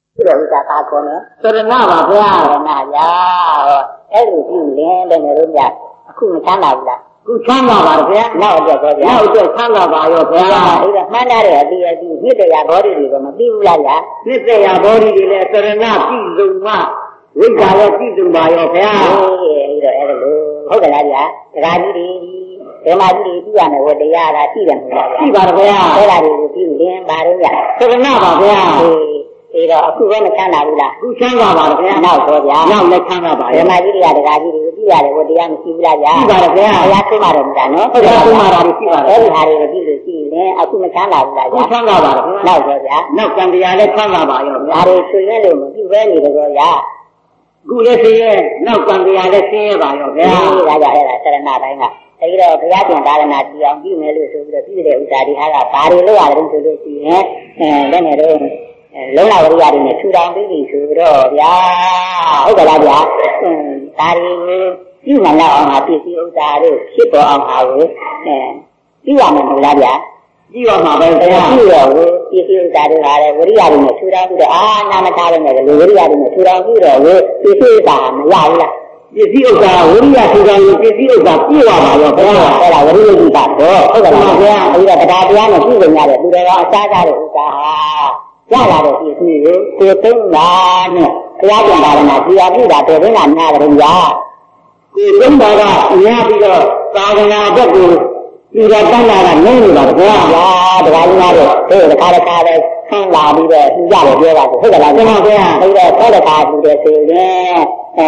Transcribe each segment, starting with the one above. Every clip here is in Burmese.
Rồi ta ta con nữa. Tôi nói mà bia rồi nè ya. Cái gì cũng lên đây này rồi ya. Cũng chán nào là. Cũng chán nào mà bia. Nào được rồi ya. Nào được chán nào mà rồi bia. Mà nào rồi đi biết được ya body đi rồi mà biết là ya. Biết được ya body đi là tôi nói biết dùng mà. Bây giờ là biết dùng mà rồi bia. Rồi không phải là ya. Ra đi. Thế mà đi đi này rồi đi ra là chỉ là chỉ bảo bia. Thế là đi lên ba rồi ya. Tôi nói mà bia. Thì đó cứ vẫn là chán nào là cứ chán nào mà cái nào rồi ya nào lại chán nào vậy mà đi ra cái gì đi ra rồi đi ăn xí ra ya đi vào cái ya cái mà rồi nó cái mà rồi xí vào cái hà rồi đi rồi xí nè aku mà chán nào là ya chán nào vậy nào rồi ya nào chán đi lại chán nào vậy ya rồi suy nghĩ rồi đi về đi rồi ya cứ lấy xí nào chán đi lại xí vào rồi ya ra là cái nào đấy nè thế đó cái giá tiền đó là nào đi ăn đi mấy lứa rồi đi để uống đi ha là ba lứa là rồi rồi xí nè đây này rồi lúc nào đi ra đi này chú đang cái gì sự đó ya không phải là ya ta đi chứ mà nào mà đi siêu ta đi xếp vào ông hào rồi chứ mình là ya chứ mà bây giờ chứ rồi đi siêu ta đi là đi ra đi này chú đang cái nam ta đây này đi ra đi này chú đang cái rồi đi siêu ta mà ya là đi siêu ta đi ra chú đang đi siêu ta siêu mà rồi cái là đi đi ta đó không phải là ya bây giờ cái đó nó cứ về nhà để đi ra xa ra để ta ra là được gì thì tôi tính là cái giá tiền đó là gì á bây giờ tôi đến làm nhà rồi ya tôi tính đó là nhà bây giờ tao nhà rất nhiều bây giờ tăng là nên là được ya được cái nhà rồi thế là cái đấy không là bây giờ ra được chưa là thế là cái nào thế bây giờ có được cái gì thì nè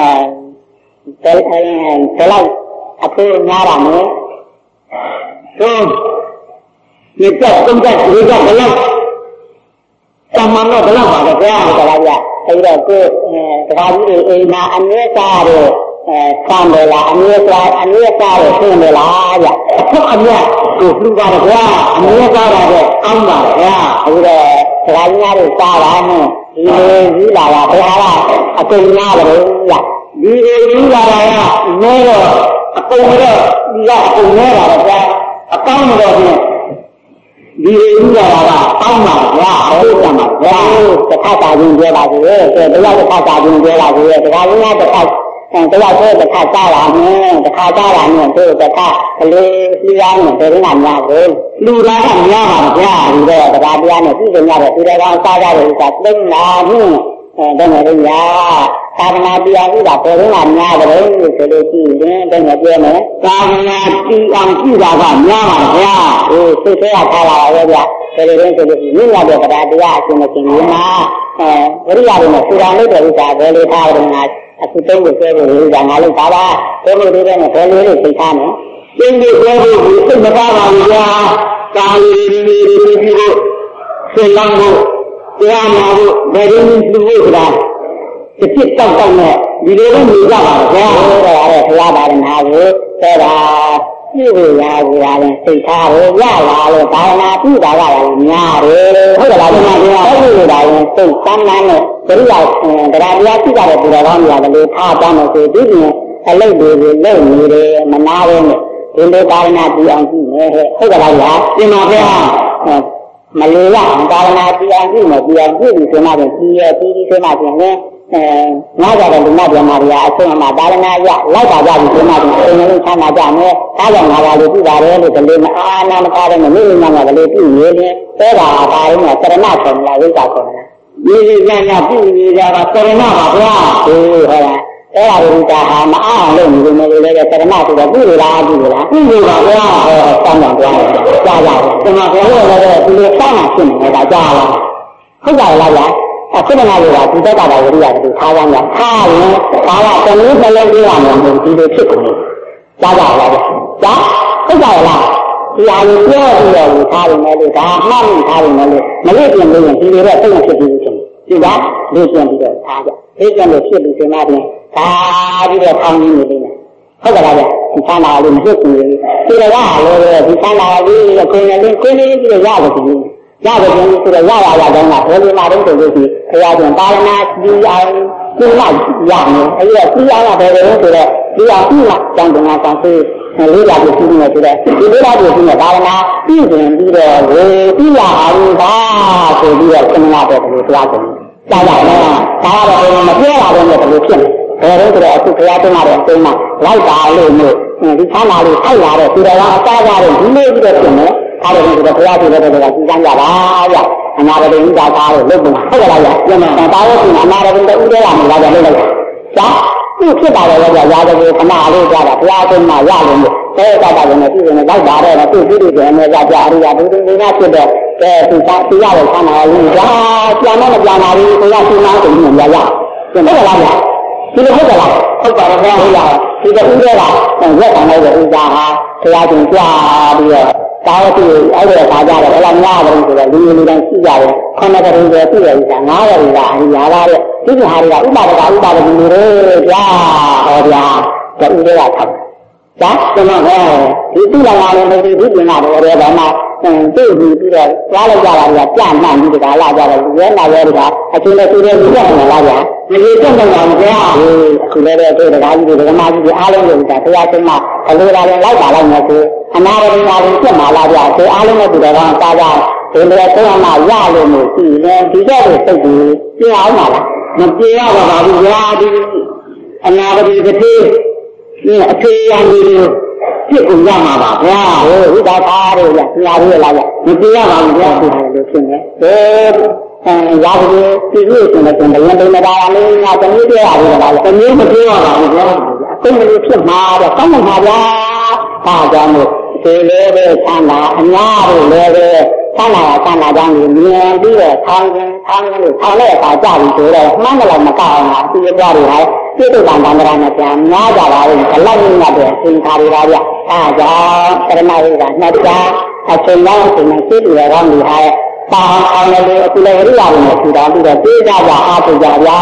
cái là cái nhà làm nữa không người ta công tác người ta cái Taman nó cái nào mà cái là ya bây giờ cứ cái gì mà anh ấy ra rồi xong rồi là anh ấy ra rồi xong rồi là ya không anh ấy cứ lúc vào rồi anh ấy ra rồi ông vào ya bây giờ cái nhà rồi ra là nó đi là cái là cái nhà rồi ya đi là ya nghe rồi cái rồi đi ra cái nghe rồi ya ông rồi đi ra là ông mà ya ở trong mà ya cái thà dùng về là gì cái bây giờ cái thà dùng về là gì cái nhà cái thà cái thà là nè cái thà lưu ra nè cái làm nhà rồi lưu ra làm nhà mà ya rồi cái ra này cái nhà rồi cái ra xa ra rồi cái bên là đây này đây ya ta na đi ăn cái cái làm nhà rồi cái đấy gì đây này kia nữa ta na đi ăn cái làm nhà mà ya cái là thay là rồi ya cái đấy cái gì là được cái đi ăn cái này mà cái ra này cái ra đấy rồi cái đấy thay rồi là aku tahu cái rồi rằng là lên ta cái này đây này cái này thì sao nữa nhưng mà cái gì cái mà ya cái gì cái lăng cái nào để đến lúc đó cái chiếc tông này đi đến người ra vào ra rồi ra bà đàn hà rồi thế là như vậy là thì tha rồi ra là cái na cứ đã là nhà rồi không phải là nhà cái gì đấy từ tam năm này tới giờ cái ra cứ ra được rồi là để tha cho nó thì biết nhỉ cái lấy người để mà na lên thì để cái na đi ăn gì không phải là giá nhưng mà cái mà lấy ra cái na đi ăn gì mà đi ăn gì thì mà đi thế mà thì nghe nói ra là đúng là điều mà thì mà đã là ya lấy cả gia đình mà thì nên sang mà ra nữa cái là mà đi ra đấy thì lên nam ta đây mình là cái gì nhỉ thế là cái mà cái nào cũng là cái con này như nhà như ra cái nào mà thế là người ta mà lên người cái nào thì là cái gì là trong lòng ra nhưng mà cái là người ta mà xin người ta ra là không phải là vậy cái này là chúng ta đã được rồi thì thay ra nhà thay là trong nước nó lên đi làm mình chỉ được sức của mình ra là đó không phải là thì ai chưa thì là thay rồi người ta mong thay rồi mà lấy tiền mình thì được cái này thì thì đó lấy tiền thì được thay ra lấy tiền được thì được mà thì ta đi được không như thế này không phải là vậy thì sao nào liền hết thì là rồi thì sao nào đi cái lên thì ra rồi thì ra được thì ra là rằng là thôi mà đến từ gì thì là chúng ta là đi ăn cứ lại giảm ấy là cứ ăn là về đấy thì là đi ăn cứ lại trong đường trong khi lý là điều gì này thì là lý là điều gì này ta là đi rồi đi là ăn ta thì đi ở trong nhà để ra thì ကြာကြတယ်ဒါကတော့မပြောရဘူးလို့ဘယ်လိုဖြစ်လဲဘယ်လိုဆိုတော့အခုခရီးသွားတဲ့အချိန်မှာလိုက်ပါလို့မျိုးဒီခါလာလို့ထိုက်လာတဲ့ဒီတော်ကအစားကြတဲ့ဒီလေးပြီးတော့ပြင်တယ်အားလုံးဆိုတော့ခရီးသွားတဲ့တွေကကြီးစမ်းကြပါဗျအနာရတိဥဒါကားလို့လုပ်ပုံဟုတ်ကလားဗျကျမတာရောဒီအနာရတိဥဒေကမလာကြလို့လိုက်ကြာသူ့ဖြစ်ပါတယ်ဗျရာဇဂေခဏလေးကြတာဘုရားဆုံးမှရလို့သေတတ်တယ်နဲ့ပြည်နေလိုက်ပါတော့သူ့ပြည်တွေနဲ့ကြကြအရိယာဒုတိယကဖြစ်တဲ့ကဲသူသာသိရတယ်ဆန္ဒလေးကြာပြန်မပြန်လာဘူးကိုရစီမံကုန်နေရရဟုတ်ကလားဗျဒီလိုဟုတ်ကလားဟုတ်ပါတယ်ဗျဟုတ်လားဒီတူတွေကရက်ခံလိုက်တဲ့ဥစ္စာဟာတရားကျင်ကြပြီးတော့သာဝတိအဲ့ဒါခါကြတယ်အဲ့လားများတယ်ဆိုတော့လူလူတိုင်းရှိကြတယ်ခဏတည်းတည်းပြည့်ရဥစ္စာ9ရည်ကအရိယာလာတဲ့ဒီဟာတွေကဥပါဒကလူတွေဗျာဟောဗျာတူတွေကထောက်ဒါကျွန်တော်ပဲဒီတိလာလာလို့ဒီပြင်လာတော့ဘာမှသိပြီးတော့သွားလိုက်ကြတာကကြနှံ့ပြီးဒါလာကြတယ်ရဲလာရဲကအချင်းနဲ့သူတွေပြတ်နေလာကြမရေတက်နေအောင်ကြာအခုလည်းတဲ့တရားကြီးတွေဓမ္မကြီးတွေအားလုံးလို့ဒါတရားချင်းမှဘလို့လာရင်လိုက်ပါလိုက်မယ်ဆိုအနာရတိနာကိုပြတ်มาလာကြဒီအားလုံးနဲ့ဒီတော်ကစားကြဒီလိုသုံးမှရလို့လို့ရှိရင်ဒီတော့စိတ်ကြီးပြအောင်ပါလားမပြေရပါဘူးဗျာဒီအနာရတိတစ်သေးဒီအထေရန်ကြီးတွေဖြစ်ကုန်ကြမှာပါဗျာဟိုဥဒါသားတွေလားညာတွေလားမပြေရပါဘူးဗျာဒီဟာလို့ဖြစ်နေရာဇဝင်ပြည်သူ့ဆိုတဲ့ဘယ်လိုတင်တာလဲငါတမျိုးပြရတယ်လားတမျိုးမပြေရပါဘူးဗျာအခုလိုဖြစ်မှာတော့ကောင်းမှာဗျာဒါကြောင့်မို့ဒီလိုပဲဆန္ဒအများတို့လည်းပဲဆန္ဒကြောင့်မြင်ပြီးတော့ထောင်းလို့ထောင်းတဲ့အခါကြပြီဆိုတော့မှန်းတယ်လို့မကောက်အောင်လားဒီကြွားတွေဟာပြည့်စုံတဲ့တန်ត្រာနဲ့ပြန်များကြပါလိမ့်ဘလောက်မြတ်တဲ့အင်္ဂါတွေပါဗျဒါကြောင့်ပရမဝိဒနှစ်ပါးအချိန်လောက်အချိန်နဲ့သိတူရကောင်းပြီဟာပါအောင်လည်းအခုလည်းဝိရိယနဲ့ထူထောင်ပြီးတော့သိကြကြအားထုတ်ကြဗျာ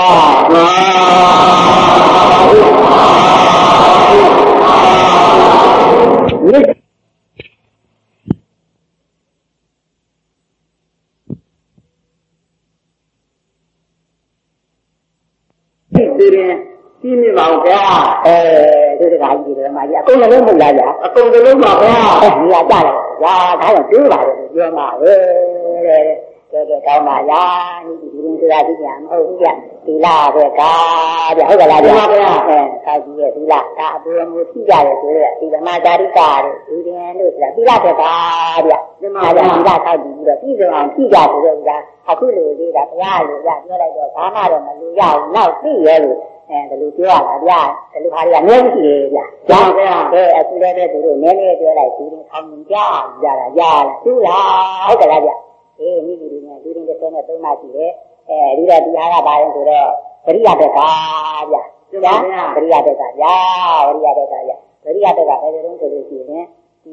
ဒီနေ့ပါဗျာဒီတကားကြီးတွေမှာကြီးအကုန်လုံးမဟုတ်လားဗျာအကုန်လုံးပါဗျာဒီကကြတယ်ဗျာဒါကြောင့်တွေးပါတယ်ပြောမှာပဲတဲ့ကောင်းပါလားဒီလိုဆိုတာသိကြမဟုတ်ဘူးဗျသီလပဲကားဗျဟုတ်ကလားဗျကာကြီးရဲ့သီလဒါအပေါ်မျိုးသိကြတယ်ဆိုတော့ဒီဓမ္မဓာရိကာတို့ဒီရင်တို့ဆိုတာသီလပဲကားဗျဒီမှာသီလဆောက်ပြီးတော့ပြည်စုံအောင်သိကြဆိုတော့ဗျာအခုလိုလေးဒါဘုရားလိုဗျပြောလိုက်တော့ဘာမှတော့မလိုရဘူးနောက်သိရဲလို့ဒါလိုပြောရတာဗျာဒါလိုဟာတွေကနည်းမရှိလေဗျာကြောက်ဗျာအခုလည်းပဲသူတို့နည်းနည်းပြောလိုက်ဒီရင်ခေါင်းကြကြတာကြားလားသူလားဟုတ်ကလားဗျမိကြီးတွေနဲ့လူတွေတစ်ဆယ်နဲ့သုံးမှရှိတယ်ဒီတော့ဒီဟာကဘာလဲဆိုတော့ပရိယတက်ကဗျာပရိယတက်ကဗျာပရိယတက်ကဗျာပရိယတက်ကဘယ်လိုလုပ်ဆိုလို့ရှိရင်ဒီ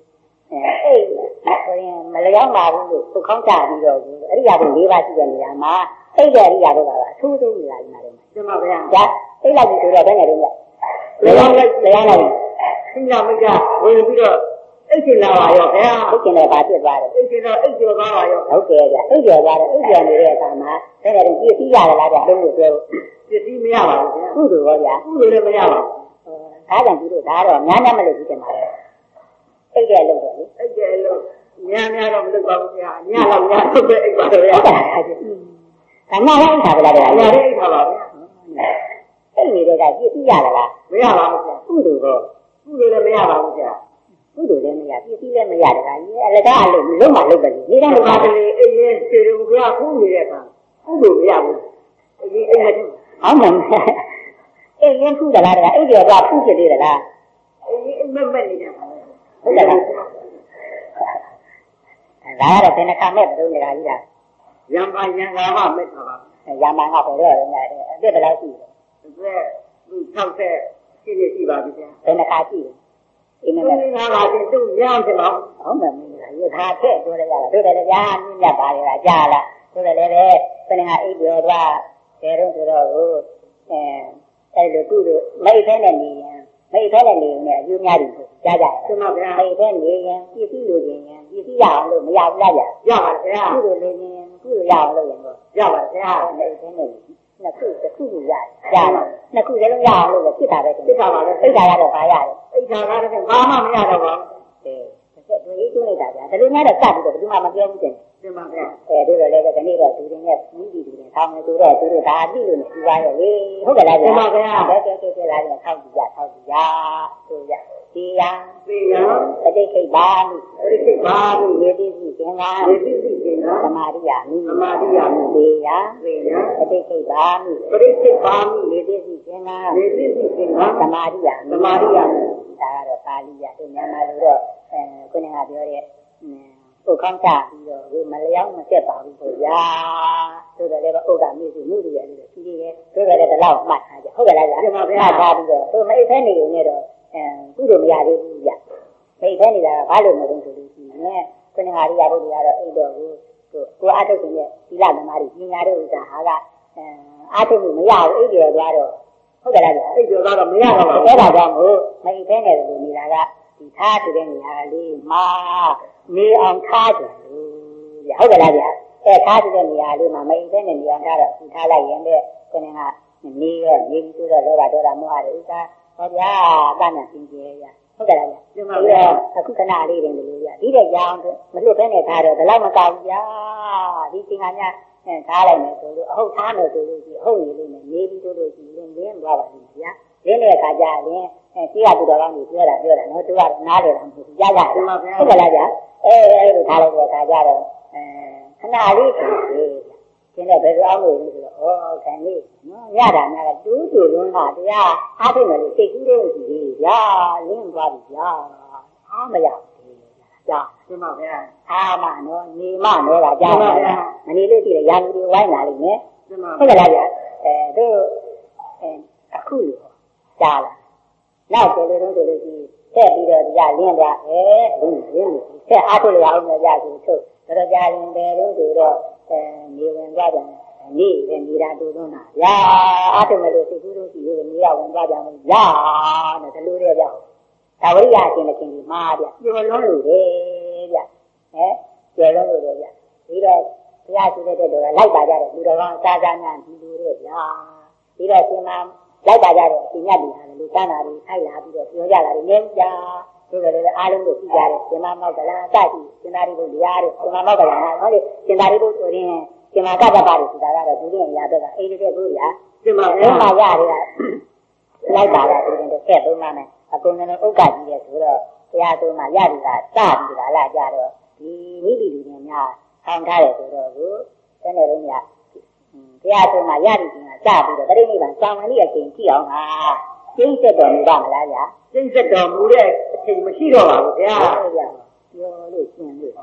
မလျောင်းပါဘူးလို့သူခေါင်းချပြီးတော့အရိယာဘုံ၄ပါးရှိတဲ့နေရာမှာအိတ်တဲ့အရိယာဘုံကအထူးဆုံးနေရာကြီးမှာတယ်ကျမဗျာဒါအိတ်လိုက်ပြီဆိုတော့ဘယ်နဲ့တော့လျောင်းလိုက်ခင်းရမိကဝင်ပြီးတော့အိတ်ချင်လာပါရောဗျာအိတ်ချင်လည်းပါဖြစ်သွားတယ်အိတ်ချင်တော့အိတ်ကျော်သွားပါရောဟုတ်ကဲ့ဗျအိတ်ကျော်သွားတယ်အိတ်ကျော်နေတဲ့အခါမှာဘယ်နဲ့တော့ပြည့်စည်ရတယ်လားဗျလုံးလို့ပြောပြည့်စည်မရပါဘူးဗျာကုသိုလ်ရောဗျာကုသိုလ်လည်းမရပါဘူးဒါကြောင့်ဒီလိုဒါတော့များများမလို့ကြည့်တယ်မှာလေအိတ်ကျဲလို့တော့လေအိတ်ကျဲလို့များတော့မလုပ်ပါဘူးဗျာညလောက်ညထုတ်တဲ့အိတ်ပါတော့ဗျာဒါမှလည်းထားပါလားဗျာညလေးအိတ်ထားပါဗျာအိတ်နေတဲ့ကပြည့်စည်ရတယ်လားမရပါဘူးဗျာကုသိုလ်တော့ကုသိုလ်လည်းမရပါဘူးဗျာကုသိုလ်လည်းမရပြည့်စည်လည်းမရတကားကြီးအလကားအလုပ်လုံးမလုပ်ပါဘူးဒီတိုင်းလုပ်ပါလေအေးရင်ခြေတော်ကဖူးနေတဲ့အခါကုသိုလ်မရဘူးအေးအိတ်နဲ့ဟုတ်မယ်အေးရင်ဖူးတယ်လားအိတ်တွေကဖူးဖြစ်သေးတယ်လားအေးအိတ်မက်နေတာဟုတ်တယ်လားဒါကတော့ဘယ်နှခါမဲ့တုံးနေတာကြီးလားရံပါရံကာမမဲ့တာပါရံပါကဘယ်တော့လဲအသက်ဘယ်လောက်ရှိလဲအသက်သူ60ရှိပါပြီဗျာဘယ်နှခါရှိလဲအင်းနဲ့ငါပါတင်သူ့ရအောင်တယ်နော်ဟုတ်တယ်မင်းကရထားထက်ပြောရရတာတို့တယ်ဗျာမြင့်မြတ်ပါလေလားကြားလားတို့တယ်လည်းပဲဘယ်နှခါအိပ်ပြောသွားဘယ်တော့ဆိုတော့အဲ့လိုသူ့တို့မိတ်ဖဲနဲ့နေရင်မိတ်ဖဲနဲ့နေရင်အကျိုးများတယ်ကြားကြတယ်မှန်ပါဗျာမိတ်ဖဲနေရင်ပြည့်စည်လို့ရင်ပြည့်စည်ရအောင်လို့မရဘူးလားဗျာရပါဗျာသူ့တို့နေရင်သူ့တို့ရအောင်လို့ရင်တော့ရပါဗျာမိတ်ဖဲနဲ့နှစ်ခုတစ်ခုရရတယ်နှစ်ခုလည်းလုံးရအောင်လို့ဖြစ်တာပဲဖြစ်တာပါပဲသိတာရတော့ဘာရတယ်သိတာကတော့ဘာမှမရတော့ပါဘူး Tôi chú này cả, thế nên là sao được, chúng mà biết không chứ? Tôi rồi đây cái này rồi, tôi này những gì tôi xong tôi rồi đã đi luôn, đi vào rồi đi, không phải là gì, cái là không gì tôi dạ, đi à, cái đây cái ba đi gì cái nga, làm gì đi à, cái đây cái ba đi gì cái nga, làm gì ta rồi Pali ya, tôi nhớ mà rồi, cô này nói rồi, cô không trả thì rồi mà lấy ông mà sẽ bảo tôi ya, tôi rồi lấy bảo cô cảm thấy gì mua gì vậy, tôi rồi lấy lao mặt hả, không phải là gì, mà trả thì rồi, tôi mấy thế này rồi, cứ rồi mà đi gì vậy, mấy thế này là phải luôn mà không được gì nhé, cô này nói rồi rồi, cô ăn được gì, đi làm mà đi, đi nhà rồi ra hả, ăn được mấy giờ điều rồi. Không phải là gì, điều đó là mấy giờ rồi, cái là do mấy thế này là gì là thì tha từ đây nhà đi mà mi ông tha chứ, không phải là gì, cái tha từ đây nhà đi mà mấy thế này mi ông tha rồi, thì tha lại vậy đấy, cho nên là mi tôi là mua được ta, có giá ban là tiền gì vậy, không phải là gì, nhưng mà cũng cái nào đi đến được vậy, đi đây giàu thôi, mấy lúc thế này tha rồi,แต่ lâu mà cao giá, đi xin anh nha. Tha lại này tôi không tha nữa tôi không gì lên này đi tôi lên qua vào gì ya lên này cả gia lên chỉ là tôi đó gì chưa là nó tôi là ná để làm gì gia không phải là gì tha lại rồi cả gia rồi khán giả đi thì này bây giờ ông người rồi cái này nó nhà đàn là chú luôn hả tôi à thế mà cái chú đấy gì ya lên qua gì ya mà ya dạ, mà nó ni mà nó là dạ, mà ni lấy thì là giang đi quay lại liền nhé, thế là gì? Tôi cả khu rồi, dạ là, nào cái đó thì thế bây giờ dạ liên ra, đúng thế tôi là ông là dạ thì thôi, rồi dạ liên về đó nhiều người ra rồi, ni ra tôi đó nè, dạ tôi mà được thì tôi chỉ ni ra ra rồi, dạ, nó sẽ lưu ra rồi. Tao ấy ra thì là chuyện gì mà vậy, vô nó lùi đấy vậy, vô nó lùi đấy vậy, thì là ra thì đây rồi lấy bà ra rồi, đi rồi con xa ra nhà thì lùi đấy vậy, thì là khi mà lấy bà ra rồi thì nhà đi hàng lùi ta nào đi thay là đi rồi, vô ra là đi ném ra, rồi ai luôn được đi ra rồi, khi mà mau cái là ta thì khi mà đi đi ra rồi, khi mà mau cái là nói đi, khi mà đi rồi đi, khi mà cả ba rồi thì ra rồi, đi nhà được, ấy đi rồi vậy, khi mà nếu mà ra thì là lấy bà ra thì được kẹp đôi mà này. Cô nên nó ốc cả gì vậy rồi, nhà tôi mà gia đình là ta thì là gia rồi, thì nghĩ đi nhà không thay được rồi, cái này là nhà, nhà tôi mà gia đình là ta thì rồi, cái này là sao mà đi ở trên kia mà, chính sách đồ mua mà là gì? Chính sách đồ mua đấy, thì mà xí đồ mà, vô lấy tiền rồi,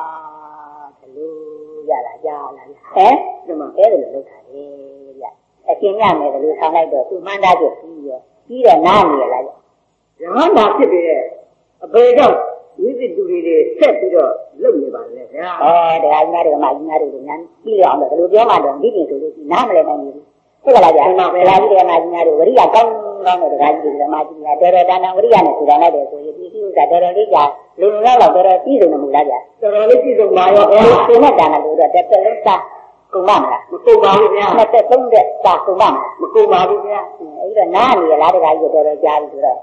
cái lúa là, thế rồi lúc này, cái chuyện nhà này là lúc sau này được, tôi mang ra được cái là nam gì là nó là cái gì bây giờ những cái chủ đề xét thì rồi lâu như vậy đấy để anh nghe được mà anh nghe được nhắn đi làm được lúc đó mà được biết gì rồi nam lên này thế là gì mà về làm cái mà nghe được cái gì không nó được cái gì là mà chỉ là để đang cái gì này thì là để tôi đi cái là để đi ra luôn nó là để đi rồi nó mua ra để đi rồi mà cái nó đang là được để cho nó ta cùng bạn là cùng bạn đi nha nó sẽ không được ta cùng bạn cùng bạn đi nha ấy là ná này là cái gì rồi ra rồi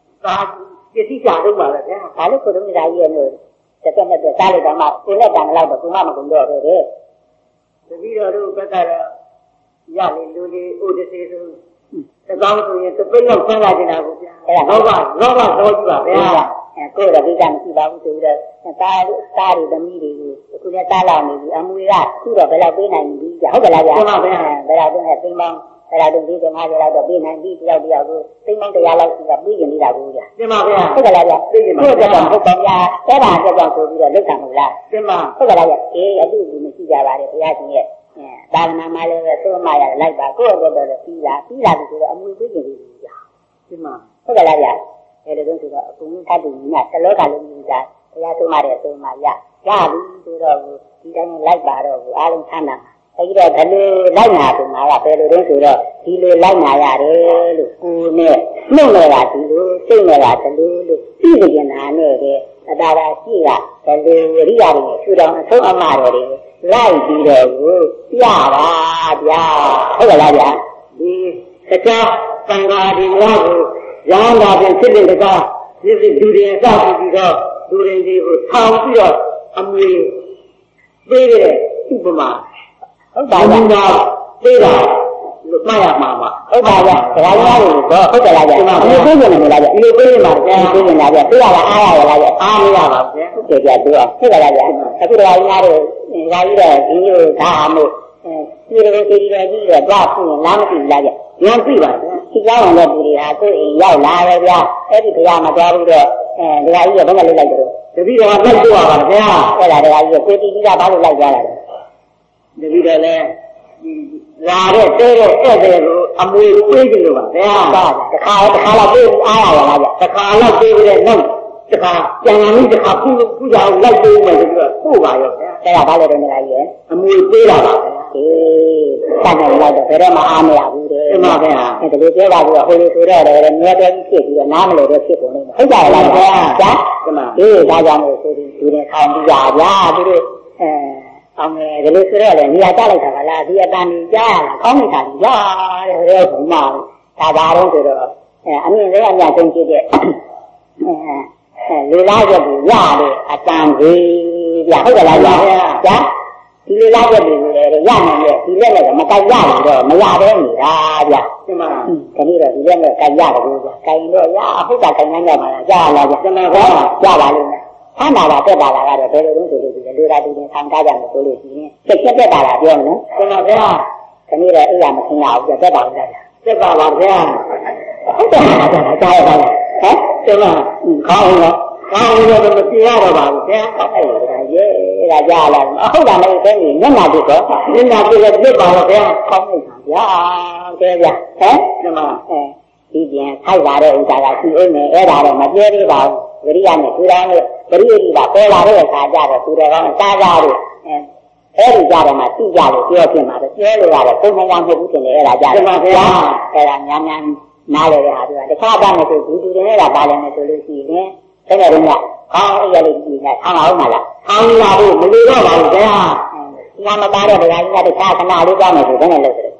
cái gì trả đúng mà là thế à lúc tôi đúng ra gì nữa cho nên là ta lại đảm bảo cái này đang làm được cũng mà cũng được rồi đấy bây giờ đâu cái là nhà lên luôn đi ô thế rồi cái đó thì tôi biết lòng sao lại thế nào cũng nó là thôi chứ bảo thế à cô là cái rằng chỉ bảo tôi là ta thì đâm đi cô này ta làm thì ăn muối ra cứ rồi phải làm cái này đi không phải là gì phải làm cái này tinh mong phải làm đường đi cho mai là đầu bên này đi theo đi vào tinh mong thì là gặp cái gì đi là vui à nhưng mà không phải là gì cô cho chồng không còn ra cái bà cho chồng tôi bây giờ lúc thằng là nhưng mà không phải là gì cái ở đây mình chỉ ra bà để ra gì vậy bà là mai là tôi mai là lại bà cô ở đây là phi là thì tôi ăn muối cái gì nhưng mà không phải là gì thế là tôi cũng thay đổi nhà cái lối cả luôn như vậy ra tôi mà ra đi tôi rồi đi đây lại bà rồi ai cũng than nào cái đó thật lấy nhà tôi mà là phải rồi đến rồi đi lấy nhà ra đấy lúc cô nè nông này là thì lúc sinh này là thì lúc đi cái nhà này đấy ta ra chỉ là cái đi ra đi chú đó số ông mà rồi đấy lại đi rồi ya không phải là gì đi cái cha tăng ra đi ra rồi ra là thì xin được cái gì đi ra thì đi ra သူရင်ကြီးကိုထောင်ပြီးတော့အမွေပေးတဲ့ဥပမာဟုတ်ပါရဲ့ပေးတာလို့မှတ်ရမှာပါဟုတ်ပါရဲ့ဒါကလည်းတော့ဟုတ်တယ်လားဗျာအမျိုးပေးနေလားဗျာအမျိုးပေးနေမှာဗျာပေးနေတာဗျာပေးရတာအားရရလားဗျာအားမရပါဘူးဗျာဟုတ်တယ်ဗျာပြောဟုတ်တယ်လားဗျာအခုတော့ညီမတို့ဓာကြီးတော့ဒီလိုဓာတ်အောင်လို့ဒီလိုစီရီတွေကြီးတော့သွားဖို့လားမသိဘူးလားဗျာဉာဏ်သိပါဗျာဒီကြောင်းတဲ့သူတွေဟာကိုယ်အိမ်ရောက်လာတယ်ဗျာအဲ့ဒီဘုရားမသွားဘူးတော့ဓာကြီးကဘယ်နဲ့လုပ်လိုက်ကြလို့တပည့်တော်ကလိုက်ကြွပါဗျာအဲ့ဒါဓာကြီးကကိုတီတီကဘာလို့လိုက်ကြတာလဲတပည့်တော်လည်းလာတဲ့တဲတဲ့ဧည့်သည်ကိုအမွေပေးကြလို့ပါဗျာတခါလောက်ပေးအားရပါလားဗျတခါလောက်ပေးပြီးတဲ့နောက်တခါပြန်လာပြီးတခါပူကြအောင်လိုက်ပေးမယ်ဆိုပြီးတော့ပို့ပါရောဗျာအဲ့ဒါဘာလို့လဲငါကြီးရဲ့အမွေပေးတာပါအေးစတယ်လိုက်တော့ဘယ်တော့မှအားမရဘူးတဲ့မှန်ပါဗျာအဲ့ဒါလေးပြောပါဘူးဟိုလိုဆိုတော့လည်းမြဲတယ်ဖြစ်ပြီးတော့နားမလို့တော့ဖြစ်ကုန်နေမှာဟုတ်ကြလားဗျာဗျာအေးဒါကြောင့်လို့ဆိုပြီးဒီနဲ့ဆောင်ပြရဗျာသူတို့အောင်တယ်ဒီလိုဆိုတော့လေနေရာကျလိုက်တာကလားဒီအတန်ကြီးကြားရလားကောင်းနေတာကြီးကြားတဲ့ဘုရားဒါပါတော့ဆိုတော့အမြင်လေးအများဆုံးဖြစ်တဲ့လူလားချက်ကိုရတဲ့အတန်ကြီးဗျာဟုတ်ကလားဗျာဒီလူလားချက်တွေကိုလည်းရနိုင်ရဲ့ဒီလက်နဲ့မကြိုက်ရဘူးတော့မရပဲနေတာဗျာဒီမှာဒီနေ့တော့ဒီလက်နဲ့ကြိုက်ရတယ်ဗျာကြိုက်တော့ရဟုတ်တာကြိုက်နိုင်ကြပါလားကြားလားဗျာဒီမှာဘောရပါလိမ့်မယ်ဆန်းတာတက်တာလားကတော့ဘယ်လိုလုပ်ဆိုလို့ဒီလူသားတူတင်ဆောင်ကားကြမယ်ဆိုလို့ရှိရင်ချက်တက်တာလားပြောမယ်နော်ဒီမှာဗျာဒီနေ့တော့အိယာမခင်းရဘူးတက်ပါဦးလားတက်ပါပါဗျာဟုတ်တယ်ကြားရပါလားဟမ်ဒီမှာခေါင်းရောကောင်းလို့တော့မပြရတော့ပါဘူးဗျာအဲ့ဒါရဲဒါကြားလာဟုတ်တာမဟုတ်သေးဘူးမျက်နှာတွေ့တော့မျက်နှာတွေ့တော့ပြစ်ပါတော့ဗျာကောင်းနေတာဗျာကဲဗျာဟမ်ဒီမှာဒီပြန်ထိုက်လာတဲ့ဥစ္စာကရှိအိမ်နဲ့အဲ့ဒါတော့မပြဲသေးပါဘူးဝရိယနဲ့သူတော်နဲ့ဝရိယကြီးကပေါ်လာတဲ့အခါကျတော့သူတော်ကောင်းစားကြလို့အဲ့ဒီကြတော့မှသိကြလို့ပြောပြမှာတော့ပြောလို့ရတယ်ပုံမှန်ကမဟုတ်ဘူးတင်တယ်အဲ့ဒါကြတယ်ပါဗျာအဲ့ဒါများများနားလေတဲ့ဟာသူကတခြားဘာနဲ့ဆိုဒီတူတယ်ကပါလဲနဲ့ဆိုလို့ရှိရင်အဲ့ဒါတော့ကောင်းအဲ့ရလေးကြီးနဲ့ဆောင်းအောင်မလားဆောင်းလာဖို့မလိုတော့ပါဘူးဗျာဒီကမသားတဲ့ဒကာကြီးကတခြားခဏလေးသွားမယ်ဆိုဘယ်နဲ့လုပ်တယ်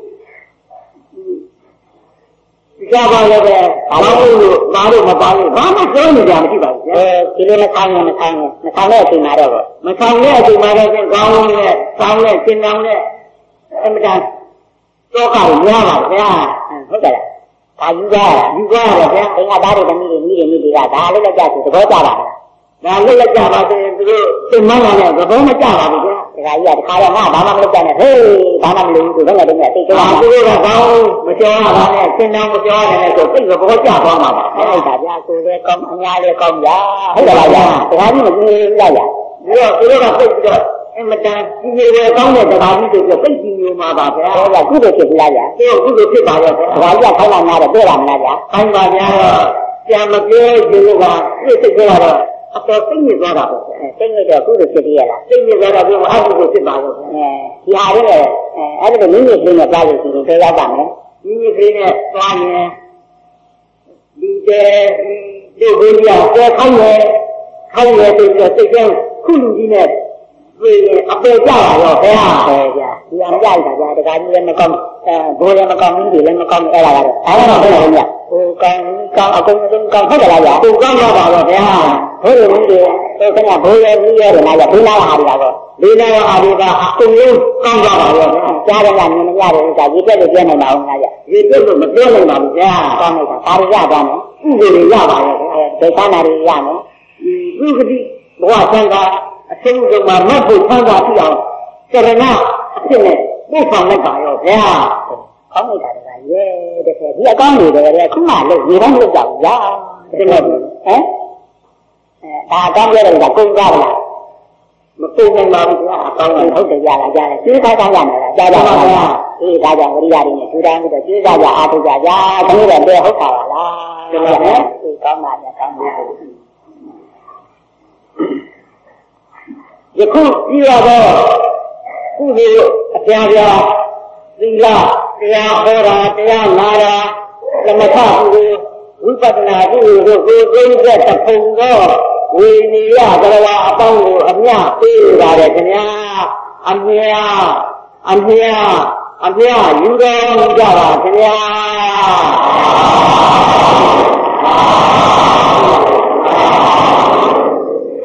ဒီကပါလည်းပဲဘာလို့မားလို့မပါလို့ဘာမှပြောနေကြမရှိပါဘူးဗျာဒီလိုမဆောင်ရင်မဆောင်တဲ့အချိန်မှာတော့မဆောင်တဲ့အချိန်မှာတော့ကောင်းနဲ့ဆောင်းနဲ့ရှင်းတောင်းနဲ့အမတန်တော့ကောင်းများပါဗျာဟုတ်တယ်လားဒါယူကြရတယ်ဗျာအင်္ဂါသားတွေတမီးတွေမိတွေကဒါလည်းလက်ကြသူသဘောကျပါလားဒါလည်းလက်ကြပါစေသူတို့သင်မှန်းလာတဲ့သဘောမကျပါဘူးဗျာဒါကြီးကတခါတော့ငါဘာမှမလုပ်ကြနဲ့ဟေးဘာမှမလုပ်ဘူးသူလည်းတည်းကသိကြတာသူတို့ကကောင်းမကြောက်ရပါနဲ့ရှင်းတောင်းမကြောက်ရတယ်ဆိုသိသဘောကျသွားမှာပါဟုတ်တာဗျာကိုယ်လည်းကောင်းအများလည်းကောင်းဗျာဟုတ်တယ်လားဗျာဒါကြီးမကြည့်ဘူးလားဗျာသူတို့ကသိပြီးတော့အမတန်ကြီးကြီးကောင်းတဲ့တရားကြီးဆိုပြီးသိကြည့်မျိုးမှာပါဗျာဟုတ်ကဲ့ကုသိုလ်ဖြစ်ပြီလားဗျာကုသိုလ်ဖြစ်ပါရဲ့ဗျာဒါကြီးကခိုင်းလာတော့တွေ့လာမလားဗျာခိုင်းပါဗျာတော့ပြန်မပြောရင်လို့ကသိစိတ်ကြတော့အတော်သိနေသွားတာပေါ့သိနေတော့ကုသိုလ်ဖြစ်သေးရလားသိနေသွားတော့ပြောအကုသိုလ်ဖြစ်ပါလို့ဒီဟာလေးနဲ့အဲ့ဒါမိမိကလေးနဲ့ကြားလို့ရှိရင်တရားပါမယ်မိမိကလေးနဲ့သွားရင်ဒီတဲ့ဒီဘုရားကိုခိုင်းရဆိုပြီးတော့စိတ်ကြောက်ခုလူကြီးနဲ့တွေ့ရင်အပေကြပါတော့ဗျာဗျာဒီအမကြိုက်တာဗျာတခါကြီးလည်းမကောင်းဘိုးလည်းမကောင်းဘူးဒီလည်းမကောင်းအဲ့ဒါကတော့အဲ့ဒါတော့ဘယ်လိုလဲဟိုကောင်းအကုန်လုံးကောင်းဟုတ်တယ်လားဗျာသူကောင်းတော့ပါတော့ဗျာဘိုးလည်းဒီခဏဘိုးလည်းပြီးရတယ်လားဗျာဒီနာဟာဒီကတော့ဒီနာဟာဒီကအကုန်လုံးကောင်းတော့ပါတော့ကြားတယ်ကမြင်မရတဲ့ဥစ္စာရေးပြလို့ပြောနိုင်ပါအောင်လားဗျာရေးပြလို့မပြောနိုင်ပါဘူးဗျာကောင်းလိုက်တာဒါတွေရသွားမယ်ဥပဒေရပါရဲ့ဒေသနာတွေရမယ်ဥပဒေဘဝဆန္ဒအဆုံးစုံမှာမတ်ဖို့ဆန်းသာဖြစ်အောင်စရဏအဖြစ်နဲ့ပို့ဆောင်လိုက်ပါရောဗျာကောင်းလိုက်တာကရဲတဲ့ဒီအကောင်းတွေလည်းခုမှလို့ရေတိုင်းလုပ်ကြဘူးဗျာတဲ့ဟမ်ဒါအကောင်းပြောတယ်ကကုန်ကြပါလားမပုံနိုင်ပါဘူးဗျာအကောင်းဟုတ်တယ်ရလားကြားတယ်ကျွေးစားကြရမယ်လားကြားကြပါလားအေးဒါကြောင့်ဝိရိယတွေနဲ့ကျွေးတိုင်းပြီးတော့ကျွေးစားကြအားထုတ်ကြကြဒီလိုတော့ပြောဟုတ်တာပါလားဟုတ်ပါနဲ့အေးကောင်းပါဗျာကောင်းပါယခုပြီးတော့ကုသိုလ်အပြားပြားသီလတရားဟောတာတရားနာတာသမထကုသိုလ်ဝိပဿနာကုသိုလ်တို့ကိုသိတဲ့တဖုံသောဝိနည်းရကလဝအပေါင်းကိုအမြပေးပါတယ်ခင်ဗျာအမြယူတော်ကြပါခင်ဗျာ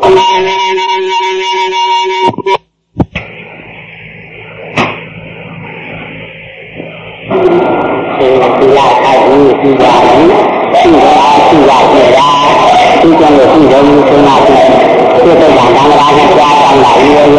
thì là cái gì thì là gì thì là thì trong người thì giống như thế nào thì tôi giảng đang ra cái qua trong lại như thì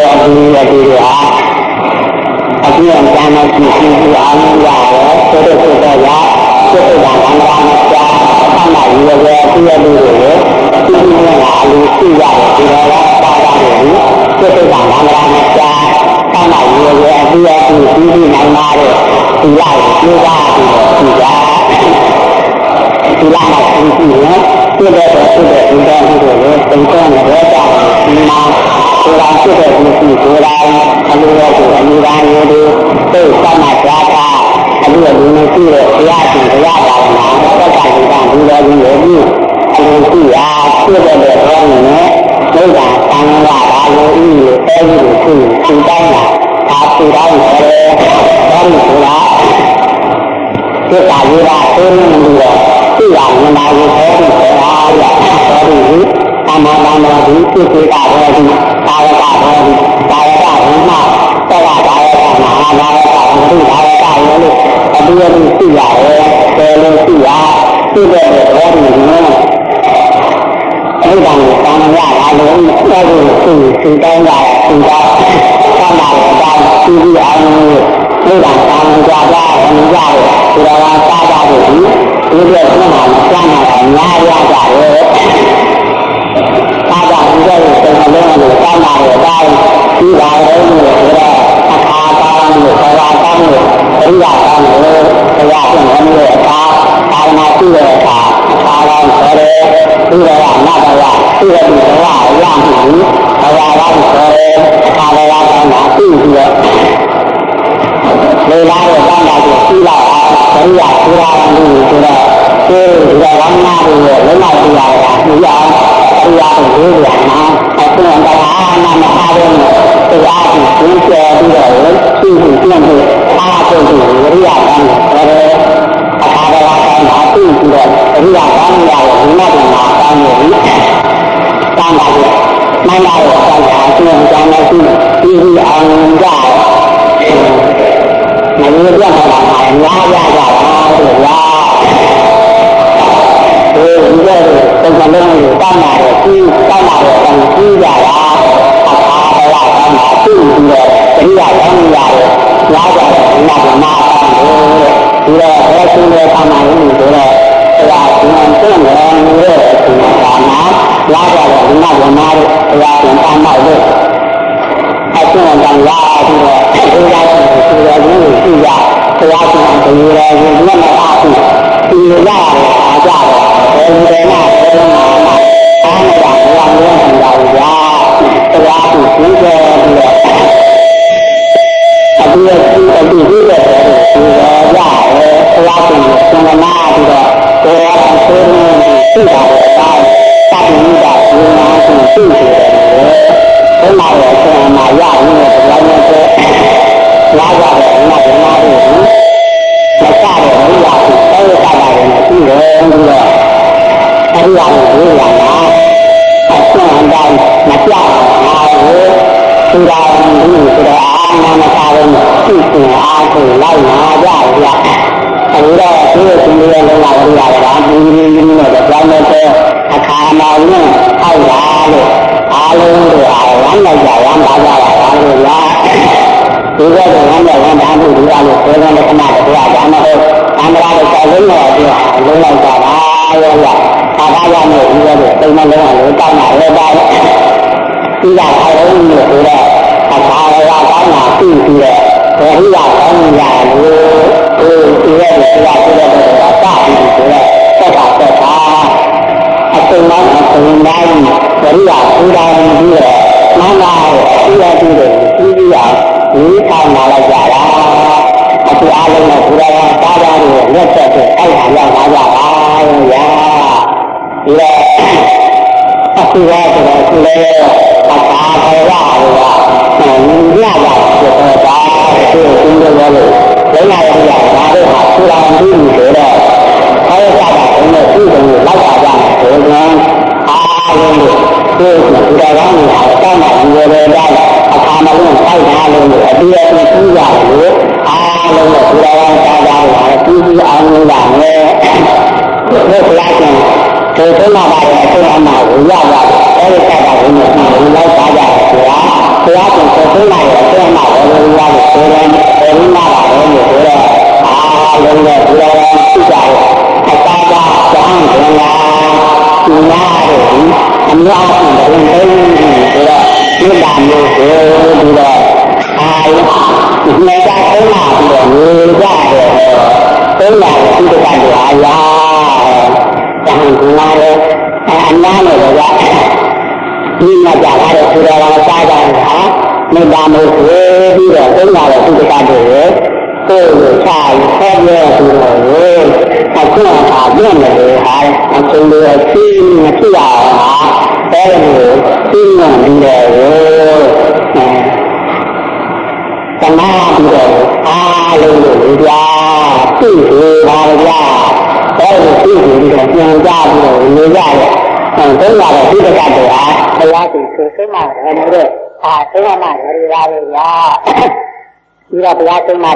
khi ông cha nói thì ông già tôi được tôi giảng đang ra cái trong lại như thì khi là như là thì già thì là ba ra thì tôi giảng đang ra cái trong lại như thì này mà thì lại như ra thì ra thì là một cái gì nữa tôi đã tình con là rất là mà tôi làm cái gì tôi làm anh đi tôi sao mà ra anh đi nó chỉ là ra thì ra là tất cả những cái đi ra những cái gì anh đi ra chưa được con nữa tôi đã tăng là đã có ý cái gì thì đây là tôi đã có tôi đã cái tài như là tôi mình được cái làm như nào như thế thì sẽ là có gì mà thì cái ta rồi thì ta rồi mà ta là ta thì bây giờ thì cái giải cái lên cái giá cái về có gì nữa cái bằng tăng là lớn cái gì từ đây là từ đó sau này ra khi đi ăn cái bằng tăng ra thì đó là ta ra thì cái việc nó là ra rồi ta ra cái từ lên là ta này ở đây đi vào đấy người đó ta người ta ra người thấy là con người ra thì người ta mà khi là ta ra ở đây khi là nó là khi là mình là làm gì ra ở đây ta ra là khi là đây là con là khi là cái là khi là gì thì là cái là lắm na thì lấy này thì là bây giờ thì là mà khi mà ta làm mà ta lên thì ra thì cũng chưa đi rồi khi thì tiền thì ta thì đi là con rồi ta ra là nó thì rồi đi là con là những cái mà ta nghĩ ta là mai này con là tiền cho nó thì ông ra mà như thế là ra rồi ra bây giờ tôi còn lên thì ta này khi ta này còn khi là là khi rồi tính là con là ra rồi là mà thì là cái thứ này ta này thì là chúng em cứ là người thì là nó ra rồi là mà là chúng ta nói được chúng em đang ra thì là những người thì ra thì là những người nó là thì ra rồi thế nào thế mà anh đang làm những hành động ra thì cũng cho được bây giờ thì ra thì trong na thì là tôi làm tôi tự đạo ta cũng đạo nhưng mà cũng tự thế nào là mà ra như là như thế ra rồi mà thì mà ra rồi ra thì tới ta này là cái rồi anh làm gì là nó anh đang mà ra tôi ra những cái đó mà ta lên thì thì lấy nó ra anh đó cái chuyện này là đã đi được ra nên thế khá nói nhá ai là được luôn rồi anh là giải anh đã ra rồi rồi ra thì anh là anh đã đi ra được thế nên cái nào cũng là anh thôi anh ra được cái lớn rồi thì lớn là cả rồi ta ra người đi ra được đây nó là người ta này lên đây khi là ai đấy nhiều thứ đó ta ra cái nào thì rồi khi là có người già thì ra được ra thì là ta thì là tất cả tôi nói là tôi đang vẫn là tôi đang đi rồi nó là tôi đang đi rồi tôi đi rồi nghĩ sao mà là già đó tôi ai lên là tôi đang ta ra thì rất là tôi ai làm ra thì là tôi ra thì là tôi lên ta ra rồi những nhà già thì tôi ta tôi cũng được rồi cái này là già đó tôi học tôi đang đi rồi thấy ra là cái người cứ người lấy ra thế nên lên được tôi thì ra đó mình phải cho mọi người lên đây tham nó cũng phải ra luôn để đi ra cũng giàu nữa luôn là thì ra ra là cứ ông làm nghe nó lại thì thế mà bài này tôi làm nào cũng ra rồi cái cái bài của mình lấy cả ra thì thế này là thế nào để ra được tôi lên mà bài này nhiều rồi lên là thì ra cứ chạy ta ra chẳng hạn là nhà rồi anh ra thì lên tới rồi cứ làm như thế thì rồi người ta thế nào thì người ra rồi thế là chúng tôi làm được ra chẳng hạn cũng nói anh ra này rồi ra nhưng mà chẳng ai được thì là ta ra hả mình làm một thế đi rồi thế nào là chúng tôi làm được tôi xài phép như thì rồi cũng là thả biết là được hả chúng tôi khi nào hả thế là được khi mà mình đều chẳng hạn thì lên được ra tự ra thế là tự thì được nhưng ra thì rồi mới ra được thế là tự được cả được thế là thì thế mà em được thế mà đi ra rồi ra đi ra thế mà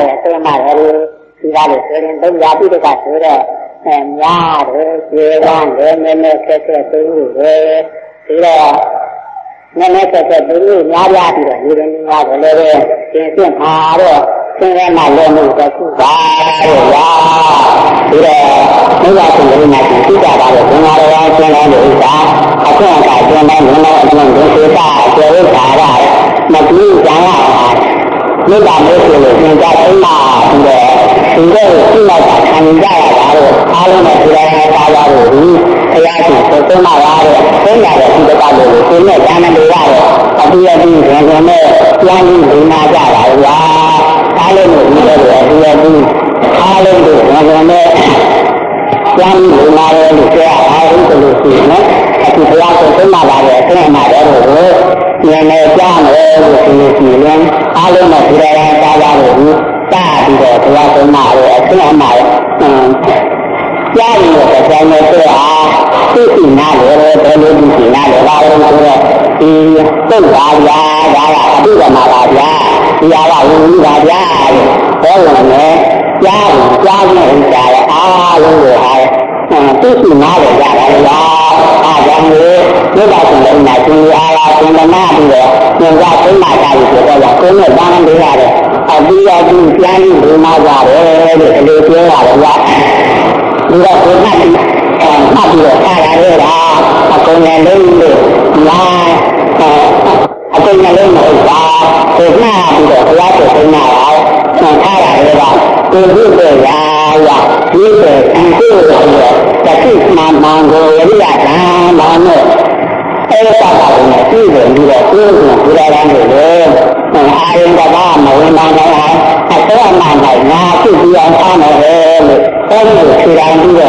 đi ra được thế nên ra tự được cả rồi nhà rồi chơi ăn rồi nên cái tự rồi thế là nên cái tự nhà ra thì rồi đi nhà rồi lên chuyện rồi thế nên mà lên được cái ra rồi thì là nếu ra thì người này chỉ ra được cái nhà rồi cho nên được ra không là cái chuyện này mình cũng ta chơi cả rồi mà cứ chẳng là nếu làm được thì người ta thấy mà thì khi mà thành ra là rồi luôn là thì là ta ra rồi thì ra thì tôi mà ra rồi thế là thì người ta được cái này ra nên ra rồi bây giờ thì người này ra thì mà ra lại ra lên được như vậy thì ra lên được người này ra thì mà được cái cũng được gì nữa thì ra tôi mà ra rồi thế này mà ra rồi người này ra rồi thì lên lên mà thì ra rồi ta thì rồi ra tôi mà rồi thế này mà gia đình của cái này tôi cái gì nào rồi tôi lên gì nào rồi ra luôn rồi thì tôi ra bây giờ mà ra là có là mẹ gia đình dài luôn rồi cái gì nào rồi ra rằng nếu ta cũng lên này thì chúng ta na thì rồi nhưng ra cái mà ta thì là có người đang đi ra rồi bây giờ thì gia đình thì mà ra để chơi là ra bây giờ tôi mà thì rồi ta ra đây là con nhà lên được là con nhà lên rồi tôi na thì rồi ra từ cái nào ta ra đây là tôi biết rồi là biết rồi anh cứ rồi là khi mà rồi đi ra mà nữa cái ta bảo là cứ rồi đi rồi cứ ra đang rồi ai ra ba mà nó nói cái anh này nha cứ đi ăn ăn rồi có được khi đang đi rồi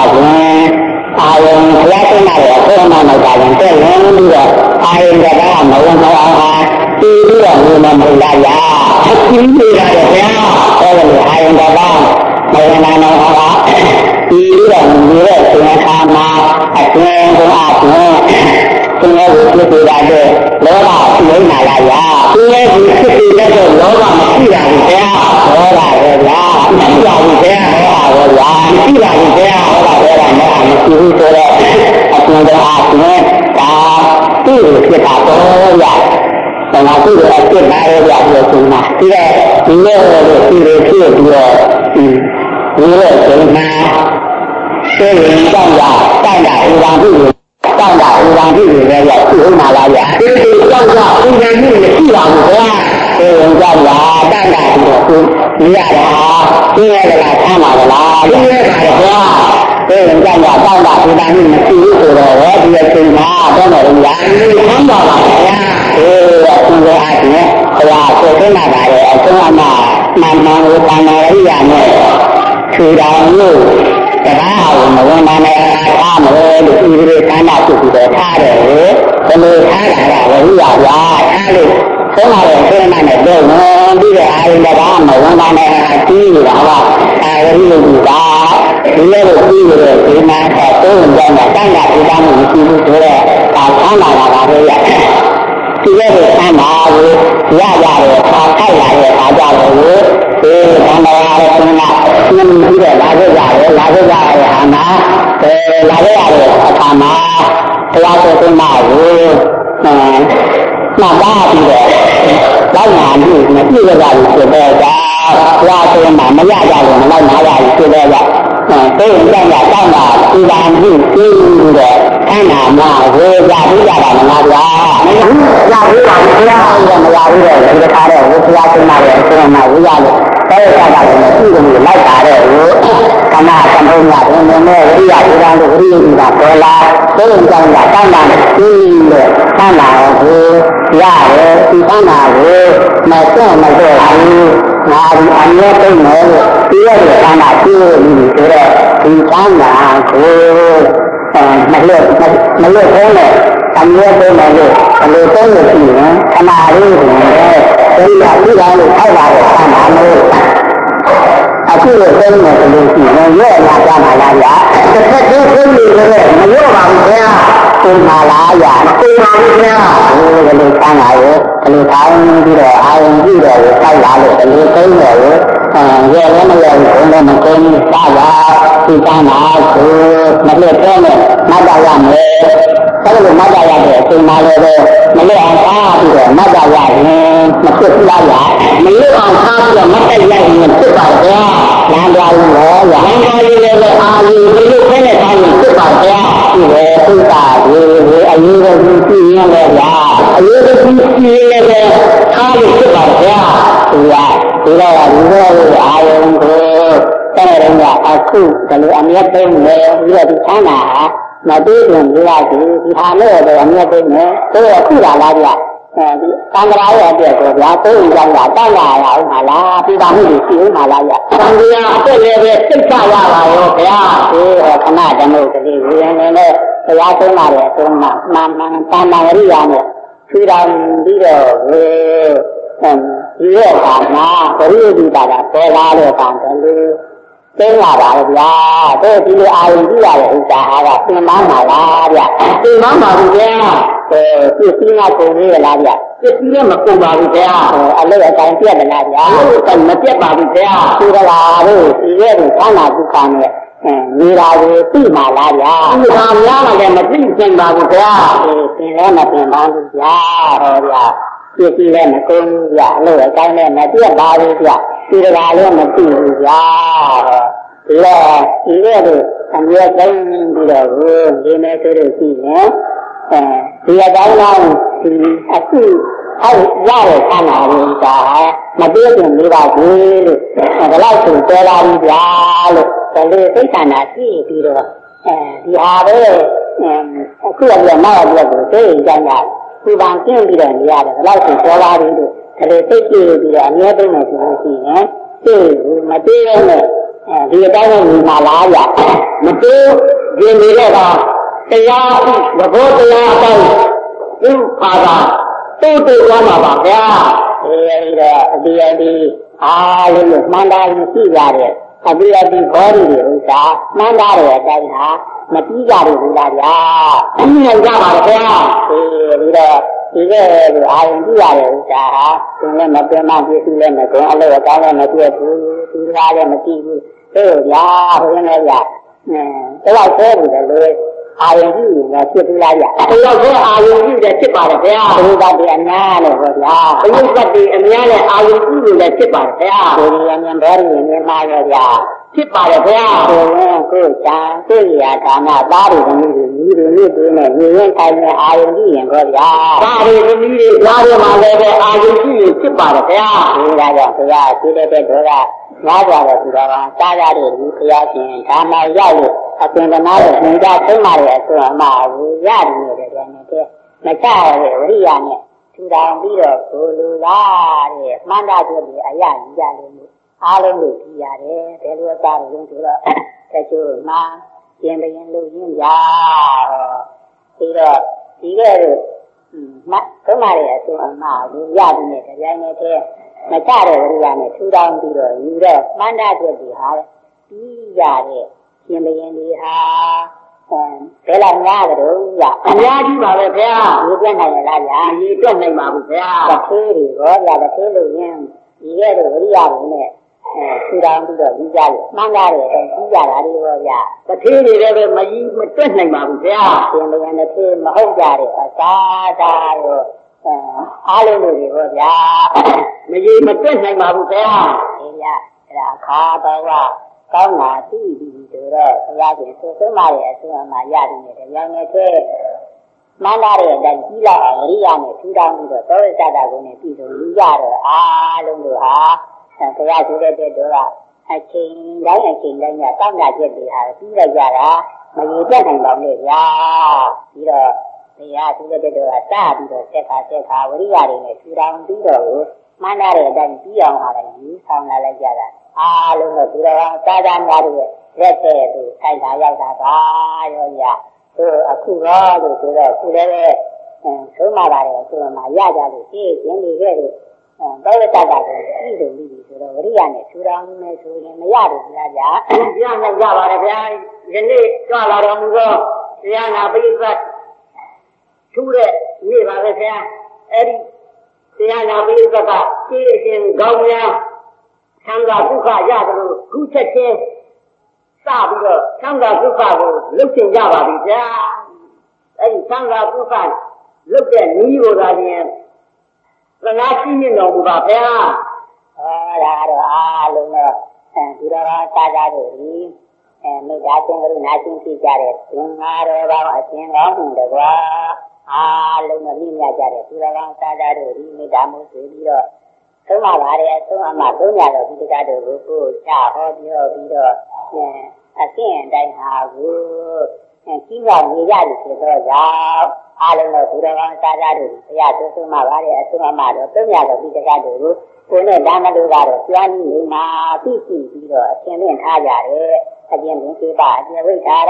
ra cái này là cái mà bảo là cái nó đi rồi ai ra ba mà nó đi rồi nhưng mà mình là chính đi ra được nha có là ai ra ba mà nó đi rồi thì nó tham mà nghe cũng chúng nó được từ đại được nó bảo cái này là chúng nó thì nó được nó mà khi là gì thế nó là khi là gì thế nó là khi là gì thế nó là nó chỉ tôi đó chúng nó chúng nó cái cái ta có vậy còn là cái cái này là rồi chúng mà cái này nhớ được cái rồi nhớ cái mà cái người trong nhà đang cái gì này là cái mà là vậy cái trong nhà cái này như cái làm của cái người trong nhà đang là cái nhà là cái này là tham mà là cái này là cái người trong nhà đang là cái đang như cái rồi đó thì cái mà cái này là như tham mà là nha chúng tôi ai nhé là cái này là cái mà người ta nói là nàyคือเราอยู่แต่ถ้าเอาเหมือนมาในท่าเหมือนหรือที่เรียกท่าหน้าจุดเดียวท่าเดียวจะมีท่าหลายๆหรืออย่างว่าท่าเลยเพราะเราเชื่อมาในเรื่องนี้ที่เราเอาในบ้านเหมือนมาในที่เราว่าอะไรที่อยู่บ้านหรือเรื่องที่เราที่มาแต่ตัวอย่างตั้งแต่ที่บ้านมีที่ตัว sáng là rồi vậy thì cái sáng là ra rồi thay lại ra rồi thì đang là nhưng bây giờ là cái ra mà là cái ra mà theo tôi mà ba thì đó là gì mà chưa bao giờ chưa bao giờ ra tôi mà mới ra rồi mà nói ra chưa bao giờ tôi cũng đang là trong là khi đang gì rồi cái nào mà về ra là mà ra rồi cái ta rồi cái ra tôi mà ra rồi cái ta là mà khi mình lấy cả rồi cái nào trong hôm là nó đi ra đi ra rồi đi ra rồi là tôi cũng đang là trong là cái nào ra rồi thì cái nào mà cái mà rồi anh nhớ tôi nói thì cái nào chưa đi rồi thì cái nào mà lừa thế này anh nhớ tôi nói lừa thế này thì cái nào đi là đi ra rồi thay vào cái nào nữa khi lừa thế này thì lừa chỉ nhớ là ra mà là giả cái gì rồi mà nhớ vào thế tôi mà là giả tôi mà đi thế cái lừa sang lại lừa thay đi rồi ai đi rồi thay lại rồi lừa thế này về nó cũng là một cái ra thì ta nói mà lừa thế này mà ra cái lúc mà ra rồi thì mà lừa ăn cá thì rồi mà ra mà cứ ra mà lừa ăn cá thì mà cái này mình cứ phải ra làm ra rồi làm ra rồi cái lúc thế này thì mình cứ phải ra thì về chúng ta thì anh ấy thì như là anh ấy thì là hai cái cứ phải ra thì là ai cũng cái này là cái lúc anh ấy tên này là thì sáng nào mà tôi thường đi ra thì tham nữa rồi anh ấy tên nữa tôi là cứ là gì ạ thì tăng cái đó là của giá tôi rằng là tăng là mà là thì đang đi xíu mà là vậy tăng đi tôi về tích ra rồi ok thì cái này cho nó cái gì nên cái giá tôi mà để tôi mà tăng mà đi ra nữa khi đang đi rồi đi ở càng mà có đi ra là tôi ra được càng cái là bảo là tôi chỉ đi ai đi ra để trả là cái má mà là vậy cái má mà đi ra cái xin là cô đi là vậy cái xin mà cô bảo đi ra anh lấy cái tiền là vậy cần mà tiền bảo đi ra thì là rồi thì cái nào cũng cần đi ra thì tí mà là vậy cái nào là mà tí tiền bảo đi ra thì là mà tiền bảo đi ra rồi cái này mà cô dạ lấy cái này mà tiền bảo đi ra thì là luôn mà tí ra thì là được anh nhớ cái đi rồi đi này tôi được gì nhé thì là cái này thì cứ hay ra rồi tham nào đi cả mà biết được đi vào thì cái lao thủ cho ra đi ra được cái này cái tham nào thì được thì đấy cứ là việc nào là việc cái dạng này cứ bằng tiền đi rồi ra được lao thủ cho ra đi được cái này cái gì đi rồi nhớ cái này thì gì nhé thì mà tiền này thì cái này mà lá vậy mà tôi riêng đi đây là cái và vô cái đây nhưng mà là tôi tự quan mà bảo ra thì đi lên được mang ra những cái gì rồi đi bỏ đi rồi sao mang ra rồi đây hả mà tí ra rồi ra anh nhận ra mà ra thì thì cái ai cũng ra rồi sao nên mà tôi mang cái lên mà tôi ăn được cái này mà tôi ra đây mà tí rồi này cái là thế rồi ai cũng là chưa ra vậy cái là thế ai cũng là chết bảo đấy tôi ra đi anh nhà này rồi tôi ra đi anh nhà này ai cũng là chết bảo đấy tôi anh em bé anh mai rồi chết bảo đấy tôi cha tôi là cả nhà ba đứa người này người thay ai cũng rồi ba đứa mà về ai cũng chết bảo đấy tôi ra tôi để tôi ra nói ra rồi thì là ta ra được thì là ta mà ra được tiền là nói được người ta tới mà rồi mà ra được rồi này mà cha rồi đi ra này chúng ta biết được cô ra thì mang ra cho thì ai ra được lên được thì ra đấy để đưa ra được những thứ đó cái chỗ mà tiền là những lưu những ra thì cái mà cái mà để tôi mà ra được này cái ra này thế mà cha rồi đi ra này thu đam đi rồi như đó mang ra cho thì hả đi ra đấy tiền là những đi ha bè là nhà cái đó dạ nhà chứ mà về thế như cái này là dạ như cái này mà về thế là thế thì có là thế luôn nha ý cái đồ đi ra rồi nè khi đang đi rồi đi ra rồi mang ra rồi đi ra là đi rồi dạ cái thế thì đây mà cái này mà về thế tiền bây giờ nó thế mà không ra rồi xa rồi alo rồi rồi dạ mà cái này mà về thế dạ là khá bao à cao ngã tí đi rồi ra thì số mà để số mà ra thì để ra nghe thế mang ra rồi đang đi là ở đi ra này khi đang đi rồi tối ra đã rồi này đi rồi đi ra rồi luôn rồi hả cái ra chỗ đây đó là anh chị nhà tao nhà chuyện thì hả đi ra ra mà như thế thành bọn này ra đi rồi thì ra chỗ đây đó là xa đi rồi xe khá với đi ra này khi đang đi rồi mang ra rồi đang đi ông họ là gì xong là ra luôn rồi rồi ta ra nhà rồi rất là từ thay ra rồi dạ khu đó rồi khu đấy số mà bà rồi số mà ra rồi chuyện đi cái rồi đó là ta rồi đi rồi đi ra này số đó mà ra được là dạ ra này ra bà rồi ra cái này cho là làm rồi ra là bây giờ chú đấy như bà rồi thế ra là bây giờ cả cái chuyện gạo nha tham gia cũng phải ra rồi cứ chết xa bây giờ tham gia cũng phải rồi lúc chuyện ra bà thì ra tham gia cũng phải lúc để nghĩ rồi là gì là nó chỉ như nó bà thế ra rồi luôn rồi thì đó ta ra rồi đi mới ra trên rồi nãy trên khi ra rồi tiếng rồi vào tiếng đó cũng được quá luôn rồi đi nhà ra rồi thì đó ta ra rồi đi mới đã một sự đi rồi số mà bà đấy số mà tối nhà rồi đi ra được cô cha họ đi rồi cái đại hà của chỉ là người gia đình thì thôi ra lần rồi thì đó ta ra được ya số mà bà đấy số mà rồi tối nhà rồi đi ra được cô này đang được ra rồi cho anh mà tí đi rồi trên lên tha ra đấy ta trên đến cái bà thì với ta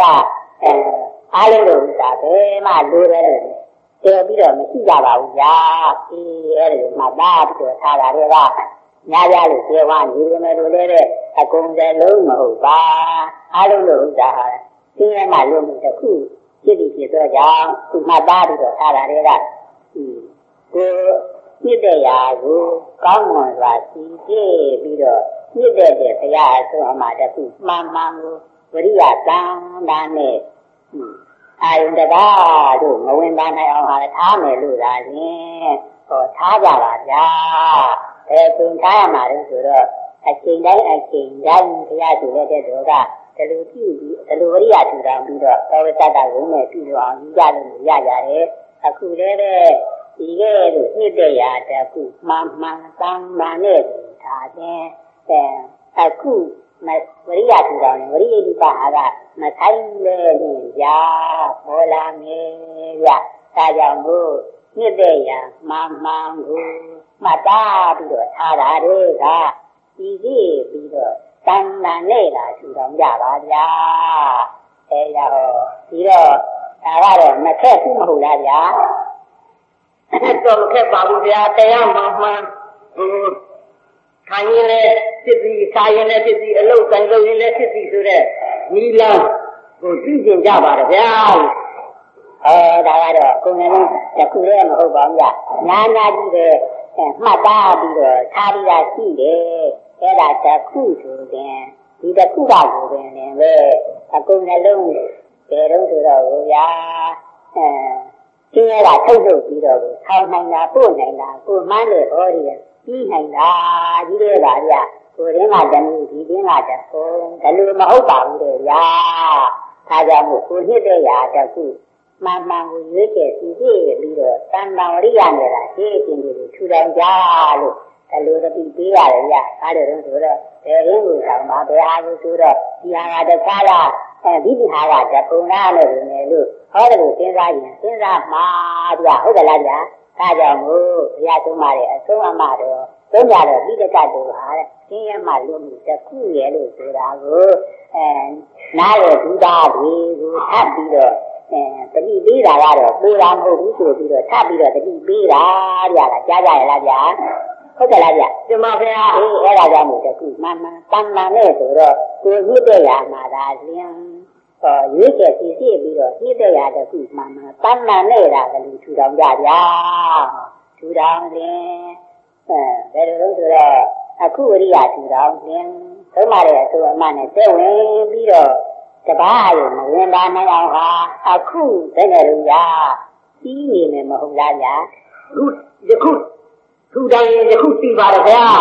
ra lần rồi ta thế mà đưa ra được theo bây giờ mình chỉ ra bảo giá thì mà ba bây giờ tha ra đây ra nhà ra được theo hoa như thế rồi đấy cùng ra lớn mà hồi ba luôn rồi ra thì mà luôn mình sẽ cứ chỉ đi theo ra mà ba bây giờ tha ra đây ra cô như thế à cô có một và chỉ bây giờ như thế để thấy à số mà đã cứ mang với tăng đàn này dùng cái đó đủ mà quên ban này ông hỏi tháo này lùi ra nhé có tháo ra là ra thế phương thái mà được rồi chuyện đấy thì ra chủ đề để được ra cái lùi đi à chủ động đi rồi tôi ta đã uống này thì rồi ra được ra đấy khu đấy thì cái được như thế à cái khu mang tăng mà này thà thế khu mà với ra chủ động với đi bà ra mà thấy lên ya bố làm ya ta giang ngô như thế ya mang ngô mà ta bây giờ tha ra đấy ra đi bây giờ tăng là này là chủ động giả bà ya thế ya thì đó ta ra rồi mà thế cũng mà hủ ra ya rồi cái bảo ya thế mà khai lên thiết bị khai lên thiết bị lâu lên thiết bị rồi ni là cô tin chuyện ra bà rồi đã rồi cô này là cô đấy mà cô bảo nhà đi về mà ta đi rồi tha đi ra chi đấy cái là ta khu rồi thì ta khu vào rồi về cô này luôn về đúng rồi khi là thông thường đi rồi sau này là cô mang được thôi đi hành là đi đây là cô đến là dân thì đến là cô cái lương mà hỗ trợ được thay ra một cô như thế cho cô mang người cái gì đi rồi tam bao đi ăn rồi là cái chuyện gì chú đang ra luôn cái lương nó bị rồi cái được rồi để đến người sao mà để hai người rồi đi hàng ra cái là đi hàng ra cho cô na rồi này luôn hỏi được tiền ra mà hỗ trợ là thay ra một ra số mà rồi tối nhà rồi đi cái đồ hả cái mà luôn sẽ khu về được rồi đó nãy rồi chúng ta thì tháp đi rồi cái gì biết là rồi bố làm hồ đi rồi tháp đi rồi cái gì biết là cha là có thể là nhưng mà cái là ra một cái cụ mà tăng mà nữa rồi cô biết đây mà là liên ရွေးချယ်စီစစ်ပြီးတော့ညစ်တဲ့ရာတခုမှတဏ္ဍာနေတာကလေးထူထောင်ကြဗျာထူထောင်ရင်ဘယ်လိုလုပ်ဆိုတော့အခုဝရိယထူထောင်ရင်သုံးပါတဲ့အဆိုအမှနဲ့သက်ဝင်ပြီးတော့တပားရုံမဝင်ပါနိုင်အောင်ဟာအခုဘယ်နဲ့လို့ရာပြီးနေမယ်မဟုတ်လားဗျာယခုထူထောင်ရင်ယခုသိပါတော့ဗျာ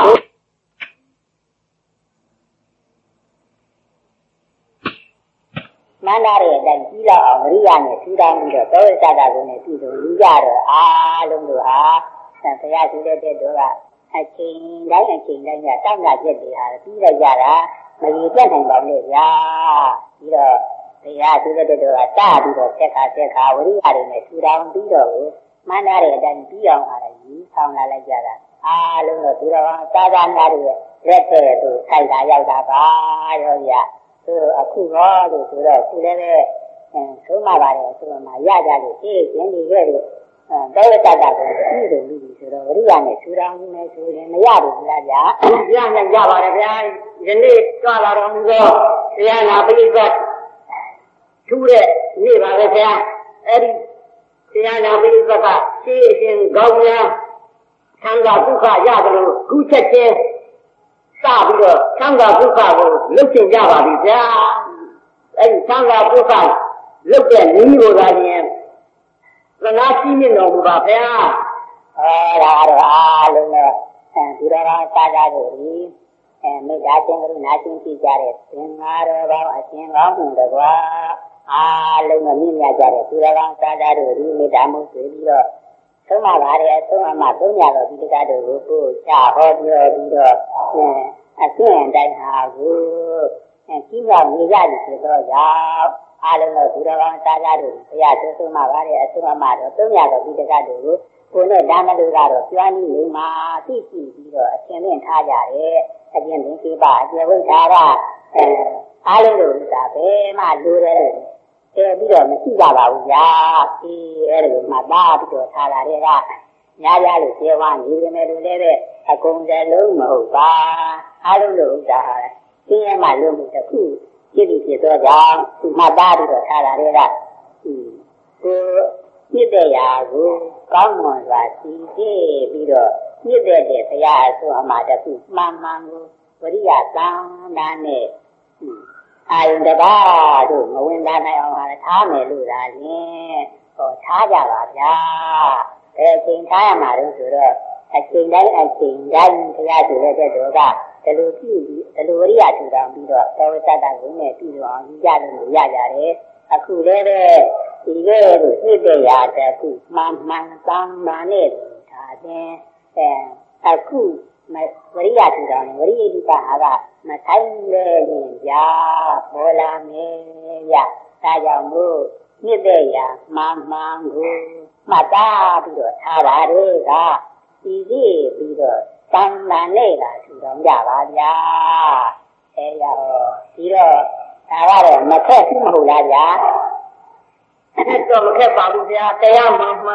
မန္တရဲ့အတိုင်းကြီးလောက်အောင်ဝရိယနဲ့ထူထောင်ပြီးတော့သောဝိသတာကိုနဲ့ပြည်သူလူကြတော့အားလုံးတို့ဟာဘုရားရှိတဲ့တို့ကအချိန်တိုင်းကတောင်းတာချက်တွေဟာပြီးလိုက်ကြတာမရေပြတ်နိုင်ပါဘူးလေဗျာပြီးတော့ဘုရားရှိတဲ့တို့ကစပြီးတော့ဆက်ခါဝရိယတွေနဲ့ထူထောင်ပြီးတော့မန္တရဲ့အတိုင်းပြီးအောင်ဟာလည်းကြီးဆောင်လာလိုက်ကြတာအားလုံးတော့ဒီတော့သာသနာတွေလက်တဲ့သူခိုက်တာရောက်တာပါရောဗျာဆိုအခုတော့လို့ဆိုတော့ခုလည်းပဲသုံးပါပါတယ်ဆိုတော့မှရကြလို့ရှင်းနေခဲ့လို့တောဝတ္တတာကိုပြီးတယ်ပြီးပြီဆိုတော့ဝရိယနဲ့ထူထောင်နေမယ်ဆိုရင်မရဘူးလားဗျာရနိုင်ကြပါတယ်ဗျာယနေ့ကြွလာတော်မူသောတရားနာပိဋကထူတဲ့နေ့ပါပဲဗျာအဲ့ဒီတရားနာပိဋကကရှင်းရှင်းကောင်းများသံဃာဒုက္ခရတယ်လို့ခုချက်ချင်းစပြီးတော့သံဃာဒုက္ခကိုလုတ်ချင်ကြပါပြီဗျာအဲ့ဒီသံဃာဒုက္ခလုတ်တဲ့နည်းကိုသာချင်းသနာရှိမြင့်တော်မူပါဗျာဒါတော့အားလုံးနဲ့ဒီတော်သာသာတို့ဒီမေတ္တာရှင်ကရုဏာရှင်ကြည့်ကြတဲ့သင်္ဃာတော်ပေါင်းအရှင်ကောင်းမှုတကွာအားလုံးနဲ့မြင့်မြတ်ကြတဲ့ဒီတော်သာသာတို့ဒီမေတ္တာမှုဆိုပြီးတော့သုံးပါပါတယ်သုံးအမှသုံးရတော့ဒီတကားတို့ကိုပို့ချဟောပြောပြီးတော့အကျင့်တိုင်းဟာကိုကြီးရောက်နေကြပြီဆိုတော့ရောက်အားလုံးတော့ဒီတော်သာသာတို့ဘုရားသုံးပါပါတယ်အဆုံးအမှတော့သုံးရတော့ဒီတကားတို့ကိုနဲ့ဒါမလို့ကတော့ကျွမ်းနေမှာသိရှိပြီးတော့အရှင်သင်ထားကြတယ်အရှင်သင်ပြပါအကျေဝိဒါရအားလုံးတို့ကဘယ်မှလိုတယ်လို့ပြီးတော့မရှိကြပါဘူးဗျာအဲ့ဒါကိုမှသားပြီးတော့ထားလာတဲ့ကညားရလို့ကျေဝါနေနေတယ်လို့လည်းပဲအကုန်စလုံးမဟုတ်ပါအားလုံးတို့ဥစ္စာဟာရှင်းရမှလို့မှုတစ်ခုဖြစ်တော့ကြောင့်ဒီမှသားပြီးတော့ထားလာတဲ့ကကိုမြစ်တဲ့ရာကိုကောင်းမွန်စွာစီပြီးတော့မြစ်တဲ့ဘုရားအဆုံးအမှာတစ်ခုမှန်ကိုဝရိယသံဃာနဲ့အာယုန်တပါးတို့မဝင်လာနိုင်အောင်ဟာထားမယ်လို့သာလင်းထားကြပါဗျာဘယ်အချိန်ထားရမှာလို့ဆိုတော့အချိန်တိုင်းဘုရားဆိုတဲ့တော်ကဒီလိုပြုပြီးဒီလိုဝရိယထူထောင်ပြီးတော့သောဝတ္တတာကိုနဲ့ပြီးတော့ယူကြလို့ရကြတယ်အခုလည်းပဲဒီလိုလို့သိတဲ့ရာတခုမှန်သံမာနဲ့ဒါချင်းအခုဝရိယထူထောင်ဝရိယဒီကဟာကမဆိုင်လေရင်ဗျာပေါ်လာမယ်ဗျာဒါကြောင့်မို့မြစ်တဲ့ရာမှန်ကိုမှတ်သားပြီးတော့ထားပါလေကဒီပြီးတော့တန်တန်နဲ့ကထူထောင်ကြပါဗျာအဲရောဒီတော့ဒါကတော့မခက်ဘူးမဟုတ်လားဗျာတော့မခက်ပါဘူးဗျာတရားမှန်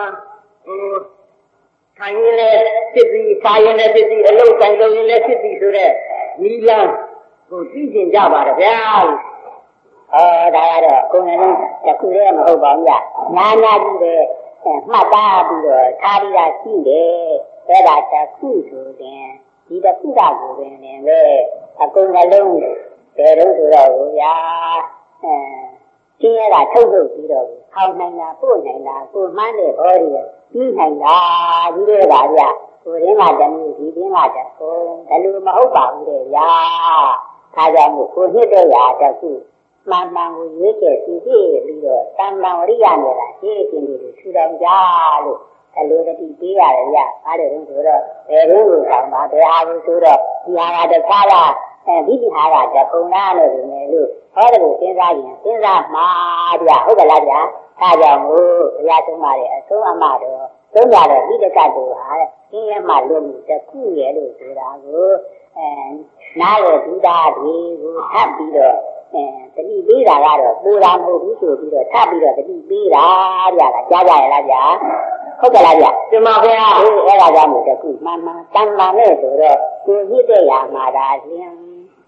ထိုင်ရင်လည်းဖြစ်ပြီးစားရင်လည်းဖြစ်ပြီးအလုပ်ဆိုင်လုပ်ရင်လည်းဖြစ်ပြီးဆိုတဲ့နီလန်းကိုသိကျင်ကြပါတယ်ဗျာဒါကတော့ကိုယ်နဲ့တခုတည်းမဟုတ်ပါဘူးဗျာညာကြီးပဲမှတ်သားပြီးတော့ထားပြီးတာရှိတယ်အဲ့ဒါတခုဆိုရင်ဒီတခုတာကိုပင်ပဲအကုန်လုံးဘယ်တော့ဆိုတော့ဗျာရှင်းရတာထုတ်ပြီးတော့ခေါင်းနိုင်တာပို့နိုင်တာကိုမှန်းတဲ့ဘောရီပြီးနိုင်တာဒီလိုပါဗျာကိုရင်းလာတယ်ဒီရင်းလာတယ်ကိုဘယ်လိုမဟုတ်ပါဘူးလေဗျာဒါကြောင့်မို့ကိုနှစ်တဲ့ရာတခုမှန်ကိုရွေးချယ်စီပြီးတော့တန်တန်ဝရိယနဲ့လားရှင်းရှင်းလေးထူထောင်ကြလို့အလိုတတိပေးရတယ်ဗျာအားတယ်ဆိုတော့ဘယ်လိုလုပ်ဆောင်ပါဘယ်အားလို့ဆိုတော့ဒီဟာကတခြားလားဒီဟာကတကုံနာလို့ဒီမယ်လို့ဟောတယ်ကိုစဉ်းစားရင်စဉ်းစားမှာဗျာဟုတ်ကလားဗျာဒါကြောင့်မို့ဘုရားဆုံးပါတယ်အဆုံးအမတော်သုံးရတဲ့ဒီတကတ်တို့ဟာရှင်းရမှလို့တခုရဲ့လို့ဆိုတာကိုနားရဒုတာတွေကိုထပ်ပြီးတော့တတိပေးတာကတော့ပူတာမဟုတ်ဘူးဆိုပြီးတော့ထပ်ပြီးတော့တတိပေးတာဗျာကြားကြရလားဗျာဟုတ်ကဲ့လားဗျာဒီမှာဗျာအဲ့ဒါကြောင့်မို့တခုမှန်တန်လာနဲ့ဆိုတော့ကိုရစ်တဲ့ရာမှာဒါလင်း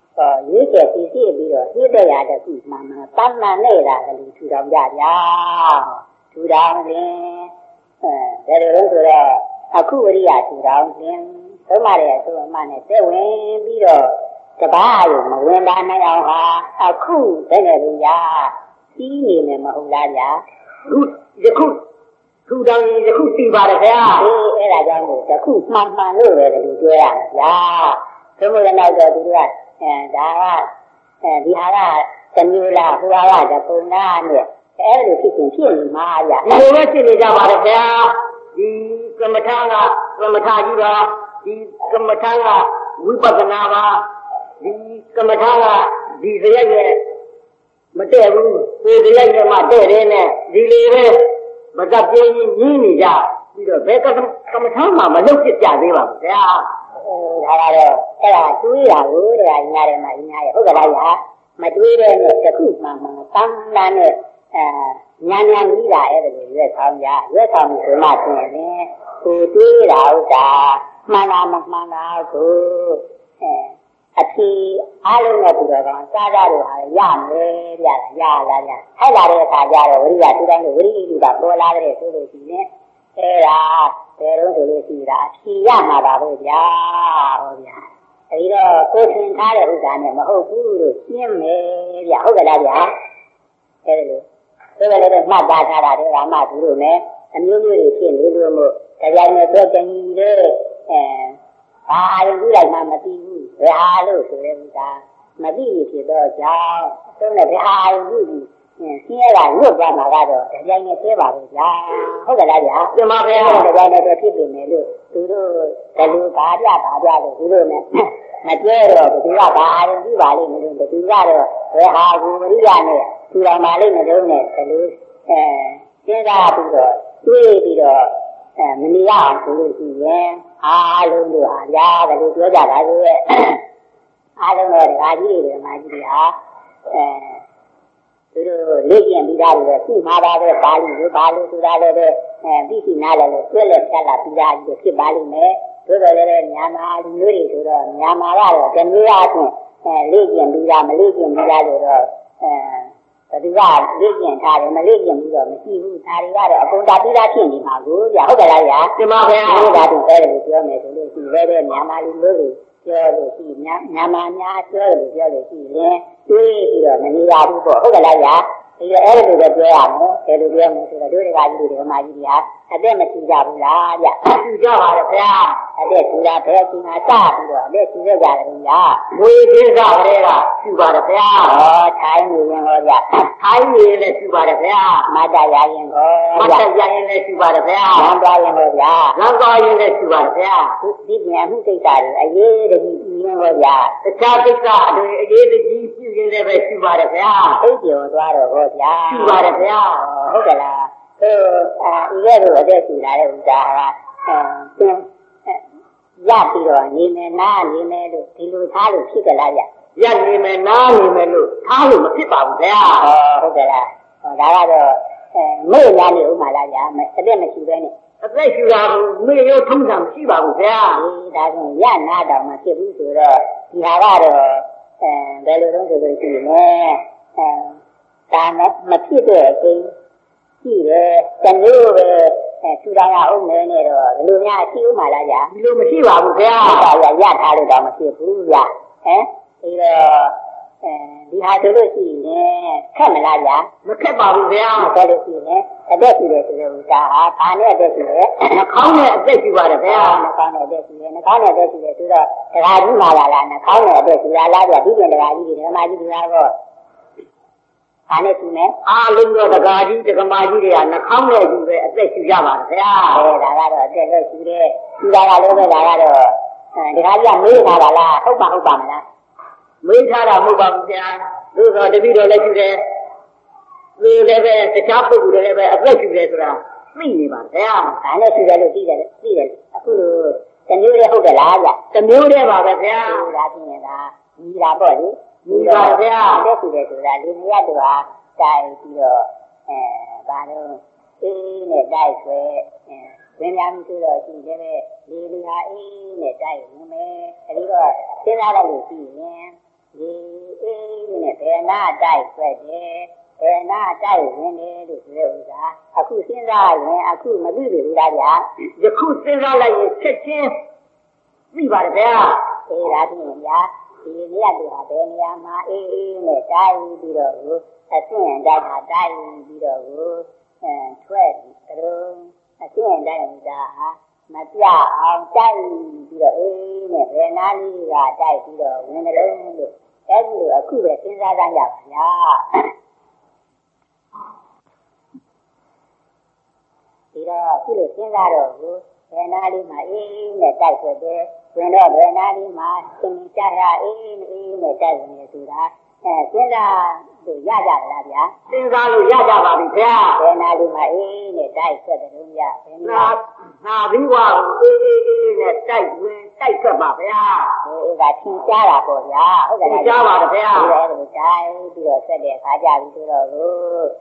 ရွေးချယ်စီစစ်ပြီးတော့ပြည့်တဲ့ရတဲ့ခုမှမှတန်တန်နေတာကလေးထူထောင်ကြဗျာထူထောင်ခြင်းဒါလိုလို့ဆိုတော့အခုဝရိယထူထောင်ခြင်းသုံးပါရဲ့အဆိုအမှနဲ့သက်ဝင်ပြီးတော့တပားရုံမဝင်တာနိုင်အောင်ဟာအခုတကယ်လို့ရပြီးနေမယ်မဟုတ်လားဗျာယခုထူထောင်ရင်ယခုသိပါတယ်ခင်ဗျာအဲ့ဒါကြောင့်မို့တခုမှန်မှန်လို့ပဲလို့ပြောရမှာဗျာဘယ်လိုလဲတော့သူတို့ကဒါကဒီဟာကတမျိုးလားဟိုဟာကပုံလားနဲ့အဲ့လိုဖြစ်ရင်ဖြစ်နေမှာဗျာဒီလိုပဲဖြစ်နေကြပါတယ်ခင်ဗျာဒီကမ္မထာကကမ္မထာကြီးပါဒီကမ္မထာကဝိပဿနာပါဒီကမ္မထာကဒီစရိုက်နဲ့မတည့်ဘူးကိုယ်စရိုက်နဲ့မှတည့်တယ်နဲ့ဒီလိုပဲမကပြင်းကြီးညင်းနေကြပြီးတော့ဘယ်ကမ္မထာမှမလုပ်ဖြစ်ကြသေးပါဘူးဗျာဒါကတော့အဲ့ဒါတွေးရလို့တရားညာတယ်မှာညာရဟုတ်ကလားညာမတွေးတဲ့နဲ့တခုမှမှတန်းတန်းနဲ့ညာညာကြီးတာအဲ့ဒါကိုရွက်ဆောင်ကြရွက်ဆောင်ဆိုမှဆိုရင်ကိုတွေးတာဥစ္စာမှန်တာမမှန်တာကိုအဖြေအားလုံးနဲ့ပြီးတော့စားကြတော့ဟာရမယ်ဗျာရလာကြအဲ့လာတဲ့အခါကျတော့ဝိရိယတူတိုင်းဝိရိယတူတာပေါ်လာတဲ့ဆိုလို့ရှိရင်အဲ့ဒါဘယ်တော့ဆိုလို့ရှိတာအဖြေရမှာပါပဲဗျာဟောဗျာအဲဒီတော့ကိုယ်သင်ထားတဲ့ဥစ္စာနဲ့မဟုတ်ဘူးလို့ရှင်းမယ်ဗျာဟုတ်ကဲ့လားဗျာအဲ့ဒါလို့ဆိုတော့လည်းမှတ်သားထားတာတော့မှသူတို့နဲ့အမျိုးမျိုးတွေဖြစ်နေလို့မို့တရားနဲ့တော့တင်ကြီးတဲ့ဘာအရင်ကြည့်လိုက်မှမသိဘူးဘယ်ဟာလို့ဆိုတဲ့ဥစ္စာမသိဖြစ်တော့ကြောင်းသုံးတဲ့ဘယ်ဟာအရင်ကြည့်ပြီးရှင်းရတာညွတ်သွားမှာကတော့တရားနဲ့သေးပါဘူးဗျာဟုတ်ကဲ့လားဗျာဒီမှာပဲတရားနဲ့တော့ဖြစ်နေတယ်လို့သူတို့ဘယ်လိုဘာပြလို့သူတို့နဲ့မပြောတော့ဘယ်သူကဘာအရင်ကြည့်ပါလိမ့်မလို့ဘယ်သူကတော့ဘယ်ဟာကိုဝိရိယနဲ့သူတော်မှလိမ့်မလို့နဲ့ဘယ်လိုစဉ်းစားပြီးတော့တွေးပြီးတော့မနေရအောင်ဆိုလို့ရှိရင်အားလုံးတို့ဟာဗျာဘယ်လိုပြောကြတာလဲအားလုံးတော့ဒကာကြီးတွေမာကြီးတွေဟာသူတို့လေ့ကျင့်ပြီးသားတွေသိမှာပါပဲပါဠိလိုပါလို့ဆိုတာလည်းပဲပြီးစီနားလည်းတွဲလက်ဖြတ်လာပြီးသားကြီးဖြစ်ပါလိမ့်မယ်သို့တော်လည်းမြန်မာလူမျိုးတွေဆိုတော့မြန်မာကတော့တမျိုးအားဖြင့်လေ့ကျင့်ပြီးသားမလေ့ကျင့်ပြီးသားလို့တော့ဘယ်သူကလေ့ကျင့်ထားတယ်မလေ့ကျင့်ပြီးတော့မရှိဘူးဒါတွေကတော့အကုန်တာပြီးသားဖြစ်နေမှာကိုဗျာဟုတ်ကဲ့လားဗျာဒီမှာပဲဒါတို့အဲ့ဒါကိုပြောမယ်ဆိုလို့ရှိရင်လည်းမြန်မာလူမျိုးတွေပြောလို့ရှိရင်မြန်မာများပြောလို့ရှိရင်တွေးပြီးတော့မနေရဘူးပေါ့ဟုတ်ကဲ့လားဗျာဒီလိုအဲ့လိုလည်းပြောရမယ်ဘယ်လိုပြောမလဲဆိုတော့တို့တကကြီးတွေဓမ္မကြီးတွေဟာအသက်မကြည့်ကြဘူးလားဗျကြည့်ကြပါလေဗျာအသက်ကြည့်တာဘယ်ကြည့်မှာစပြီးတော့အသက်ကြည့်ရကြတယ်ဗျာဝေဒေသကလေးကကြည့်ပါလေဗျာထိုင်းနေရင်ဟောဗျထိုင်းနေလည်းကြည့်ပါလေဗျာမတ္တရရင်ဟောမတ္တရရင်လည်းကြည့်ပါလေဗျာလမ်းသွားရင်ဟောဗျာလမ်းသွားရင်လည်းကြည့်ပါလေဗျာဒီပြန်မှုကိစ္စတွေအရေးတကြီးပြီးရင်ဟောဗျာတခြားကိစ္စတွေအရေးတကြီးပြုရင်လည်းပဲကြည့်ပါလေဗျာအိပ်ကျော်သွားတော့ဟောဗျာကြည့်ပါလေဗျာဟုတ်ကဲ့လားဒီကဲတော့အသက်ရှိလာတဲ့ဥစ္စာကရပြီးတော့နေမယ်နားနေမယ်လို့ဒီလိုထားလို့ဖြစ်ကြလားဗျရနေမယ်နားနေမယ်လို့ထားလို့မဖြစ်ပါဘူးဗျာဟုတ်ကဲ့လားဒါကတော့မေ့ညာနေဥမာလားဗျာအသက်မရှိပဲနဲ့အသက်ရှိတာမေ့ရောထုံးစံမရှိပါဘူးဗျာဒါဆိုရနားတော့မဖြစ်ဘူးဆိုတော့ဒီဟာကတော့ဘယ်လိုလုပ်ဆိုလို့ရှိရင်ဒါနဲ့မဖြစ်တဲ့အချိန်ရှိတယ်တမျိုးပဲထူထောင်ရအောင်မယ်နဲ့တော့ဘယ်လိုများရှိဦးမှာလားဗျာဒီလိုမရှိပါဘူးဗျာရထားလို့တော့မဖြစ်ဘူးဗျာဒီတော့ဒီဟာဆိုလို့ရှိရင်ခက်မလားဗျာမခက်ပါဘူးဗျာမခက်လို့ရှိရင်အသက်ရှိတယ်ဆိုတဲ့ဥစ္စာဟာဘာနဲ့အသက်ရှိလဲနှာခေါင်းနဲ့အသက်ရှိပါတယ်ဗျာနှာခေါင်းနဲ့အသက်ရှိတယ်နှာခေါင်းနဲ့အသက်ရှိတယ်ဆိုတော့ဒကာကြီးမှာလားနှာခေါင်းနဲ့အသက်ရှိလားဗျာဒီပြင်ဒကာကြီးတွေဓမ္မကြီးတွေကတော့ဘာနဲ့ရှိမယ်အားလုံးတော့ဒကာကြီးဒကမာကြီးတွေကနှာခေါင်းနဲ့ယူပဲအသက်ရှိကြပါတယ်ဗျာဒါကတော့အသက်လည်းရှိတယ်ဒီကလည်းပဲဒါကတော့ဒကာကြီးကမေးထားတာလားဟုတ်ပါမလားမေးထားတာမဟုတ်ပါဘူးဗျာသို့သောတပည့်တော်လည်းရှိတယ်သူလည်းပဲတခြားပုဂ္ဂိုလ်တွေလည်းပဲအသက်ရှိတယ်ဆိုတာသိနေပါဗျာဒါနဲ့ရှိတယ်လို့သိတယ်အခုလိုတမျိုးတည်းဟုတ်တယ်လားဗျတမျိုးတည်းပါပဲဗျာဒါဖြစ်နေတာညီတာပေါ့လေညီပါဗျာအသက်ရှိတယ်ဆိုတာလူမရတူဟာတိုက်ပြီးတော့ဘာလို့အေးနဲ့တိုက်ဆွဲဝင်များမှုဆိုတော့ရှိတယ်ပဲလေလူဟာအေးနဲ့တိုက်ဝင်မယ်အဲဒီတော့စဉ်းစားလိုက်လို့ရှိရင်နဲ့ဘယ်နာတိုက်ဆွဲတယ်ဘယ်နာတိုက်ဝင်တယ်လို့ပြောဥစ္စာအခုစဉ်းစားရင်အခုမသိဘူးလားဗျာယခုစဉ်းစားလိုက်ရင်ချက်ချင်းသိပါတယ်ဗျာဒါဖြင့်ဗျာဒီနေရာတူဟာဘယ်နေရာမှာနဲ့တိုက်ပြီးတော့အဆင့်တိုက်တာတိုက်ပြီးတော့ထွက်တယ်အဆင့်တိုက်တာဟာမပြအောင်တိုက်ပြီးတော့နဲ့ဘယ်နာလေးကတိုက်ပြီးတော့ဝင်တယ်လို့အဲ့ဒီလိုအခုပဲစဉ်းစားကြရပါဗျာဒီတော့အခုလိုစဉ်းစားတော့ဘယ်နာလေးမှာနဲ့တိုက်ဆွဲတယ်ဝင်တော့ဘယ်နာလေးမှာသင်ကြရနဲ့တိုက်ဝင်နေဆိုတာစဉ်းစားလို့ရကြလားဗျာစဉ်းစားလို့ရကြပါပြီဗျာဘယ်နာလေးမှာနဲ့တိုက်ဆွဲတယ်လို့ရဘယ်နာပြီးွားကိုနဲ့တိုက်ဝင်တိုက်ဆက်ပါဗျာဒါသင်ကြတာပေါ့ဗျာဟုတ်ကဲ့ကြားပါတယ်ဗျာဒီလိုတိုက်ပြီးတော့ဆက်တဲ့အခါကြပြီဆိုတော့ကို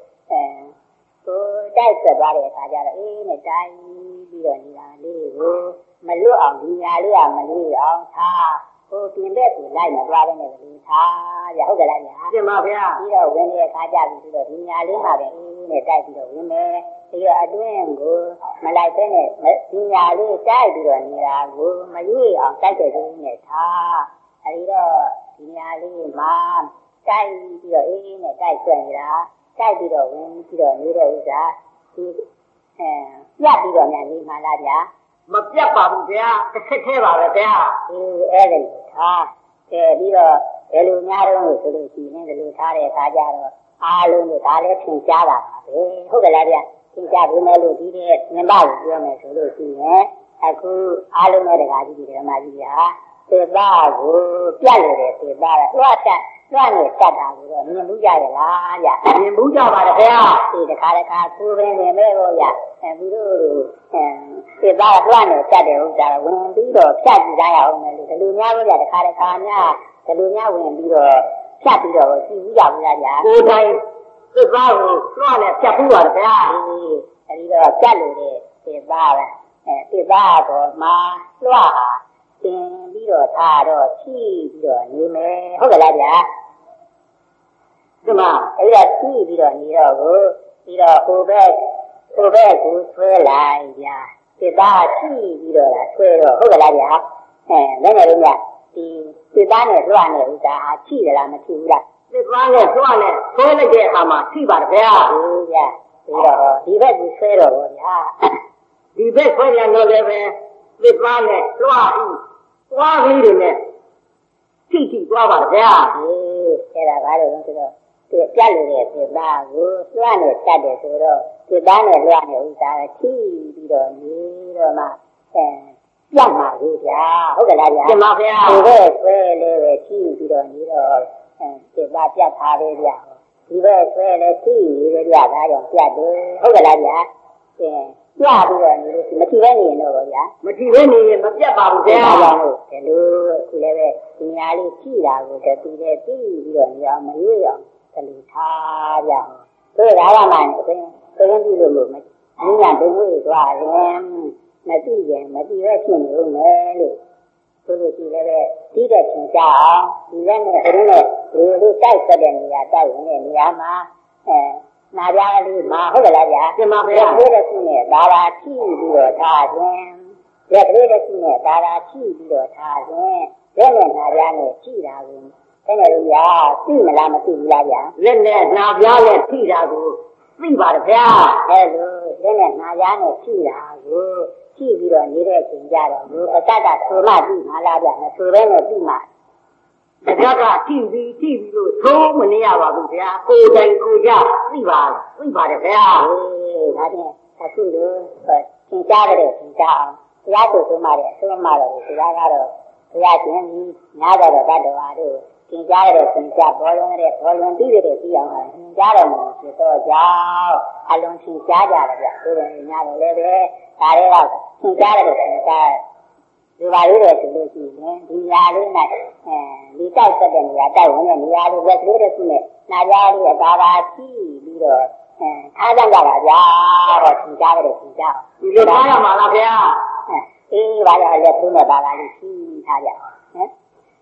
တိုက်ဆက်သွားတဲ့အခါကျတော့နဲ့တိုက်ပြီးတော့နေတာလေးကိုမလွတ်အောင်ဒီညာလေးကမလွတ်အောင်ထားပြင်ဘက်ကိုလိုက်မသွားတဲ့နဲ့လူထားကြဟုတ်ကဲ့လားညာပြင်ပါဗျာပြီးတော့ဝင်တဲ့အခါကျပြီဆိုတော့ဒီညာလေးမှာပဲနဲ့တိုက်ပြီးတော့ဝင်မယ်ပြီးတော့အတွင်းကိုမလိုက်တဲ့နဲ့ဒီညာလေးတိုက်ပြီးတော့နေတာကိုမရွေ့အောင်တိုက်တဲ့လူနဲ့ထားအဲဒီတော့ဒီညာလေးမှာတိုက်ပြီးတော့နဲ့တိုက်ဆွဲနေတာတိုက်ပြီးတော့ဝင်ပြီးတော့နေတဲ့ဥစ္စာဒီပြတ်ပြီးတော့မြန်နေမှလားဗျာမပြတ်ပါဘူးဗျာတစ်ခက်သေးပါပဲဗျာအဲ့ဒါထားပြီးတော့ဘယ်လိုများတော့ဆိုလို့ရှိရင်ဒီလိုထားတဲ့အခါကျတော့အားလုံးကဒါလည်းသင်ကြားတာပါပဲဟုတ်ကဲ့လားဗျာသင်ကြားပြီးမယ်လို့ဒီတဲ့မြင်ပါလို့ပြောမယ်ဆိုလို့ရှိရင်အခုအားလုံးနဲ့တကားကြီးဒီဓမ္မကြီးဟာသေသားကိုပြတ်လို့တဲ့သေသားကလွှတ်နဲ့တတ်တာကိုတော့မြင်မှုကြရလားဗျမြင်မှုကြပါတယ်ဗျာဒီတခါကိုယ်ပင်နေမဲ့ပေါ့ဗျသူတို့သေသားကလွှတ်နဲ့တတ်တဲ့ဥစ္စာဝင်ပြီးတော့ဖြတ်ကြည့်ကြရအောင်လေဒီလိုများလို့ဗျတခါများဒီလိုများဝင်ပြီးတော့ဖြတ်ပြီးတော့ကြည့်ကြဘူးလားဗျကိုယ်တိုင်သေသားကိုလွှတ်နဲ့ဖြတ်ဘူးပါတယ်ဗျာအဲဒီတော့ဖြတ်လို့တဲ့သေသားပဲသေသားတော့မှလွှတ်ဟာသင်ပြီးတော့ထားတော့ဖြည့်ပြီးတော့နေမယ်ဟုတ်ကဲ့လားဗျာဒီမှာအဲ့ဒါဖြည့်ပြီးတော့နေတော့ပြီးတော့ဟိုဘက်ကိုဆွဲလိုက်ဗျာသေသားဖြည့်ပြီးတော့လာဆွဲတော့ဟုတ်ကဲ့လားဗျာဘယ်နဲ့လဲဗျာဒီသေသားနဲ့လွှတ်နဲ့ဥစ္စာဟာဖြည့်တယ်လားမဖြည့်ဘူးလားသေသားနဲ့လွှတ်နဲ့ဆွဲလိုက်တဲ့အခါမှာဖြည့်ပါတယ်ဗျာဟုတ်ဗျာပြီးတော့ဒီဘက်ကိုဆွဲတော့ဗျာဒီဘက်ဆွဲရတော့လည်းပဲသေသားနဲ့လွှတ်သွားပြီးတယ်နဲ့ဖြည့်သွားပါတယ်ဗျာအဲ့ဒါဘာလို့လဲဆိုတော့ပြတ်လို့တဲ့သေသားကိုလွှတ်နဲ့တတ်တယ်ဆိုတော့သေသားနဲ့လွှတ်နဲ့ဥစ္စာဖြည့်ပြီးတော့နေတော့မှပြတ်မှာလေဗျာဟုတ်ကဲ့လားဗျာပြတ်ပါဗျာဒီဘက်ဆွဲလေးပဲဖြည့်ပြီးတော့နေတော့သေသားပြတ်ထားပဲဗျာဒီဘက်ဆွဲလေးဖြည့်နေတယ်ဗျာဒါကြောင့်ပြတ်တယ်ဟုတ်ကဲ့လားဗျာပြပြီးတော့နေလို့မထီပဲနေရင်တော့ဗျာမထီပဲနေရင်မပြတ်ပါဘူးဗျာဒါကြောင့်လို့ဒီလိုအခုလည်းပဲဒီညာလေးဖြည့်တာကိုတည်တယ်ပြီးတော့နေအောင်မရွေ့အောင်ဒီလိုထားကြအောင်ဆိုတော့ဒါကမှအင်းပြုလို့လို့မညာဒုံဝေးသွားရင်မသိရင်မသိပဲဖြစ်နေဦးမယ်လို့ဆိုလို့ရှိလည်းပဲဒီတဲ့သင်ကြအောင်ဒီလည်းနဲ့အဲ့ဒီနဲ့ဒီလိုတိုက်ဆက်တဲ့နေရာတိုက်ဝင်တဲ့နေရာမှာနာပြားလေးမှာဟုတ်ကဲ့လားဗျာပြန်ပါဗျာဒီတဲ့ခုနဲ့ဒါရာဖြည့်ပြီးတော့ထားခြင်းဒီတဲ့ခုနဲ့ဒါရာဖြည့်ပြီးတော့ထားခြင်းလက်နဲ့နာပြားနဲ့ဖြည့်တာကိုအဲ့နဲ့လို့ဗျာသိမလားမသိဘူးလားဗျာလက်နဲ့နာပြားနဲ့ဖြည့်တာကိုသိပါတယ်ဗျာအဲ့လိုလက်နဲ့နာပြားနဲ့ဖြည့်တာကိုဖြည့်ပြီးတော့နေတဲ့ချိန်ကြတော့ဘုပတ္တဆိုမှသိမှာလားဗျာမဆိုပဲနဲ့သိမှာတကြကကြည့်ပြီးလို့သိုးမနေရပါဘူးဗျာကိုယ်တိုင်ကိုကြသိပါတယ်ဗျာဒါဖြင့်အခုလိုသင်ကြားတဲ့သင်ကြားအောင်တရားသူဆိုမှတဲ့အဆုံးမှတော့တရားကတော့ဘုရားရှင်ညာတော်တတ်တော်အားတို့သင်ကြားတဲ့သင်ကြားဘောလုံးပြီးတဲ့ပြီးအောင်သင်ကြားတော်မူဖြစ်တော့ကြောင့်အလုံးသင်ကြားကြတယ်ဗျဆိုရင်ညာတော်လည်းပဲဒါတွေကသင်ကြားတဲ့သင်ကြားဒီပါလေးတွေဆိုလို့ရှိရင်ဒီညာလေး၌ဒီတိုက်ဆက်တဲ့နေရာတိုက်ဝင်တဲ့နေရာလေးဝက်ကလေးတစ်ခုနဲ့နာကြားလေးအသာသာကြည့်ပြီးတော့ထားကြတာဗျာဟောသင်ကြားတဲ့သင်ကြားဒီလိုထားရမှာလားဗျာဘာရလဲသူနဲ့ပါလာလေးကြည့်ထားကြနော်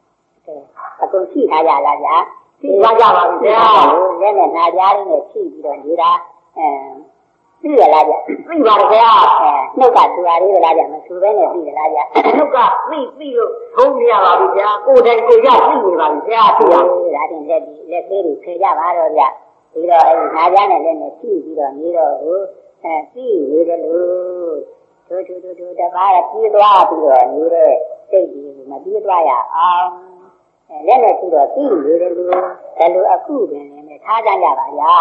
အခုရှိထားကြလားဗျာသိပါကြပါပြီဗျာလက်နဲ့နာကြားလေးနဲ့ရှိပြီးတော့နေတာသိရလားဗျာသိပါတယ်ဗျာနှုတ်ကသူဟာလေးလားဗျာမသူပဲနဲ့သိရလားဗျာနှုတ်ကသိလို့ထုံးနေရပါပြီဗျာကိုယ်တိုင်ကိုယ်ရသိနေပါပြီဗျာသိရဒါတင်လက်သေးတွေခေကြပါတော့ဗျာပြီးတော့အဲဒီနာကြားနဲ့လက်နဲ့ရှိပြီးတော့နေတော့ကိုသိနေတယ်လို့တို့တပါးပြေးသွားပြီးတော့နေတဲ့စိတ်ကြီးမပြေးသွားရအောင်လက်နဲ့ရှိတော့သိနေတယ်လို့ဘယ်လိုအခုပင်လည်းထားကြကြပါဗျာ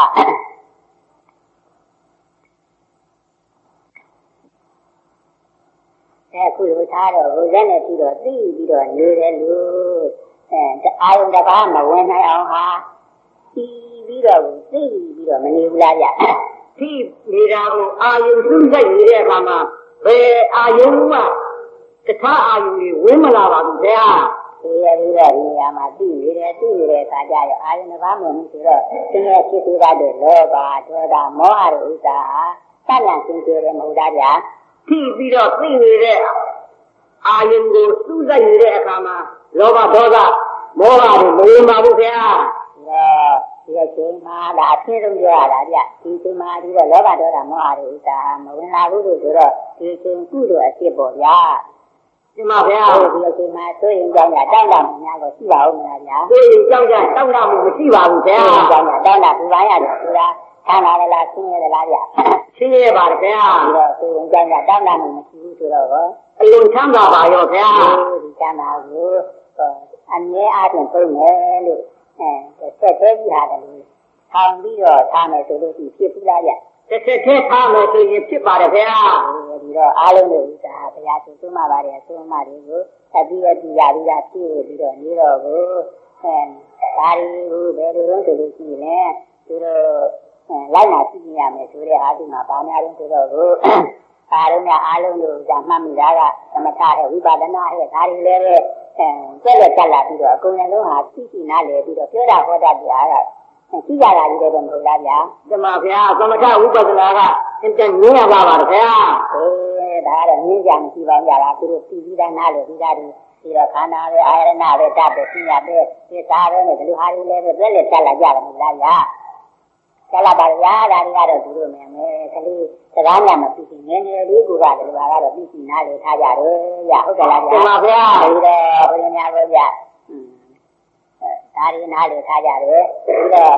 အခုလိုထားတော့လက်နဲ့ရှိတော့သိပြီးတော့နေတယ်လို့အာယုံတပါးမဝင်နိုင်အောင်ဟာပြီးတော့သိပြီးတော့မနေဘူးလားဗျာသိနေတာကိုအာယုံစုစိုက်နေတဲ့အခါမှာဘယ်အာယုံမှတခြားအာယုံတွေဝင်မလာပါဘူးဗျာဒီရည်ရည်နေရာမှာသိနေတယ်အခါကျတော့အာယုံတစ်ပါးမဝင်ဆိုတော့သင်ရဲ့ဖြစ်သေးတဲ့လောဘဒေါသမောဟတို့ဥစ္စာဟာစံ့စင်ကြယ်တယ်မဟုတ်လားဗျာသိပြီးတော့သိနေတဲ့အာယုံကိုစုစိုက်နေတဲ့အခါမှာလောဘဒေါသမောဟတွေမဝင်ပါဘူးဗျာဒီအချိန်မှာဒါအဖြစ်ဆုံးပြောရတာဗျဒီအချိန်မှာဒီတော့လောဘဒေါသမောဟတွေဥစ္စာမဝင်လာဘူးလို့ဆိုတော့ဒီအချိန်ကုသိုလ်အဖြစ်ပေါ့ဗျာဒီမှာဗျာဒီအချိန်မှာဆိုရင်ကြောင့်တောင်းတမှုများကိုရှိပါဦးမလားဗျာဆိုရင်ကြောင့်တောင်းတမှုမရှိပါဘူးဗျာကြောင့်တောင်းတပူပန်ရတယ်ဆိုတာဆန်းလာလားဆင်းရဲလားဗျာဆင်းရဲပါတယ်ဗျာဒီတော့ဆိုရင်ကြောင့်တောင်းတမှုမရှိဘူးဆိုတော့အလုံးချမ်းသာပါရောဗျာဒီချမ်းသာကိုအမြဲအားဖြင့်သုံးမယ်လို့ဆက်သေးကြီးဟာတယ်လို့ထောင်ပြီးတော့ထားမယ်ဆိုလို့ရှိဖြစ်ဘူးလားဗျတစ်ချက်တည်းထားမယ်ဆိုရင်ဖြစ်ပါတယ်ဗျာဒီတော့အားလုံးတို့ဥစ္စာဘုရားသူသုံးပါပါတယ်သုံးပါတွေကိုအပြီးရပြီးရပြီးတာပြည့်ပြီးတော့နေတော့ကိုဒါတွေကိုဘယ်လိုလုပ်ဆိုလို့ရှိရင်သူတို့လိုက်နာကြည့်ရမယ်ဆိုတဲ့ဟာဒီမှာဗာများရင်ဆိုတော့ကိုအားလုံးများအားလုံးတို့မှတ်မိတာကသမထရဲ့ဝိပဿနာရဲ့ဒါတွေလည်းကျက်လက်ကျက်လာပြီးတော့အကုန်လုံးဟာသိနာလေပြီးတော့ပြောတာဟောတာတရားကကြည့်ရတာကြီးတော့မဟုတ်လားဗျာဓမ္မဗျာသမထဝိပဿနာကအင်တန်ငင်းရပါပါတယ်ဗျာဒါကတော့ငင်းကြမရှိပါဘူးလားသူတို့သိပြီးသားနားလေပြီးသားဒီတော့ခန္ဓာပဲအာရဏပဲတတ်ပဲသိရပဲဒီသားပဲနဲ့ဒီလိုဟာတွေလည်းပဲလက်တက်လာကြတယ်မဟုတ်လားဗျာကျလာပါဗျာဒါတွေကတော့သူတို့မယ်ကလေးစကားများမပြီးငယ်ငယ်လေးကိုကလည်းဘာကတော့ပြီးနားလေထားကြတယ်ဗျာဟုတ်ကဲ့လားဗျာဓမ္မဗျာဒီတော့ဘုရားများပဲဗျာဒါရီနားလေထားကြတယ်ပြီးတော့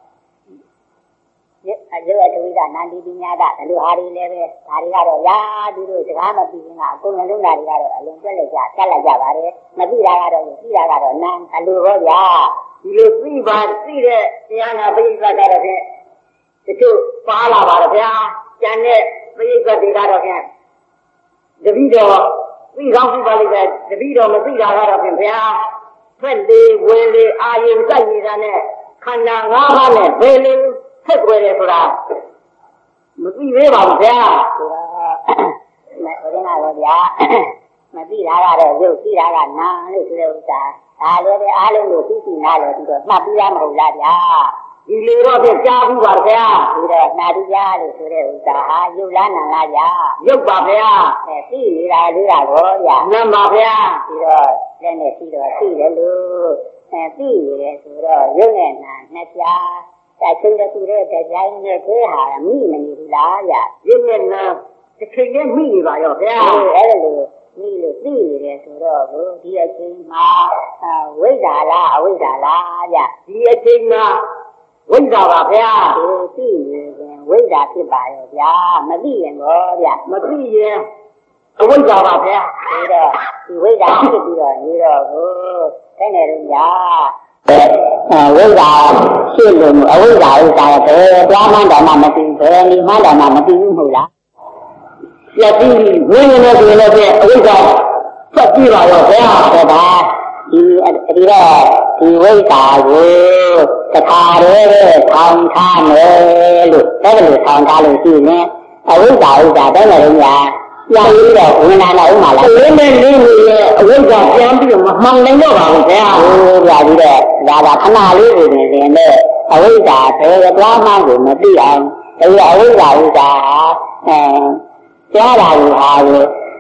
ရုပ်အထဝိဒနန္ဒီပညာဒဒီလိုဟာတွေလည်းပဲဒါတွေကတော့ရာသူတို့စကားမပြီးရင်ကအကုန်လုံးဓာတွေကတော့အလုံးပြက်လိုက်ကြပါတယ်မပြီးတာကတော့ပြီးတာကတော့နာအလိုဟောဗျာဒီလိုပြီးပါသိတဲ့တရားနာပိဋကတ်ကတော့ဖြင့်တချို့ပါလာပါတယ်ဗျာကျန်တဲ့ပိဋကတ်တွေကတော့ဖြင့်တပည့်တော်သိကောင်းသိပါလိမ့်မယ်တပည့်တော်မသိတာကတော့ဖြင့်ဗျာထွက်လေဝင်လေအာယုံစိုက်နေတာနဲ့ခန္ဓာ၅ပါးနဲ့ဘယ်လိုဆက်ွယ်တယ်ဆိုတာမသိသေးပါဘူးဗျာဆိုတော့ဘုရားကတော့ဗျာမသိတာကတော့ရုပ်သိတာကနာလို့ဆိုတဲ့ဥစ္စာဒါလည်းပဲအားလုံးကိုသိနာလို့ပြီးတော့မှတ်ပြီးရမဟုတ်လားဗျာဒီလိုတော့ပြကြားဘူးပါဗျာဒီတော့နာတိယလို့ဆိုတဲ့ဥစ္စာဟာရုပ်လားနာလားဗျာရုပ်ပါဗျာသိနေတာလေးတာကိုဗျာနာပါဗျာဒီတော့လည်းနဲ့ပြီးတော့သိတယ်လို့သိနေတယ်ဆိုတော့ရုပ်နဲ့နာနှစ်ပြားအချင်းတူတဲ့တရားနဲ့သေးဟာမိမနေဘူးလားဗျရုပ်နဲ့နာတစ်ချိန်နဲ့မိနေပါရောဗျာအဲ့ဒါလို့မိလို့သိနေတယ်ဆိုတော့ဒီအချိန်မှာဝိဇ္ဇာလားအဝိဇ္ဇာလားဗျဒီအချိန်မှာဝိဇ္ဇာပါဗျာသိနေရင်ဝိဇ္ဇာဖြစ်ပါရဲ့ဗျာမသိရင်တော့ဗျမသိရင်အဝိဇ္ဇာပါဗျာဒါတော့ဒီဝိဇ္ဇာဖြစ်ပြီးတော့နေတော့တဲ့နေလို့ဗျာဝိဇ္ဇာရှိလို့အဝိဇ္ဇာဥစ္စာပဲသွားမှန်းတော်မှမသိဘယ်နေမှန်းတော်မှမသိဘူးမဟုတ်လားယတိဝိညာဉ်နဲ့ဆိုရင်လည်းအဝိဇ္ဇာဆက်ပြီးပါရောဗျာဟုတ်ပါဒီတော့ဒီဝိဇ္ဇာကိုတခါတည်းထောင်ထားမယ်လို့အဲ့လိုထောင်ထားလို့ရှိရင်အဝိဇ္ဇာဥစ္စာတဲ့နေလို့ညာပြန်ပြီးတော့ဝင်လာတော့ဥမာလားလေးနဲ့လေးရဲ့အဝိဇ္ဇာပြန်ပြီးတော့မမှန်နိုင်တော့ပါဘူးဗျာဟုတ်ပါပြီတဲ့ဒါခဏလေးကိုနေနဲ့အဝိဇ္ဇာဘယ်သွားမှကိုမသိအောင်ဒီအဝိဇ္ဇာဥစ္စာကြားတာကိုဟာကို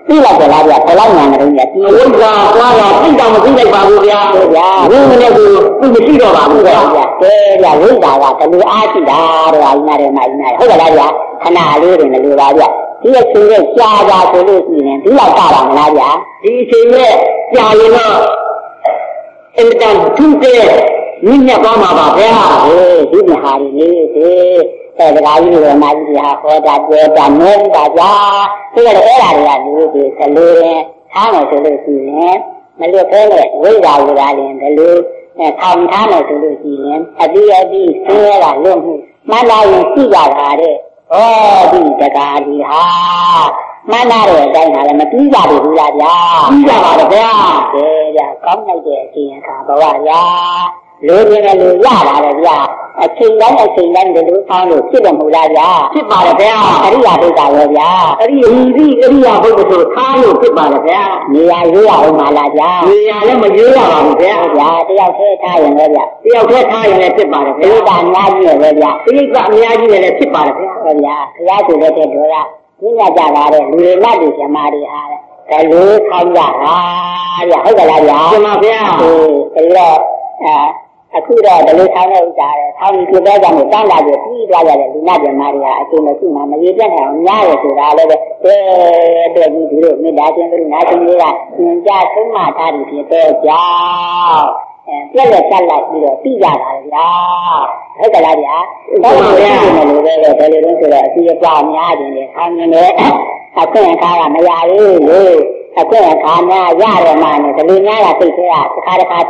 ပြီးလိုက်ကြလားဗျာဘယ်လောက်ညာနေတော့ညာဒီဝိဇ္ဇာသွားတော့သိတော့မသိလိုက်ပါဘူးဗျာဗျာဝိမနဲ့သူမရှိတော့ပါဘူးဗျာကဲဗျာဝိဇ္ဇာကဘယ်လိုအားရှိတာတော့အင်းရတယ်မအင်းရတယ်ဟုတ်ကဲ့လားဗျာခဏလေးတွေမလိုပါဗျာဒီအချိန်နဲ့ကြာကြာဆိုလို့ရှိရင်ဒီလောက်တာပါမလားဗျာဒီအချိန်နဲ့ကြာရင်တော့အင်တန်သူ့တဲ့မြင့်မြတ်သွားမှာပါဗျာဒီမဟာရီလေးဒီအဲဒါကြီးတွေမာကြီးဟာဟောတာပြောတာနေတာဗျာဒီကလည်းအဲ့ဒါတွေကလူတွေကလေးရင်ထားမယ်ဆိုလို့ရှိရင်မလွတ်ခဲနဲ့ဝိဇ္ဇာဝိရာရင်ဘယ်လိုထောင်ထားမယ်ဆိုလို့ရှိရင်အတိအတိဆင်းရဲတာလွတ်မှုမှန်လာရင်ရှိကြတာတဲ့ဟောဒီတကားကြီးဟာမှန်လာတဲ့အတိုင်းကလည်းမပြီးကြဘူးလားဗျာပြီးကြပါတော့ဗျာကဲဗျာကောင်းလိုက်တဲ့အချိန်အခါဘဝဗျာလူတွေလည်းလူရတာလေဗျာအချိန်တိုင်းဒီလိုဆောင်းလို့ဖြစ်တယ်မဟုတ်လားဗျာဖြစ်ပါတယ်ဗျာအရိယာဘုရားရောဗျာအရိယာဘုရားဆိုထားလို့ဖြစ်ပါတယ်ဗျာနေရာရေးရအောင်ပါလားဗျာနေရာလည်းမရေးရပါဘူးဗျာတယောက်တည်းထားရင်လည်းဗျာတယောက်တည်းထားရင်လည်းဖြစ်ပါတယ်ဗျာဒီကအများကြီးပဲဗျာဒီကအများကြီးလည်းဖြစ်ပါတယ်ဗျာဟုတ်ဗျာဘုရားဆိုတဲ့တော်ကညညကြတာတဲ့လူတွေမတ်တွေဇမားတွေဟာဘယ်လိုခေါင်းကြတာဗျာဟုတ်ကဲ့လားဗျာမှန်ပါဗျာဒီတော့အခုတော့ဘယ်လိုဆောင်နေဥစ္စာလဲဆောင်းပြီးပြတဲ့ကြောင့်တန်းလာပြီးပြီးသွားရတဲ့လူနာပြန်မာတွေဟာအချိန်မရှိမှမရေပြတ်နိုင်အောင်များရဆိုတာလည်းပဲတဲ့ကြီးသူတို့မေတ္တာရှင်တို့နာရှင်တွေကသင်ကြားဆုံးမထားပြီးဖြစ်တဲ့ကြောင့်ပြက်လက်ဆက်လိုက်ပြီးတော့ပြီးကြတာဗျာဟုတ်ကဲ့လားဗျာဟုတ်ပါဗျာဒီလိုပဲဘယ်လိုလဲဆိုတော့အစီအပွားများခြင်းနဲ့ဆောင်းနေတယ်အခုအခါကမရဘူးလို့အခုအခါများရရမှနဲ့ဒီလိုများတာသိသေးတာတစ်ခါ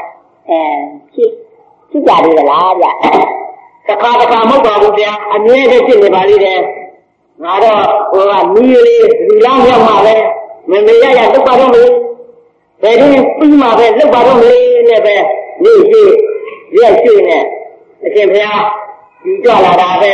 ဖြစ်ကြရလားဗျတစ်ခါမဟုတ်ပါဘူးဗျာအမြဲတည်းဖြစ်နေပါလိမ့်တယ်ငါတော့ဟိုကမီးလေးလူလောင်းရောက်မှာပဲမမေရရလုတ်ပါတော့မလို့ဘယ်လိုပြီးမှပဲလုတ်ပါတော့မလို့နဲ့ပဲနေရှိရက်ရှိနဲ့အရှင်ဘုရားဒီကြလာတာပဲ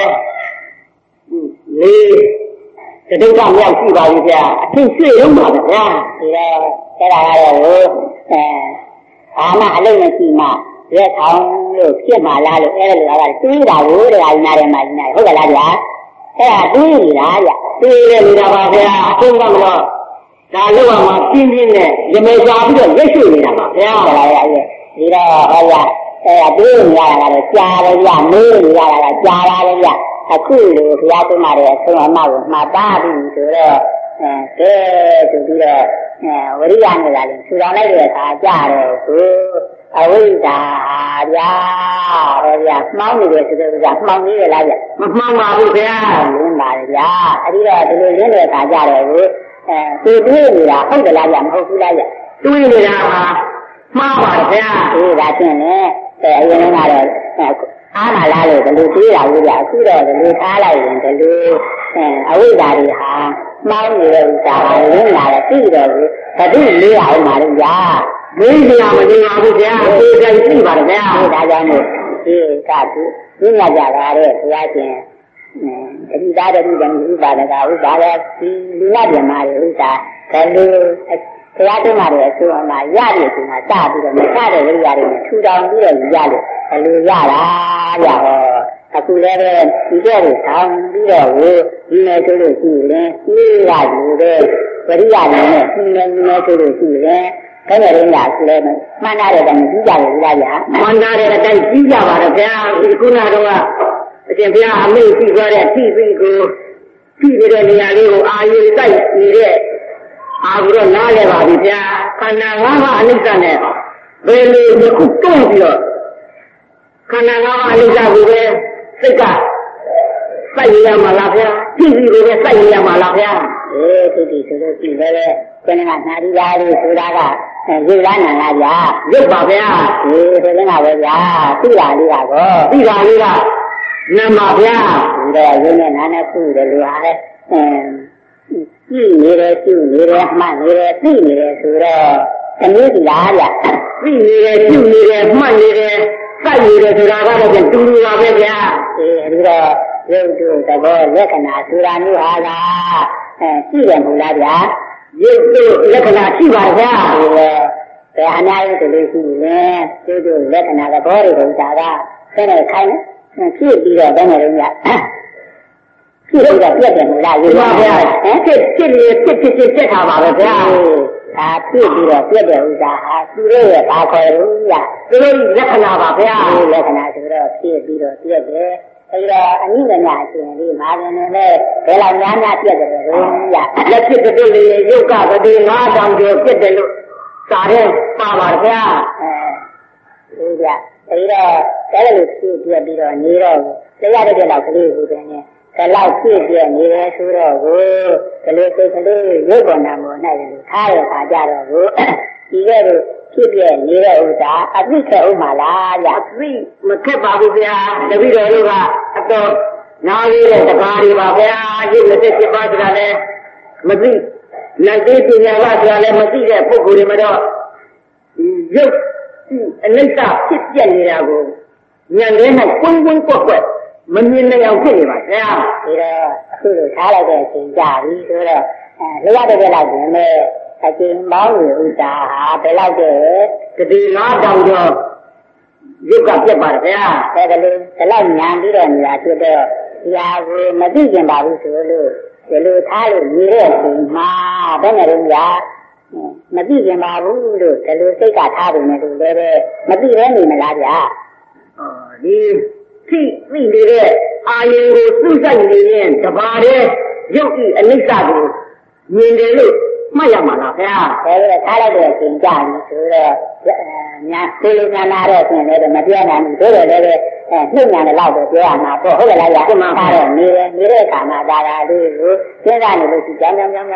လေးတဒုက္ခမြောက်ရှိပါပြီဗျာအထင်ရွှေ့လုံးပါဗျာဒီတော့အဲ့ဒါကတော့ဘာမှအလုံးမရှိမှရက်ဆောင်လို့ဖြစ်မှလားလို့အဲ့ဒါလိုကတွေးတာကိုတရားနာတယ်မှညာဟုတ်ကဲ့လားဗျာအဲ့ဒါတွေးနေတာဗျတွေးရနေတာပါဗျာအဆုံးကမလို့ဒါလို့ကမှပြင်းပြင်းနဲ့ရမေစာပြီးတော့ရက်ရွှေ့နေတာပါဗျာဟုတ်လားရဲ့ဒီတော့ဟောဗျာအဲ့ဒါတွေးနေရတာကတော့ကြားတယ်ဗျမေးနေရတာကကြားရတယ်ဗျအခုလိုဘုရားဆုံးမတဲ့အဆုံးအမကိုမှားတာပြီဆိုတော့ကဲဆိုပြီးတော့ဝရိယနေတာလည်းထူထောင်လိုက်တဲ့အခါကြားတယ်ကိုအဝိဇ္ဇာဗျာဟောဗျာမှောင်နေတယ်ဆိုတော့ဗျာမှောင်နေရလားဗျမမှောင်ပါဘူးဗျာလင်းပါလေဗျာအဲ့ဒီတော့ဒီလိုလင်းတဲ့အခါကြားတယ်ကိုသူတွေးနေတာဟုတ်တယ်လားဗျမဟုတ်ဘူးလားဗျတွေးနေတာဟာမှားပါတယ်ဗျာအေးဒါချင်းလည်းအရင်ကတော့အားလာလားလို့ဘယ်လိုတွေးတာလို့ဗျအခုတော့ဘယ်လိုထားလိုက်ရင်ဘယ်လိုအဝိဇ္ဇာတွေဟာမှောင်နေတဲ့ဥစ္စာဟာလင်းလာတယ်သိတော့ဘူးဘယ်သူလေးအောင်ပါလို့ဗျာမေးစရာမလိုပါဘူးဗျာအေးတိုင်းသိပါတယ်ဗျာဒါကြောင့်မို့ဒီကသူညကြတာတဲ့ဘုရားရှင်အဒီသားတဲ့ဒီကံဥပါဒကဥပါဒဒီလူနာပြမာတွေဥစ္စာဘယ်လိုဘုရားတော်မှာလည်းအဆိုအမှာရပြီဆိုမှစပြီးတော့မစတဲ့ဝိရိယတွေနဲ့ထူထောင်ပြီးတော့ရလို့ဘယ်လိုရတာဗျာဟောအခုလည်းပဲဒီတဲ့ကိုဆောင်းပြီးတော့ဒီနယ်ဆိုလို့ရှိရင်ဒီကလူတွေဝိရိယနဲ့ဒီနယ်ဆိုလို့ရှိရင်ဘယ်လိုလဲညာဆိုလဲမှန်တယ်တဲ့ကြီးကြတယ်ဗျာမှန်တယ်တဲ့အတိုင်းကြီးကြပါတော့ဗျာဒီခုနကတော့အရှင်ဘုရားအမိန့်ပြီးသွားတဲ့ပြီးပြီးကိုပြီးနေတဲ့နေရာလေးကိုအာရုံစိုက်နေတဲ့အာဟုတော့နားလဲပါပြီဗျာခန္ဓာ၅ပါးအနိစ္စနဲ့ဘယ်လိုခုတွန့်ပြီးတော့ခန္ဓာ၅ပါးအနိစ္စကိုပဲစိတ်ကစိုက်ရမှာလားဗျာကြည့်ပြီးပဲစိုက်ရမှာလားဗျာသူဒီဆိုလို့ကြည့်လည်းခဏကနာရီသားလေးဆိုတာကရုပ်လားနာလားဗျာရုပ်ပါဗျာဒီဆိုလည်းကပဲဗျာသိတာလေးကတော့သိတာလေးကနာမဗျာဒီတော့ရုပ်နဲ့နာနဲ့ခုတယ်လို့ဟာလဲကြည့်နေတယ်ကျူနေတယ်မှတ်နေတယ်သိနေတယ်ဆိုတော့တမျိုးစီလားဗျသိနေတယ်ကျူနေတယ်မှတ်နေတယ်စိုက်နေတယ်ဆိုတာကတော့တူတူပါပဲဗျာအဲဒီတော့ရုပ်တို့သဘောလက္ခဏာဆိုတာမျိုးဟာကရှိတယ်မဟုတ်လားဗျာရုပ်တို့လက္ခဏာရှိပါဗျာဒီလေဘယ်အများကြီးတို့လို့ရှိရင်ရုပ်တို့လက္ခဏာသဘောတွေဥစ္စာကဆင်းရဲခိုင်းဖြစ်ပြီးတော့ဘယ်နဲ့လုံးရဖြစ်လို့ပြက်တယ်မလားယူပါဗျာဖြစ်ထားပါပဲဗျာဒါဖြစ်ပြီးတော့ပြက်တဲ့ဥစ္စာဟာသူတို့ရဲ့ဘာခေါ်လို့ရသူတို့လက္ခဏာပါဗျာလက္ခဏာဆိုတော့ဖြစ်ပြီးတော့ပြက်တယ်အဲ့ဒါအနိမညာရှင်လေးမာရင်နဲ့ဘယ်လောက်များပြက်တယ်လို့ရလက်ဖြစ်တဲ့လေရုပ်ကပတိ9000ကျော်ပြက်တယ်လို့စာရဲပါပါဗျာဟုတ်ဗျာအဲ့တော့အဲ့လိုဖြစ်ပြက်ပြီးတော့နေတော့တရားတဲ့လောက်ကလေးဟူတယ်နဲ့ဒါလောက်ဖြစ်ပြနေတယ်ဆိုတော့ကိုဒီလိုစိတ်ကလေးရုပ်ပေါ်နာမော၌လည်းထားရခါကြတော့ကိုဒီကဲတော့ဖြစ်ပြနေတဲ့ဥစ္စာအသိခက်ဥမှာလားဗျာအသိမခက်ပါဘူးဗျာတပည့်တော်တို့ကအတော်နားလေးတဲ့တကားတွေပါဗျာရုပ်27ပါးဆိုတာလည်းမသိလက်သေးပညာကဆိုတာလည်းမသိတဲ့ပုဂ္ဂိုလ်တွေမတော့ရုပ်အနိစ္စဖြစ်ပြနေတာကိုဉာဏ်ထဲ၌ကွင်းကွင်းကွက်ကွက်မမြင်နိုင်အောင်ဖြစ်နေပါဗျာဒီတော့အခုလိုထားလိုက်တဲ့အချိန်ကြပြီဆိုတော့လျှက်တဲ့လောက်ပြင်မဲ့အချိန်ပေါင်းဥစ္စာဟာဘယ်လောက်တဲ့ကတိ9000ကျော်ရုပ်ကပြတ်ပါတယ်ဗျာဒါကလေးဒီလောက်ညာပြီးတော့နေတာဖြစ်တော့ဒီဟာကိုမသိကျင်ပါဘူးဆိုလို့ဒီလိုထားလို့နေတဲ့အချိန်မှာဘယ်နဲ့လဲဗျာမသိကျင်ပါဘူးလို့ဒီလိုစိတ်ကထားနေတယ်လို့လည်းမသိရဲနေမလားဗျာဒီသိနေတဲ့အာယုကိုသူ့ဆိုင်နေရင်တပါးတဲ့ရုပ်ဤအနိစ္စကိုမြင်တယ်လို့မှတ်ရမှာလားဗျာဒါလည်းထားလိုက်တဲ့အချိန်ကြာပြီဆိုတော့ညာသိလို့ညာနာတော့ဆိုရင်လည်းမပြောနိုင်ဘူးတို့လည်းနှုတ်ညာတဲ့လောက်တော့ပြောရမှာပေါ့ဟုတ်ကဲ့လားဗျာထားတော့နေတဲ့အခါမှာဒါလေးကိုစဉ်းစားနေလို့ရှိကြောင်းနဲ့ဒီ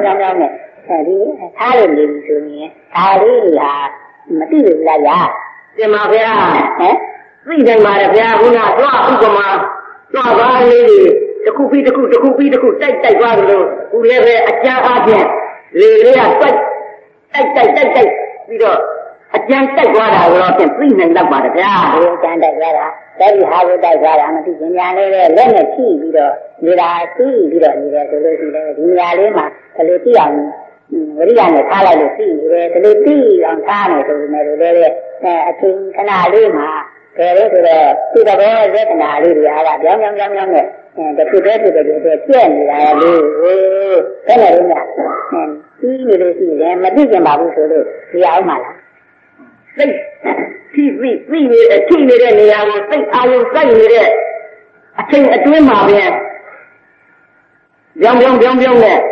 ထားရနေပြီဆိုရင်ဒါလေးတွေဟာမသိဘူးလားဗျာပြင်ပါဗျာသိနိုင်ပါတယ်ဗျာခုနသွားဥပမာသွားပါလေးတွေတစ်ခုပြီးတစ်ခုတိုက်သွားတယ်လို့ခုလည်းပဲအကြမ်းအားဖြင့်လေလေးကတိုက်ပြီးတော့အကြမ်းတိုက်သွားတာကိုတော့ဖြင့်သိနိုင်တော့ပါတယ်ဗျာဒီအကြမ်းတိုက်သွားတာအဲဒီဟာကိုတိုက်သွားတာမသိဉာဏ်လေးနဲ့လက်နဲ့ထိပြီးတော့နေတာသိပြီးတော့နေတယ်ဆိုလို့ရှိရင်ဒီနေရာလေးမှာဘယ်လိုသိအောင်ဝိရိယနဲ့ထားလိုက်လို့သိနေတယ်ဘယ်လိုသိအောင်ထားနေဆိုပေမဲ့လည်းအချိန်ခဏလေးမှာဘယ်လိုဆိုတော့သူတော်ရဲ့ဝေဒနာလေးတွေအားကပြောင်းနဲ့တခုတည်းပြည့်နေတာလေးဟိုဘယ်နဲ့လဲညာပြီးနေလို့ရှိရင်မသိကျင်ပါဘူးဆိုလို့ဒီအောင်ပါလားသိသိနေတဲ့နေရာကိုသိအာရုံစိုက်နေတဲ့အချိန်အတွင်းမှာပြန်ပြောင်းနဲ့မြင်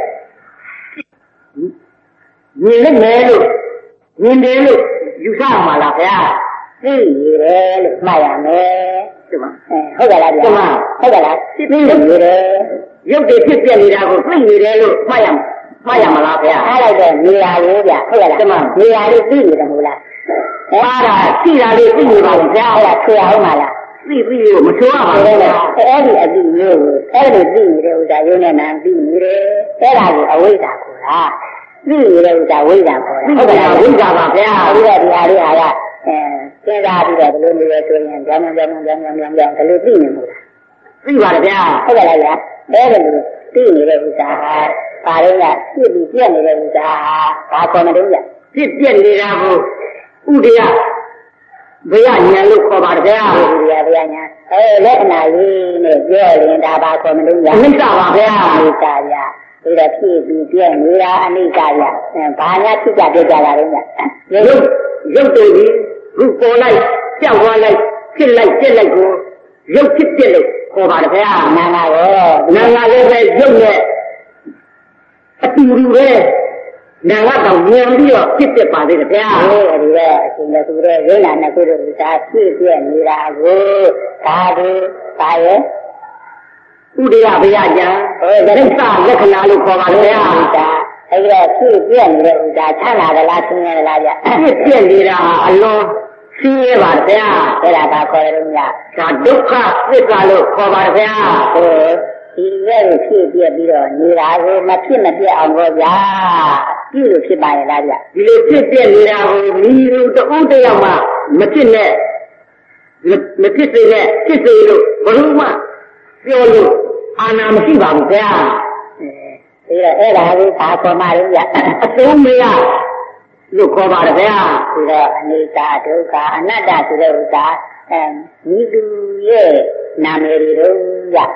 လိုက်မယ်လို့မြင်တယ်လို့ယူဆမှာလားဗျာသိရတယ်လို့မှတ်ရမယ်ဒီမှာဟုတ်ကဲ့လားဗျာဟုတ်ကဲ့လားသိနေတယ်ရုပ်တွေဖြစ်ပြနေတာကိုသိနေတယ်လို့မှတ်ရမလားဗျာအားလိုက်တဲ့နေရာလေးဗျာဟုတ်ကဲ့လားဒီမှာနေရာလေးသိနေတယ်မဟုတ်လားအားတာသိတာလေးသိနေပါဘူးဗျာအဲ့ဒါဆွေအောင်ပါလားသိလို့မချိုးရပါဘူးဗျာအဲ့ဒီအတိမျိုးကိုအဲ့ဒီသိနေတဲ့ဥစ္စာရုံးနဲ့နာသိနေတယ်အဲ့ဒါကိုအဝိဇ္ဇာခေါ်တာသိနေတဲ့ဥစ္စာဝိဇ္ဇာခေါ်တာဟုတ်ကဲ့လားဝိဇ္ဇာပါဗျာအဲ့ဒီဒီဟာလေးဟာကစဉ်းစားပြီးတော့ဘယ်လိုနေလဲဆိုရင်ကြောင်းဒီလိုသိနေမို့လားသိပါတယ်ဗျာဟုတ်ကဲ့လားဗျာအဲ့ဒါလိုသိနေတဲ့ဥစ္စာဟာပါတော့ကဖြစ်ပြီးပြက်နေတဲ့ဥစ္စာဟာဘာခေါ်မလို့ဗျာဖြစ်ပြက်နေတာကိုဥဒယဘယညာလို့ခေါ်ပါတယ်ဗျာဥဒယဘယညာလက္ခဏာလေးနဲ့ပြောရင်ဒါဘာခေါ်မလို့ဗျာအနိစ္စပါဗျာအနိစ္စဗျာဒီတော့ဖြစ်ပြီးပြက်နေတာအနိစ္စဗျာဘာညာဖြစ်ကြပြက်ကြတာလဲဗျာရုပ်တည်ပြီးခုပေါ်လိုက်ကြောက်သွားလိုက်ဖြစ်လိုက်ပြက်လိုက်ကိုရုပ်ဖြစ်ပြက်လို့ခေါ်ပါတယ်ဗျာနာနာလည်းပဲရုပ်နဲ့အတူတူပဲနာကတော့မြင်ပြီးတော့ဖြစ်ပြက်ပါသေးတယ်ဗျာအဲဒီပဲအရှင်လည်းသူရဲ့ဝိညာဉ်နဲ့ကိုယ်တို့သာဖြစ်ပြက်နေတာကိုဒါဒီပါရဲ့ဥဒယဘယညာဒိဋ္ဌလက္ခဏာလို့ခေါ်ပါလေဗျာအဲဒီတော့ဖြစ်ပြက်နေတဲ့ဥစ္စာချမ်းသာသလားဆင်းရဲသလားဗျဖြစ်ပြက်နေတာအလွန်ဆင်းရဲပါဗျာအဲ့ဒါဘာခေါ်ရလို့များဒါဒုက္ခသစ္စာလို့ခေါ်ပါဗျာဒီရဲ့ဖြစ်ပြပြီးတော့နေတာကိုမဖြစ်မပြအောင်ပေါ့ဗျာပြုလို့ဖြစ်ပါရဲ့လားဗျဒီလိုဖြစ်ပြနေတာကိုမိလူတူတယောက်မှမဖြစ်နဲ့မဖြစ်စေနဲ့ဖြစ်စေလို့ဘယ်လိုမှပြောလို့အာနာမရှိပါဘူးဗျာဒီတော့အဲ့ဒါကိုဘာခေါ်မှလဲဗျအသုံးမရလို့ခေါ်ပါတယ်ဗျာဒီတော့အနိစ္စဒုက္ခအနတ္တဆိုတဲ့ဥစ္စာမိသူရဲ့နာမည်တွေတော့ဗျ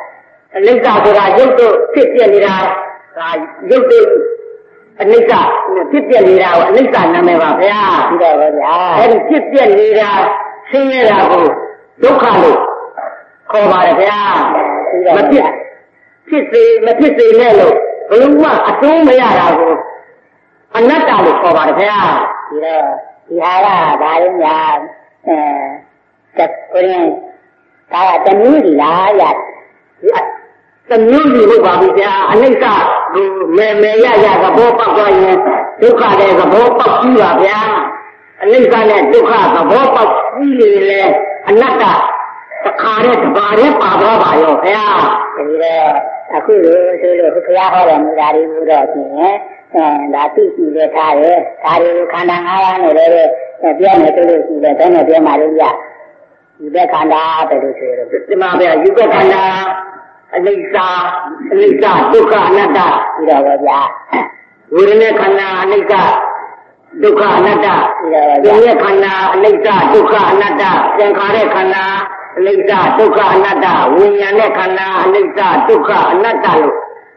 lấy ra rồi là giúp tôi thiết tiền đi ra giúp tôi lấy ra thiết tiền đi ra lấy ra nằm mẹ vào phải à đi đâu vậy à em thiết tiền đi ra xin ra cô lúc khăn luôn khó mà phải à mà thiết gì nè luôn lúc mà tôi mới ra cô anh nát ra được khó mà phải à đi đâu đi hai là ba đứa nhà cái này ta là tên núi gì là vậy tên núi gì mới vào bây giờ anh ấy sao mẹ ya cái bố bác coi nhé lúc khá này cái bố bác chi vào bây giờ anh ấy sao này lúc khá cái bố bác chi này anh nát ra cái khá này cái bà này bà bà rồi bây giờ thì là aku rồi cái họ là người ta đi mua đồ thì đã tự chỉ để thay khăn đang ai này rồi bây giờ này tôi chỉ để thế này bây giờ mà đúng vậy bây giờ khăn đã phải được rồi thì mà bây giờ cái khăn đã anh ấy sao lúc khá nát ra đi đâu vậy người này khăn anh ấy sao lúc khá nát ra người khăn anh ấy sao lúc khá nát ra cái khá này khăn anh ấy sao lúc khá nát ra người này khăn anh ấy sao lúc khá nát ra luôn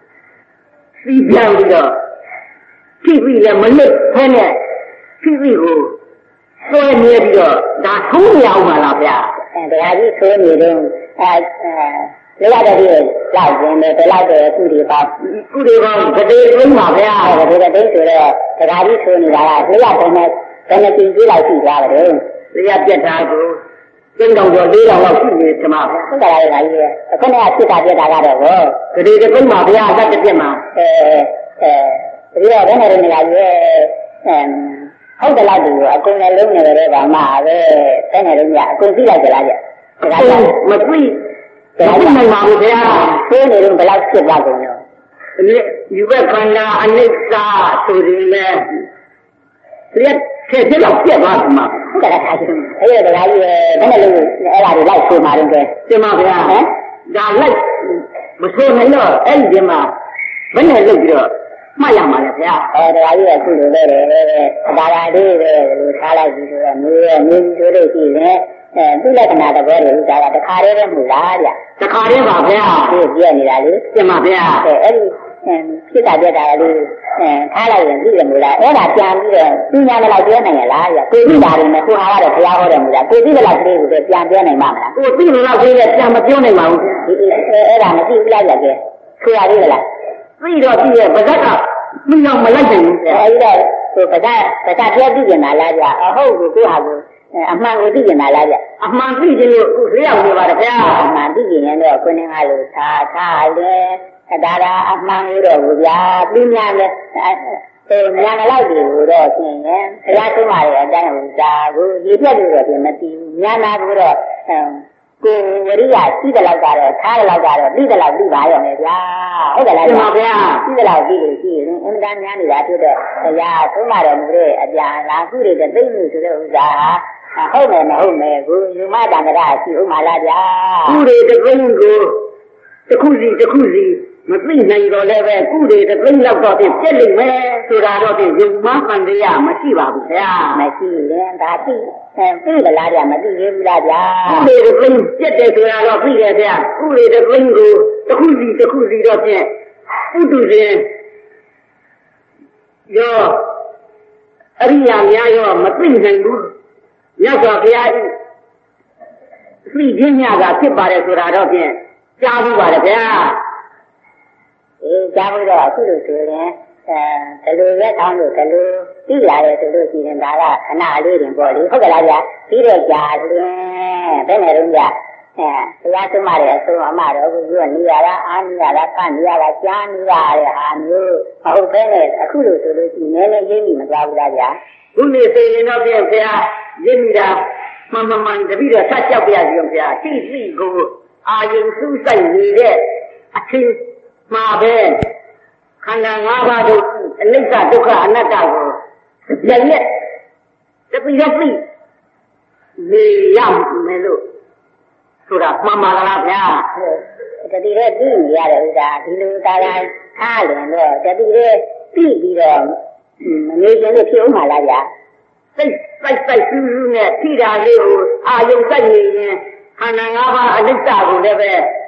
si biang đi đó khi vì là mình thế này khi vì hồ tôi nghe đi đó đã thấu nhau mà làm ra để ai đi số nhiều đường lấy ra đi lại về để lại để cụ đi vào cái đây cũng mà ra cái đấy rồi để ai đi số nhiều là lấy ra cái này chính chỉ lại chỉ ra rồi lấy ra tiền ra rồi trên đầu rồi đi đầu là cái gì mà không phải là gì cái này chỉ ta biết ra rồi cái đây cũng mà ra ra cái gì mà bây giờ cái này là gì không thể làm được cô này lúc này rồi bà mà cái này đúng vậy cô chỉ là cái gì mà quý cái này mà bây giờ cái này đúng phải làm chuyện gì cũng được như vậy con là anh ấy ra tôi đi nè liệt thế là chuyện mà không phải là cái gì thế là cái này luôn là để lại số mà đúng thế mà bây giờ đã lại một số này nữa em gì mà vấn đề là gì mà làm thế à để ai là cứ để đã đi khá là gì rồi mình rồi thì nè tôi là cái nào đó rồi đã khá đấy mua ra đã khá đấy vào thế à thì giờ này là thế mà thế à khi ta biết là đi khá là gì là mua ra ở là chạm đi rồi tôi nhà là cái này là tôi đi ra rồi cô hawa rồi theo rồi mua ra tôi đi là đi rồi chạm cái này mà tôi đi là cái này chạm mà chỗ này mà ở là nó đi là cái cô ra đi là bây giờ thì bây giờ mình làm mà lại gì ấy đây tôi phải ra theo cái gì mà là ở hậu của cô học amma cái gì mà là amma cái gì nữa cái nào như vậy à amma cái gì nữa cô nên hay luôn tha đấy đã amma rồi ya pin nhà này tôi nhà nó lại điều rồi thì nhé ra tôi mà ở đây là gì biết được rồi thì mà thì nhà nào rồi cô đi ra chỉ là làm rồi khá là làm rồi đi là đi vào rồi ya hết là làm mà chỉ là đi được gì em đang nhà này đã được rồi ya tôi mà rồi ya là cứ để tới người rồi ra hôm nay cô nhưng mà đang ra chỉ mà là ya cứ để tới người cái khu gì mà mình này rồi lại về cứ để tới mình làm rồi thì chết liền mẹ tôi ra rồi thì dùng má phần đi à mà chỉ vào được à mà chỉ lên đã chỉ cứ là mà đi về là cứ để tới mình chết để tôi ra rồi đi về à cứ để tới mình rồi cái khu gì đó thì cứ từ gì giờ ở nhà rồi mà mình này luôn nhà sao cái ai phi thiên nhà ra tiếp vào đây tôi ra rồi thì cha đi vào đây à cha bây giờ cứ được rồi nè cái lưỡi cái thằng được cái lưỡi tí lại rồi tôi chỉ nên đã là cái nào lưỡi điểm bỏ đi không phải là gì tí rồi già luôn cái này đúng vậy tôi ra tôi mà rồi vừa đi ra ăn ra ăn ra cha đi ra rồi ăn nữa không cái này cứ được tôi chỉ nên là gì mà ra ra vậy cũng như thế nó bien thế gì ra mà cái bây giờ sát chào bây giờ gì vậy chỉ cô những sự xảy gì đấy chính mà bên khả năng ngã ba được lấy ra được cả anh ta rồi vậy nhé cái bây giờ vì làm mấy lúc rồi mà làm nha cái đi đấy đi ra rồi ra đi luôn ta ra tha liền rồi cái đi đấy đi rồi người dân thì thiếu mà là vậy sai nè thi ra liệu dùng cái gì khả năng ngã ba anh ta rồi đấy về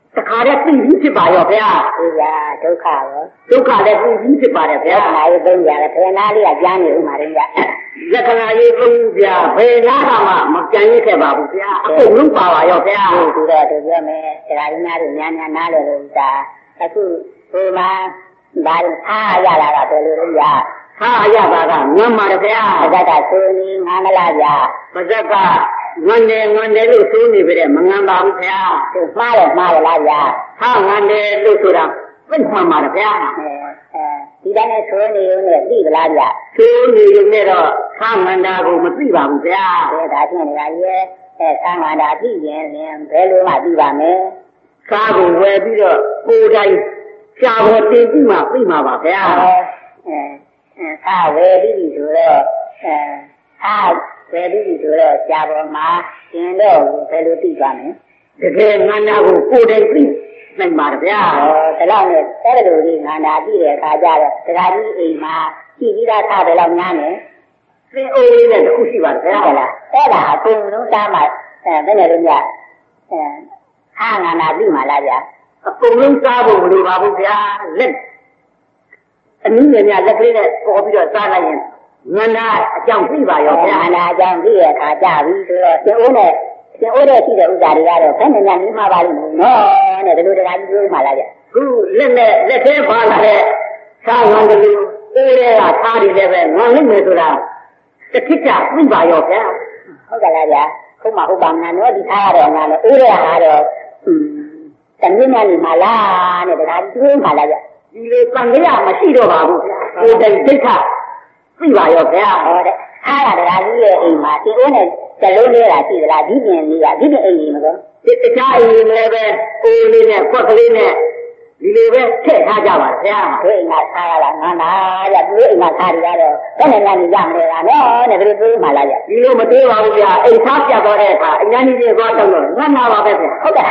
တခါတည်းသိပြီးဖြစ်ပါရောဗျာဒီကဒုက္ခရောဒုက္ခလည်းသိပြီးဖြစ်ပါတယ်ဗျာလက္ခဏာရေးသုံးကြတယ်ဘယ်နာလေးကကြားနေဥမာရင်းကြလက္ခဏာရေးသုံးကြဘယ်နာကမှမကြံရခဲ့ပါဘူးဗျာအကုန်လုံးပါပါရောဗျာဒီတော့သူပြောမယ်ဆရာကြီးများတို့များများနားလည်လို့ဒါအခုဒီမှာဒါအားရလာတာဘယ်လိုလဲဗျာအားရတာကငမ်းပါတယ်ဗျာပါဇက်ကဆိုနေငမ်းမလားဗျာပါဇက်ကငန်းတယ်လို့ဆိုနေပြီတဲ့မငန်းပါဘူးဗျာမှားလားဗျာဟာငန်းတယ်လို့ဆိုတာပြတ်မှန်ပါတယ်ဗျာဒီတိုင်းနဲ့ဆိုနေရုံနဲ့သိပလားဗျာဆိုနေရုံနဲ့တော့ဟာငန္တာကိုမသိပါဘူးဗျာဒါဖြင့်နေရာကြီးဟာငန္တာသိရင်ဘယ်လိုမှသိပါမယ်ကားကိုဝယ်ပြီးတော့ကိုယ်တိုင်ရှားပေါ်တင်ပြီးမှသိမှာပါဗျာကားဝယ်ပြီးဆိုတော့ဝယ်ပြီးဆိုတော့ရှားပေါ်မှာတင်တော့ဘယ်လိုသိပါမလဲတကယ်ငန္တာကိုကိုယ်တိုင်သိနိုင်ပါတယ်ဗျာဒါတော့နဲ့အဲ့လိုဒီငန္တာသိတဲ့အခါကျတော့တရားကြီးအိမ်မှာကြည့်ပြီးသားထားတယ်လို့ညားမယ်သင်အိုးလေးနဲ့တခုရှိပါတယ်ဗျာဟုတ်လားအဲ့ဒါအကုန်လုံးသားမှာဘယ်နဲ့လို့ညဟာငန္တာသိမှလားဗျာအကုန်လုံးစားဖို့မလိုပါဘူးဗျာလက်အနည်းငယ်များလက်ကလေးနဲ့ပေါ်ပြီးတော့စားလိုက်ရင်ငန္တာအကြောင်းသိပါရောဗျာငန္တာအကြောင်းသိတဲ့အခါကြပြီဆိုတော့သင်အိုးနဲ့ရှိတဲ့ဥစ္စာတွေကတော့ဘယ်နဲ့များနေမှာပါလိမ့်မယ်နော်တဲ့ဘယ်လိုတရားကြီးပြောမှလားဗျခုလက်ထဲပါလာတဲ့သာငန္တလူအိုးတွေကသားတွေလည်းပဲငန်လိမ့်မယ်ဆိုတာတစ်ခစ်ကြသိပါရောဗျာဟုတ်ကဲ့လားဗျာခုမှဟုတ်ပါမလားနော်ဒီသားရတဲ့ငါလည်းအိုးတွေကဟာတော့တမင်းမနေမှာလားတဲ့တရားကြီးပြောမှလားဗျဒီလိုတန်ကြရမရှိတော့ပါဘူးဗျာကိုယ်တိုင်ဒိဋ္ဌသိပါရောဗျာဟောတဲ့အားရတရားကြီးရဲ့အိမ်မှာဒီအိုးနဲ့ဇလုံးလေးတာရှိသလားဒီပြင်လေးကဒီပြင်အိမ်ကြီးမကောဒီတခြားအိမ်ကြီးလည်းပဲအိုးလေးနဲ့ခွက်ကလေးနဲ့ဒီလိုပဲထည့်ထားကြပါဗျာဒီအိမ်ကစားရလားငါနာရဒီအိမ်ကစားရတော့ဘယ်နဲ့များနေရမလဲကနော်တဲ့ဘယ်လိုပြောမှလားဗျဒီလိုမတွေးပါဘူးဗျာအိမ်သားပြတ်သွားတဲ့အခါအညာကြီးကြီးသွားတော့ငတ်နာပါပဲဗျဟုတ်ကဲ့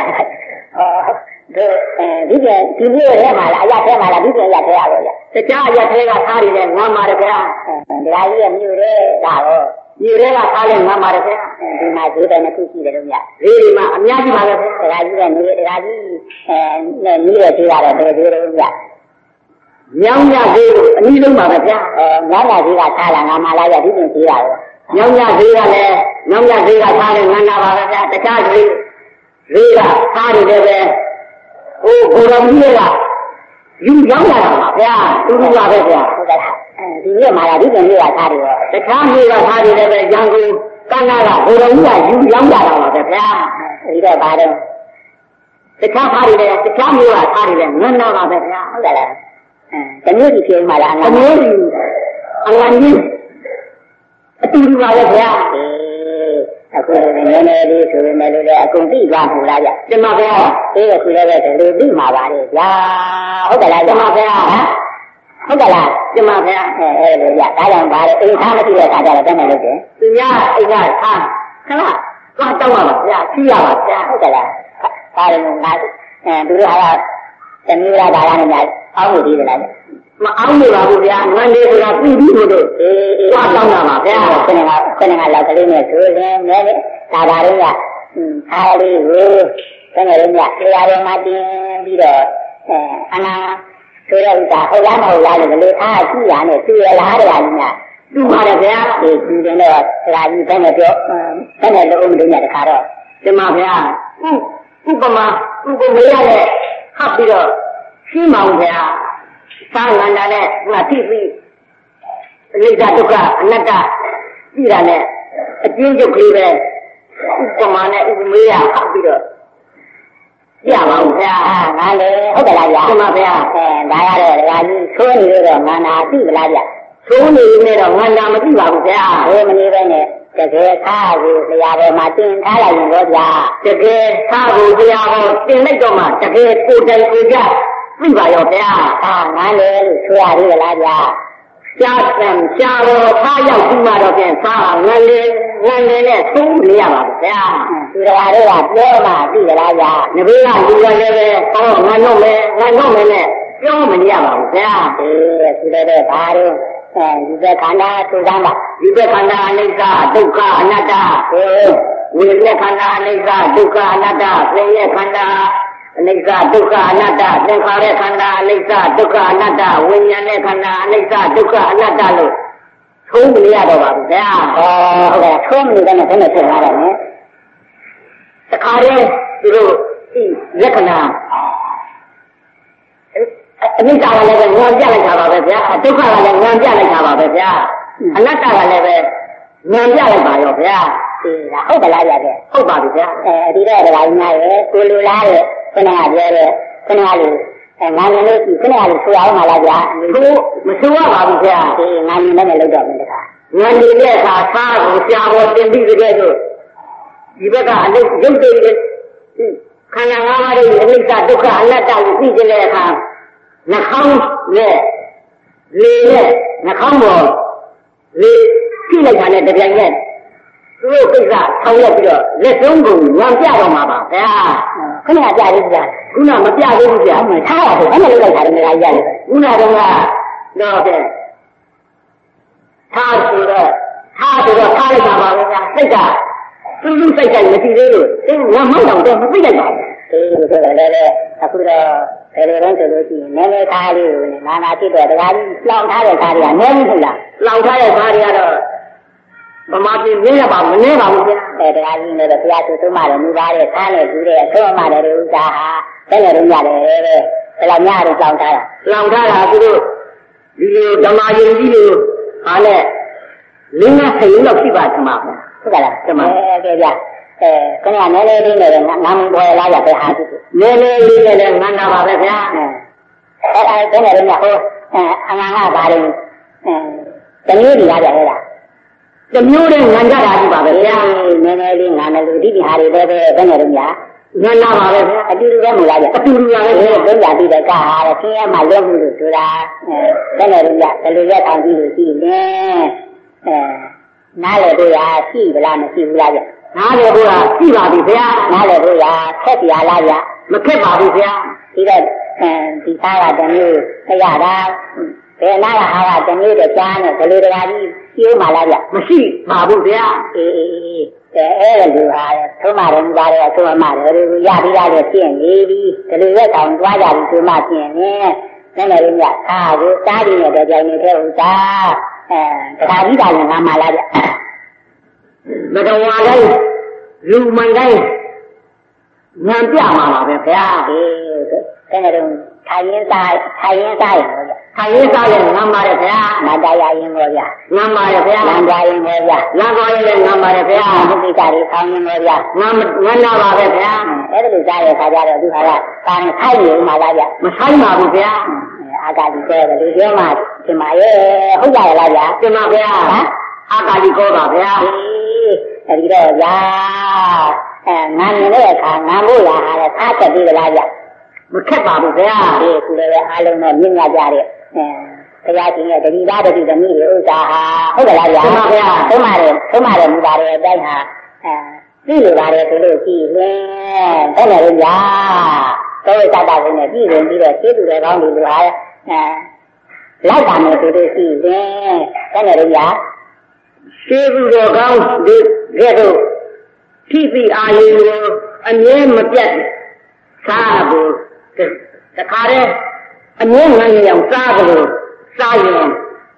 ဒီလိုရဲမှာလားအရာထဲမှာလားဒီပြင်ရထဲရပါဗျတခြားအရာထဲကသားတွေလည်းငတ်ပါတယ်ဗျာတရားကြီးရဲ့မြို့ရဲဒါတော့ဒီရဲကသားလည်းငတ်ပါတယ်ဗျာဒီမှာဈေးတယ်နဲ့ခုရှိတယ်လို့ဗျဈေးဒီမှာအများကြီးပါပဲတရားကြီးရဲ့နေတရားကြီးနဲ့နီးရဲ့ဈေးရတယ်ဘယ်ဈေးလို့ဗျမြောင်းရဈေးလို့အနည်းဆုံးပါပဲဗျာမြောင်းရဈေးကသားလားငါမလာရဒီပြင်ဈေးရတယ်မြောင်းရဈေးကလည်းမြောင်းရဈေးကသားလည်းငတ်နာပါပဲဗျာတခြားဈေးကသားတွေလည်းပဲဟိုဘုရားကြီးကယူရောက်လာတာပါဗျာတူတူပါပဲဗျာဟုတ်ကဲ့ဒီနေ့မှာဒီပြင်လေးကသားတွေရောတခြားမျိုးကသားတွေလည်းပဲရန်ကုန်ကန္နာကဘုရားကြီးကယူရောက်လာတာပါဗျာဒီတော့ဘာတော့တခြားသားတွေလည်းတခြားမျိုးကသားတွေလည်းငန်းနာပါပဲဗျာဟုတ်ကဲ့လားတမျိုးဒီပြင်မှာလားအမျိုးဒီအငန်းကြီးအတူတူပါပဲဗျာအခုနည်းနည်းလေးဆိုပေမဲ့လည်းအကုန်သိသွားမှုလားဗျကျမဗျာအခုလည်းပဲဒီလိုသိမှာပါလေဗျာဟုတ်ကဲ့လားကျမဗျာဟုတ်ကဲ့လားကျမဗျာအဲ့လိုဗျာဒါကြောင့်ဗါလေအိမ်သားမရှိတဲ့အခါကျတော့တတ်မယ်လို့တယ်သူများအိမ်ကထားခဏသွားတောင်းပါဗျာကြည့်ရပါဗျာဟုတ်ကဲ့လားဒါလည်းငါသူတို့ဟာတမျိုးလားဒါလားနဲ့များအောင်းလို့ဒီလားမအောင်နေပါဘူးဗျာငန်းလေးဆိုတာပြီးပြီးလို့သွားတောင်းတာပါဗျာခဏကလောက်ကလေးနဲ့ဆိုရင်နည်းနည်းဒါပါလေးကအားလေးကိုတကယ်လို့များတရားတော်မှာတင်ပြီးတော့အနာဆိုတဲ့ဥစ္စာဟုတ်လားမဟုတ်လားလို့ဘယ်လိုအားကြည့်ရနဲ့သူရလားတရားကြီးများသူ့ပါတယ်ဗျာဒီတင်တော့တရားကြီးဘယ်နဲ့ပြောဘယ်နဲ့လုံးမလို့ညတခါတော့ကျမဗျာဥပမာရနဲ့ဟပ်ပြီးတော့ရှင်းပါဦးဗျာသာငန္တာနဲ့ငါသိပြီးအနိစ္စဒုက္ခအနတ္တကြည့်တာနဲ့အကျဉ်းချုပ်ကလေးပဲဥပမာနဲ့ဥပမေယဟပ်ပြီးတော့ကြည့်ပါဦးဗျာငါလေဟုတ်တယ်လားဗျာကျမဗျာဒါရတော့ဒကာကြီးဆိုးနေလို့တော့ငန္တာသိပလားဗျဆိုးနေနေတော့ငန္တာမသိပါဘူးဗျာဘယ်မနေပဲနဲ့တကယ်သားကိုဆရာတော်မှာတင်ထားလိုက်ရင်တော့ဗျာတကယ်သားကိုဆရာတော်တင်လိုက်တော့မှတကယ်ကိုယ်တိုင်ကိုကြသိပါရောဗျာငါလေလို့ဆိုရသေးလားဗျာရှားတော်သားရောက်ပြီးမှတော့ပြန်သားငန်းလေးနဲ့သုံးနေရပါဗျာသူတော်တို့ကပြောမှသိကြလားဗျာငဘေးကလူကလည်းပဲဟောငါတော့မယ်နဲ့ပြောမနေရပါဘူးဗျာသူတော်ဘာတို့ဒီဘက်ခန္ဓာသူသားပါဒီဘက်ခန္ဓာအနိစ္စဒုက္ခအနတ္တဝိညာဉ်ခန္ဓာအနိစ္စဒုက္ခအနတ္တသင်ရဲ့ခန္ဓာ Anicca dukkha anatta သင်္ခါရခန္ဓာ Anicca dukkha anatta ဝိညာဉ်နဲ့ခန္ဓာ Anicca dukkha anatta လို့ထုံးမရတော့ပါဘူးဗျာဟုတ်ကဲ့ထုံးမနေတဲ့နဲ့ဘယ်နဲ့ဖြစ်လာတယ်လဲတခါတည်းသူတို့လက္ခဏာအနိစ္စကလည်းပဲငံပြလိုက်တာပါပဲဗျာဒုက္ခကလည်းငံပြလိုက်တာပါပဲဗျာအနတ္တကလည်းပဲငံပြလိုက်ပါရောဗျာဒါဟုတ်တယ်လားဗျာဟုတ်ပါပြီဗျာဒီတော့ဒကာကြီးများရဲ့ကိုလူလားတဲ့ခဏကပြောတဲ့ခဏလေးငါနေလို့ခဏလေးဆိုအောင်ပါလားဗျာမဆိုရပါဘူးဗျာငါနေနဲ့လောက်တော့မယ်တခါငါနေတဲ့အခါသားကိုရှားပေါ်တင်ပြီးကြတဲ့ဆိုဒီဘက်ကအနိစ္စရုပ်တည်တဲ့ခန္ဓာ၅ပါးရဲ့အနိစ္စဒုက္ခအနတ္တကိုသိတဲ့အခါနှာခေါင်းနဲ့လေနဲ့နှာခေါင်းပေါ်လေကြည့်လိုက်တာနဲ့တပြိုင်နက်သူတို့ကိစ္စဆောင်ရွက်ပြီးတော့လက်ဆုံးကိုညံပြတော့မှာပါဗျာခဏပြလေးကြာခုနမပြသေးဘူးဗျာထားရဆိုဘယ်နဲ့လောက်တာလဲမလားရတယ်ခုနကတော့တဲ့ထားဆိုတော့ထားလိုက်ပါပါဗျာစိတ်ကသူ့စိတ်ကမရှိသေးလို့ငါမောင်းတော့မသိလိုက်ပါဘူးဆိုတော့လည်းအခုတော့ဘယ်လိုလဲဆိုလို့ရှိရင်နည်းနည်းသားလေးကိုနာနာဖြစ်တော့တခါကြီးလောင်ထားတဲ့သားတွေကနည်းဘူးလားလောင်ထားတဲ့သားတွေကတော့ဗမာပြည်နည်းရပါမနည်းပါဘူးဗျာတခါကြီးလည်းဘုရားသူသုံးပါတယ်မူသားတဲ့သားနဲ့ကျူးတဲ့အဆုံးအမတဲ့ဥစ္စာဟာဘယ်နဲ့တော့ရတယ်ပဲဘယ်လောက်များတော့လောင်ထားတာသူတို့ဒီလိုဓမ္မယုံကြည်လို့အားနဲ့လင်းနဲ့စိတ်လောက်ရှိပါသမှာဟုတ်ကဲ့လားကဲဗျာခဏနည်းနည်းလေးနဲ့ငါမပေါ်လာကြပဲဟာသူနည်းနည်းလေးနဲ့လည်းငါနာပါပဲဗျာအဲ့ဒါဘယ်နဲ့တော့ဟိုအငါကဘာလို့တမျိုးကြီးလာကြလဲလားတမျိုးနဲ့ငါကြတာကြည့်ပါပဲဗျာနည်းနည်းလေးငါနဲ့လူဒီဟာတွေပဲဘယ်နဲ့တော့ညာငါနာပါပဲဗျာအတူတူပဲမလားကြအတူတူပါပဲဘယ်ညာပြီးတဲ့ကဟာဆင်းရဲမှလွတ်မှုလို့ဆိုတာဘယ်နဲ့တော့ညာဘယ်လိုရက်ဆောင်ကြည့်လို့ရှိလဲနားလေတို့ရာရှိဗလားမရှိဘူးလားကြနားလေတို့ရာရှိပါပြီဗျာနားလေတို့ရာခက်ပြာလားကြမခက်ပါဘူးဗျာဒီတော့ဒီသားကတမျိုးခရတာဘယ်နာကဟာကတမျိုးတကြားနဲ့ဘယ်လိုတကားကြီးပြိုးမှလားကြမရှိပါဘူးဗျာအေးအဲ့ဒါလူဟာသုံးပါတယ်ဘာလဲအဆုံးအမတွေရပြီးသားတွေပြင့်နေပြီဒီလိုရက်တောင်တွားကြပြီးဆိုမှပြင့်နေနဲ့လည်းညအားကိုစားပြီးနေတဲ့ကြိုင်နေတဲ့ဥစ္စာတခါကြီးတာလည်းငါမှလားဗျမတော်ဝါတိုင်းလူမှန်တိုင်းဉာဏ်ပြမှာပါပဲဗျာတဲ့နဲ့တော့ထိုင်ရင်းစားရင်ဗျထိုင်ရင်းစားရင်ငါမှတယ်ဗျာနာတရားရင်ပေါ့ဗျာငါမှတယ်ဗျာလမ်းသွားရင်ပေါ့ဗျာလမ်းသွားရင်လည်းငါမှတယ်ဗျာဒီကိစ္စတွေဆောင်းရင်ပေါ့ဗျာငါနာပါပဲဗျာအဲ့ဒါလိုစားတဲ့ခါကျတော့ဒီခါကကားထိုင်နေမှာလားဗျမဆိုင်ပါဘူးဗျာအာကာဒီကောတယ်လူပြောမှဒီမှာရဲ့ဟုတ်ကြရလားဗျာဒီမှာဗျာအာကာဒီကောပါဗျာအဲဒီတော့ဗျာငါနေတဲ့အခါငါမို့လားဟာလဲစားချက်ပြီးလားဗျမခက်ပါဘူးဗျာဒီခုလည်းအားလုံးတော့မြင်ရကြတဲ့ဘုရားရှင်ရဲ့တတိသားတတိသမီးတွေဥစ္စာဟာဟုတ်ကလားဗျာမှန်ပါဗျာသုံးပါတယ်မူပါတယ်အတိုင်းဟာသိလိုပါတယ်ဆိုလို့ရှိရင်ဘယ်နဲ့လဲဗျာသောဝိသတာကိုနဲ့ပြည်ဝင်ပြီးတော့ကျေးဇူးတော်ကောင်းတွေလိုဟာလိုက်ပါမယ်ဆိုလို့ရှိရင်ဘယ်နဲ့လဲဗျာကျေးဇူးတော်ကောင်းဒီကဲ့သို့ထိပြီးအာရုံကိုအမြဲမပြတ်စားဖို့တခါတည်းအမြဲငန်းရောင်စားကြလို့စားရင်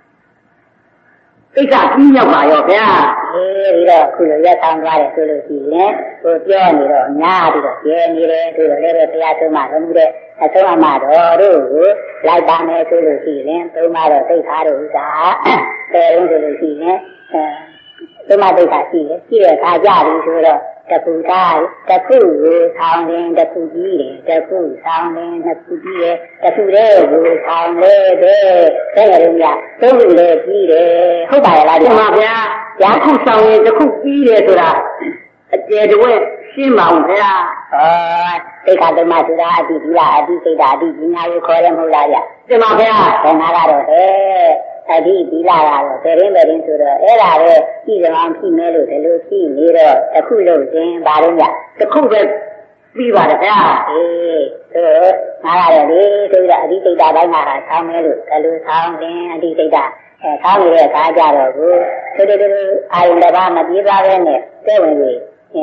ကိစ္စကြီးရောက်ပါရောဗျာဒီတော့ခုလိုရက်ဆောင်သွားတယ်ဆိုလို့ရှိရင်ကိုပြောနေတော့ညားပြီးတော့ကျဲနေတယ်ဆိုတော့လည်းဘုရားဆုံးမတော်မူတဲ့အဆုံးအမတော်တို့ကိုလိုက်ပါမယ်ဆိုလို့ရှိရင်သုံးပါတော့သိထားတို့ဥစ္စာတယ်လို့ဆိုလို့ရှိရင်သုံးပါသိထားရှိတယ်ရှိတဲ့အခါကြပြီဆိုတော့တခုသားတခုကိုဆောင်းရင်တခုကြီးတယ်တခုဆောင်းရင်တခုကြီးတယ်တခုလေးကိုဆောင်းလေတဲ့တဲ့ရုံကသုံးခုလေးကြီးတယ်ဟုတ်ပါရဲ့လားဒီမှာဗျာညာခုဆောင်းရင်တခုကြီးတယ်ဆိုတာအကျယ်တဝက်ရှင်းပါဦးဗျာသိက္ခာဓမ္မဆိုတာအတိဒီလားအတိစိတ်ဓာတ်အတိပညာကိုခေါ်ရမဟုတ်လားဗျာဒီမှာဗျာဒါနာကတော့အတိဒီလာကတော့ဘယ်ရင်းဆိုတော့အဲ့ဒါပဲကြည့်ကြအောင်ဖြစ်မဲလို့ဒီလိုဖြစ်နေတော့အခုလို့ရှင်ဘာလို့ညတခုပဲပြီးပါတယ်ဗျာဆိုတော့ငါရတယ်လေဆိုတော့အတိစိတ်ဓာတ်တိုင်းမှာဆောင်းမဲလို့ဒီလိုဆောင်းရင်အတိစိတ်ဓာတ်ဆောင်းနေတဲ့အခါကြတော့ကိုဒီအာရုံတစ်ပါးမပြေးပါပဲနဲ့တဲ့ဝင်ပြီး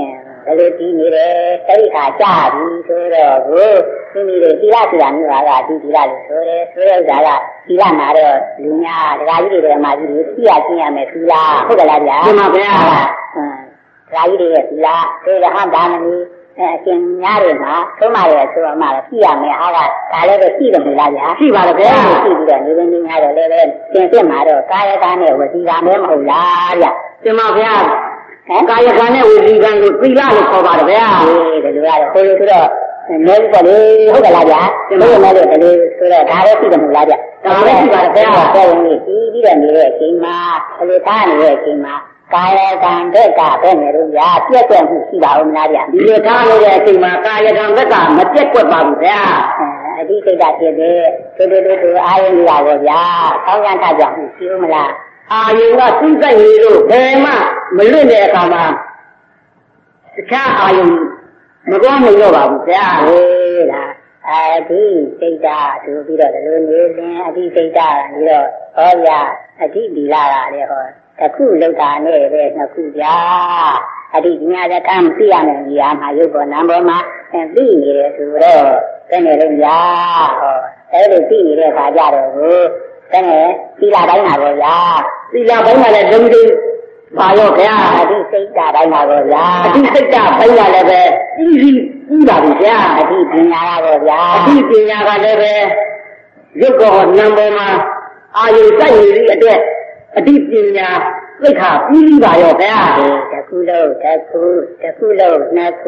လေဒီနေတယ်အဲ့ဒီခါကြာပြီဆိုတော့ကိုမိမိတို့သီလဆိုတာမျိုးကဒီလာလို့ဆိုတယ်ဆိုတဲ့ဥစ္စာကသီလနာတော့လူများတရားကြီးတွေဓမ္မကြီးတွေသိရချင်းရမယ်သီလဟုတ်ကလားဗျာမှန်ပါဗျာတရားကြီးတွေရဲ့သီလဆိုတဲ့ဟာဒါမလို့အရှင်များတွေမှာသုံးပါတယ်ဆိုတော့မှလည်းသိရမယ်ဟာကဒါလည်းပဲသိတယ်မလားဗျာသိပါတော့ဗျာသိပြီးတော့နေနေများတော့လည်းပဲသင်ပြမှာတော့ကာယကံနဲ့ဝစီကံပဲမဟုတ်လားဗျသင်ပါဗျာကာယကံနဲ့ဝစီကံကိုသီလလို့ခေါ်ပါတယ်ဗျာဒီလိုကတော့ခေါ်လို့ဆိုတော့နဲပေါ့လေဟုတ်ကလားဗျာဒီလိုနဲ့လို့ဒီလိုဆိုတော့ဒါလည်းသိတယ်မဟုတ်လားဗျဒါလည်းသိပါတယ်ဗျာပြောရင်ပြီးတော့နေတဲ့အချိန်မှာဘယ်လိုထားနေတဲ့အချိန်မှာကာယကံဘက်ကပဲနေလို့ဗျာပြည့်စုံမှုရှိပါဦးမလားဗျာဒီလိုထားနေတဲ့အချိန်မှာကာယကံဘက်ကမပြည့်ကွက်ပါဘူးဗျာအတိစိတ်ဓာတ်ဖြစ်တဲ့တို့အာယုံကြီးပါဗျာကောင်းရထကြမှုရှိဦးမလားအာယုံကသူ့စိတ်ကြီးလို့ဘယ်မှမလွတ်တဲ့အခါမှာတခြားအာယုံမကွာနိုင်တော့ပါဘူးဗျာဟေးလားအတိစိတ်ဓာတ်ဆိုပြီးတော့ဒီလိုနေရင်အတိစိတ်ဓာတ်ပြီးတော့ဟောဗျာအတိဒီလာတာလေဟောတစ်ခုလောက်တာနဲ့ပဲနှစ်ခုဗျာအတိဒီညာကတမ်းသိရမယ်ကြီးအားမှာရုပ်ပေါ်နာမ်ပေါ်မှာသိနေတယ်ဆိုတော့ဘယ်နဲ့လဲဗျာဟောအဲ့လိုသိနေတဲ့အခါကြတော့ကိုဘယ်နဲ့သီလတိုင်းမှာပေါ့ဗျာသီလတိုင်းမှာလည်းလုံးလုံးပါရောဗျာအတိစိတ်ဓာတ်တိုင်းမှာပေါ့ဗျာအတိစိတ်ဓာတ်တိုင်းမှာလည်းပဲပြီးပါပြီဗျာအတိပညာကပေါ့ဗျာအတိပညာကလည်းပဲရုပ်ပေါ်နာမ်ပေါ်မှာအာယုစိုက်နေတဲ့အတွက်အတိပညာသိက္ခာပြီးပါရောဗျာတစ်ခုလုံးနှစ်ခုတစ်ခုလုံးသုံးခု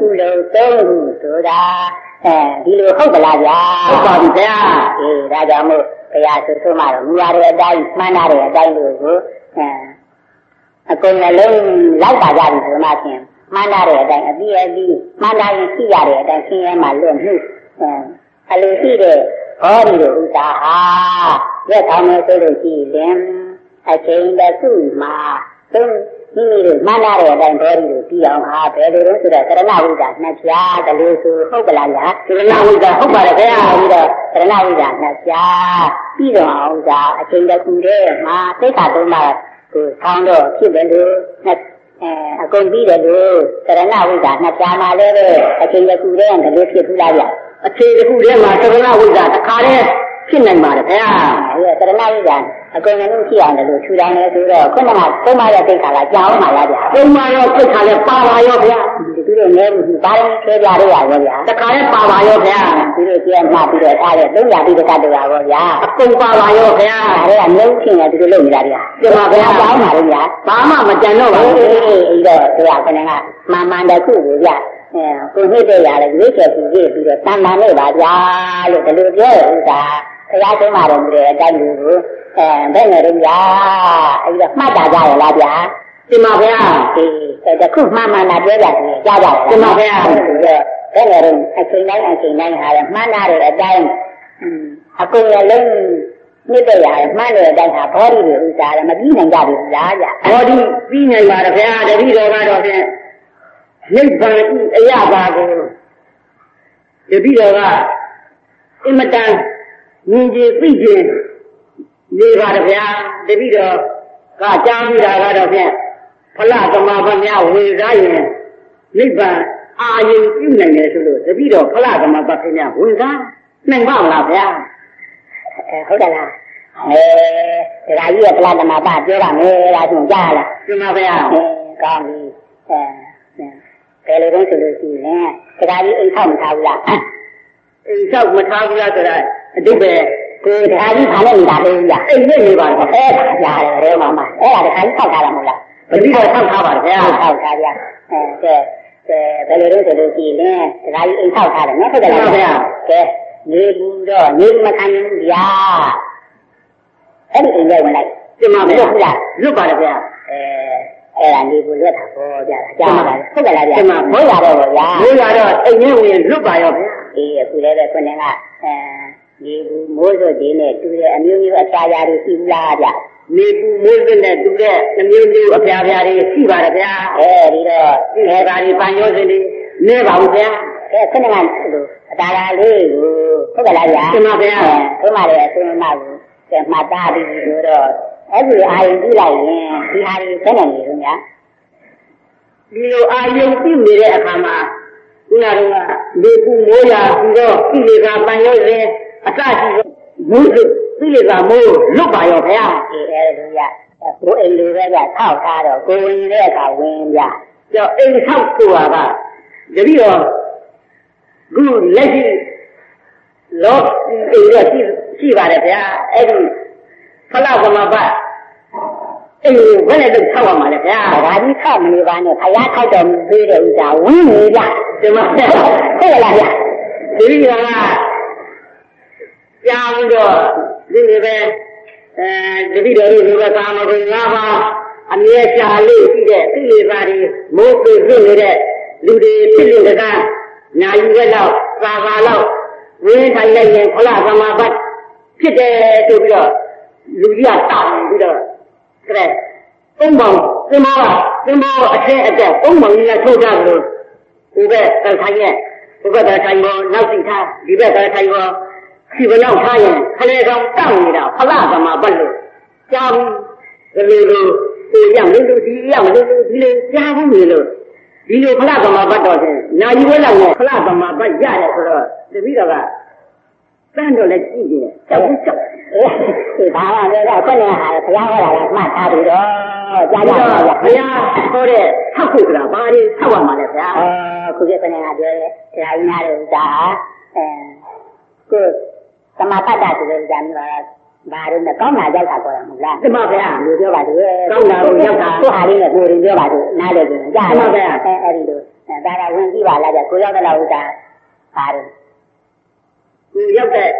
ဆိုတာဒီလိုဟုတ်ကလားဗျာဟုတ်ပါပြီဗျာဒါကြောင့်မို့ဘုရားဆိုမှတော့မူရတဲ့အတိုင်းမှန်းတဲ့အတိုင်းလို့ကိုအကုန်လုံးလိုက်ပါကြပြီဆိုမှချင်းမှန်းတဲ့အတိုင်းအပြီးမှန်းတိုင်းရှိရတဲ့အတိုင်းဆင်းရဲမှလွတ်မှုအလိုရှိတဲ့ဘောဓိတို့ဥစ္စာဟာရက်ကောင်းနေဆိုလို့ရှိရင်အချိန်တစ်ခုမှာသုံးမိမိတို့မှန်းတဲ့အတိုင်းဘောဓိတို့ပြီးအောင်ဟာဘယ်လိုလဲဆိုတော့သရဏဝိဇ္ဇာနှစ်ပြားတလို့ဆိုဟုတ်ကလားဗျာသရဏဝိဇ္ဇာဟုတ်ပါတယ်ခင်ဗျာပြီးတော့သရဏဝိဇ္ဇာနှစ်ပြားပြီးတော့အောင်ဥစ္စာအချိန်တစ်ခုတည်းမှာသိက္ခာသုံးပါးကိုဆောင်းတော့ဖြစ်တယ်လို့အကုန်ပြီးတယ်လို့သရဏဝိဇ္ဇာနှစ်ပြားမှာလည်းပဲအချိန်တစ်ခုတည်းကလေးဖြစ်ဘူးလားဗျာအချိန်တစ်ခုတည်းမှာသရဏဝိဇ္ဇာတစ်ခါတည်းဖြစ်နိုင်ပါတယ်ခင်ဗျာသရဏဝိဇ္ဇာအကုန်လုံးရှိအောင်လို့ထူထောင်နေဆိုတော့ခုနကသုံးပါးရဲ့သိက္ခာကကြောင်းပါလားဗျာသုံးပါးရဲ့သိက္ခာလည်းပါပါရောဗျာဒီလိုနဲ့ဘာလို့ဆွဲကြရရောဗျာတခါလည်းပါပါရောဗျာဒီလိုကြည့်မှပြီးတော့ထားတဲ့300တိတကတူတာပေါ့ဗျာအကုန်ပါပါရောဗျာဒါလည်းအမျိုးချင်းတယ်ဒီလိုလုပ်နေတာဗျာဒီမှာဗျာကြောင်းပါလေဗျာဘာမှမကြံတော့ပါဘူးအဲ့တော့သူကခဏကမှန်တခုကိုဗျာကိုနှိမ့်တဲ့ရတယ်ရွေးချယ်ပြီးတော့တန်တန်နဲ့ပါဗျာလို့ဒီလိုပြောရဥစ္စာဘုရားဆုံးပါတယ်မူတဲ့အတိုင်းကိုဘယ်နဲ့လဲဗျာအဲ့ဒါမှတ်တာကြရလားဗျာဒီမှာဗျာတခုမှန်တာပြောကြတယ်ကြားကြတယ်ဒီမှာဗျာဘယ်နဲ့လဲအချိန်တိုင်းဟာလည်းမှန်တာတဲ့အတိုင်းအကုန်လုံးနှစ်တဲ့ရတယ်မှန်တဲ့အတိုင်းဟာဘောဓိတွေဥစ္စာလည်းမပြီးနိုင်ကြဘူးလားဗျာဘောဓိပြီးနိုင်ပါတယ်ဗျာတတိတော်ကတော့ဖြင့်နိဗ္ဗာန်အရာပါကိုတတိတော်ကအင်မတန်မြင်ကြည့်သိခြင်းနေပါတယ်ဗျာတပည့်တော်ကကြားမိတာကတော့ဖြင့်ဖလသမဘာများဝေစားရင်နိဗ္ဗာန်အာရုံပြုနိုင်တယ်ဆိုလို့တပည့်တော်ဖလသမဘာခင်များဝေစားနိုင်ပါမလားဗျာဟုတ်တယ်လားဒါကြီးကဖလသမဘာပြောရမယ်လားဆိုကြားလားဒီမှာဗျာကောင်းပြီဘယ်လိုလဲဆိုလို့ရှိရင်ဒါကြီးအိမ်ဆောက်မထားဘူးလားအိမ်ဆောက်မထားဘူးလားဆိုတာအတိတ်ပဲကိုယ်တရားကြီးဘာနဲ့နေတာလဲဗျာအိမ်နဲ့နေပါတော့အဲ့ဒါကြားတယ်မမအဲ့ဒါတရားကြီးထောက်ထားတာမဟုတ်လားပတိတော်ထောက်ထားပါတယ်ဗျာထောက်ထားဗျာဘယ်လိုလဲဆိုလို့ရှိရင်တရားကြီးအိမ်ထောက်ထားတယ်နော်ဟုတ်တယ်လားဗျာကဲနေဘူးတော့နေမခံဘူးဗျာအဲ့ဒီအိမ်ထဲဝင်လိုက်ဒီမှာဗျာဟုတ်လားလွတ်ပါတယ်ဗျာအဲ့ဒါနေဘူးလွတ်တာပေါ့ဗျာကြားပါလားဟုတ်တယ်လားဗျာဒီမှာမိုးရတော့ဗျာမိုးရတော့အိမ်ထဲဝင်လွတ်ပါရောဗျာအခုလည်းပဲခုနကနေဘူးမိုးစွတ်ခြင်းနဲ့တူတဲ့အမျိုးမျိုးအပြားပြားတွေရှိဘူးလားဗျနေဘူးမိုးစွတ်နဲ့တူတဲ့အမျိုးမျိုးအပြားပြားတွေရှိပါတယ်ဗျာအဲဒီတော့ဒီဟာဒီပန်ရောစင်တွေနေပါဘူးဗျာခုနကလိုအတားလာလေးကိုဟုတ်ကလားဗျာဒီမှာဗျာဒီမှာလည်းအစွန်းမကိုမှတ်သားပြီးဆိုတော့အဲ့ဒီအာရုံကြည့်လိုက်ရင်ဒီဟာတွေဘယ်နဲ့နေလို့ညာဒီလိုအာယုံပြုနေတဲ့အခါမှာခုနကလေပူမိုးရာပြီးတော့ကိလေသာပန်ရောရင်အစရှိမိုးကိလေသာမိုးလွတ်ပါရောဗျာအဲဒီလိုရကိုယ်အိမ်လေးပဲကထောက်ထားတော့ကိုယ်ဝင်တဲ့အခါဝင်ပြကြောင့်အိမ်ထောက်ဆိုတာကတတိယခုလက်ရှိလောအိမ်တော့ရှိပါတယ်ဗျာအဲ့ဒီဖလားသမဘတ်အဲ့ဒီဘယ်နဲ့တော့ထောက်ရမှာလဲဗျာဒါကြီးထောက်မနေပါနဲ့ခရထောက်တော်မူပေးတဲ့ဥစ္စာဝင်နေကြဒီမှာဟုတ်လားဗျာဒီလိုကကြောင်းတော့ဒီလိုပဲတတိတော်တို့ကကာမဂုဏ်၅ပါးအမြဲရှာလို့ရှိတဲ့သိလေပါတွေမိုးပြေပြည့်နေတဲ့လူတွေဖြစ်နေတဲ့ကညာယူရက်တော့သာသာတော့ဝင်းထိုင်လိုက်ရင်ဖလားသမဘတ်ဖြစ်တယ်ဆိုပြီးတော့လူကြီးကတောင်းပြီးတော့တဲ့သုံးပေါင်းသင်္ဘောအထက်အတက်သုံးပေါင်းကြီးကထုတ်ကြလို့ဒီဘက်ကထိုင်ရဲ့ဒီဘက်ကထိုင်ပေါ်နောက်စီထားဒီဘက်ကထိုင်ပေါ်ဒီဘနောက်ထားရင်ခလေကောင်တောင်းနေတာဖလားသမဘတ်လို့ကြားဘူးဒီလိုကိုရမလို့ဒီရမလို့ဒီလိုကြားဘူးလို့ဒီလိုဖလားသမဘတ်တော့ချင်းညာယူဝဲလောက်နဲ့ဖလားသမဘတ်ရတယ်ဆိုတော့တပည့်တော်ကတန်းတော့လည်းကြည့်နေတယ်ကြောက်ဒီဘာမှလည်းဆက်နေဟာဘုရားဟောတာကမှတ်ထားပြီးတော့ကြားကြပါဗျာဘုရားဟောတဲ့ထောက်ဖို့ကဘာတွေထောက်ရမှာလဲဗျာခုပြတဲ့ကပြောတယ်တရားရင်းများတဲ့ဥစ္စာကိုသမပတ္တဆိုတဲ့ဥစ္စာမျိုးကဘာလို့လဲကောင်းတာရောက်တာခေါ်တာမဟုတ်လားတမဗျာလူပြောပါသေးကောင်းတာကိုရောက်တာကိုဟာလေးနဲ့ကိုရင်ပြောပါသေးနားလေကြည့်ကြားတမဗျာအဲ့ဒီလိုဒါကဝင်ကြည့်ပါလားကြကိုရောက်တဲ့လောက်ဥစ္စာဘာလို့ကိုရောက်တဲ့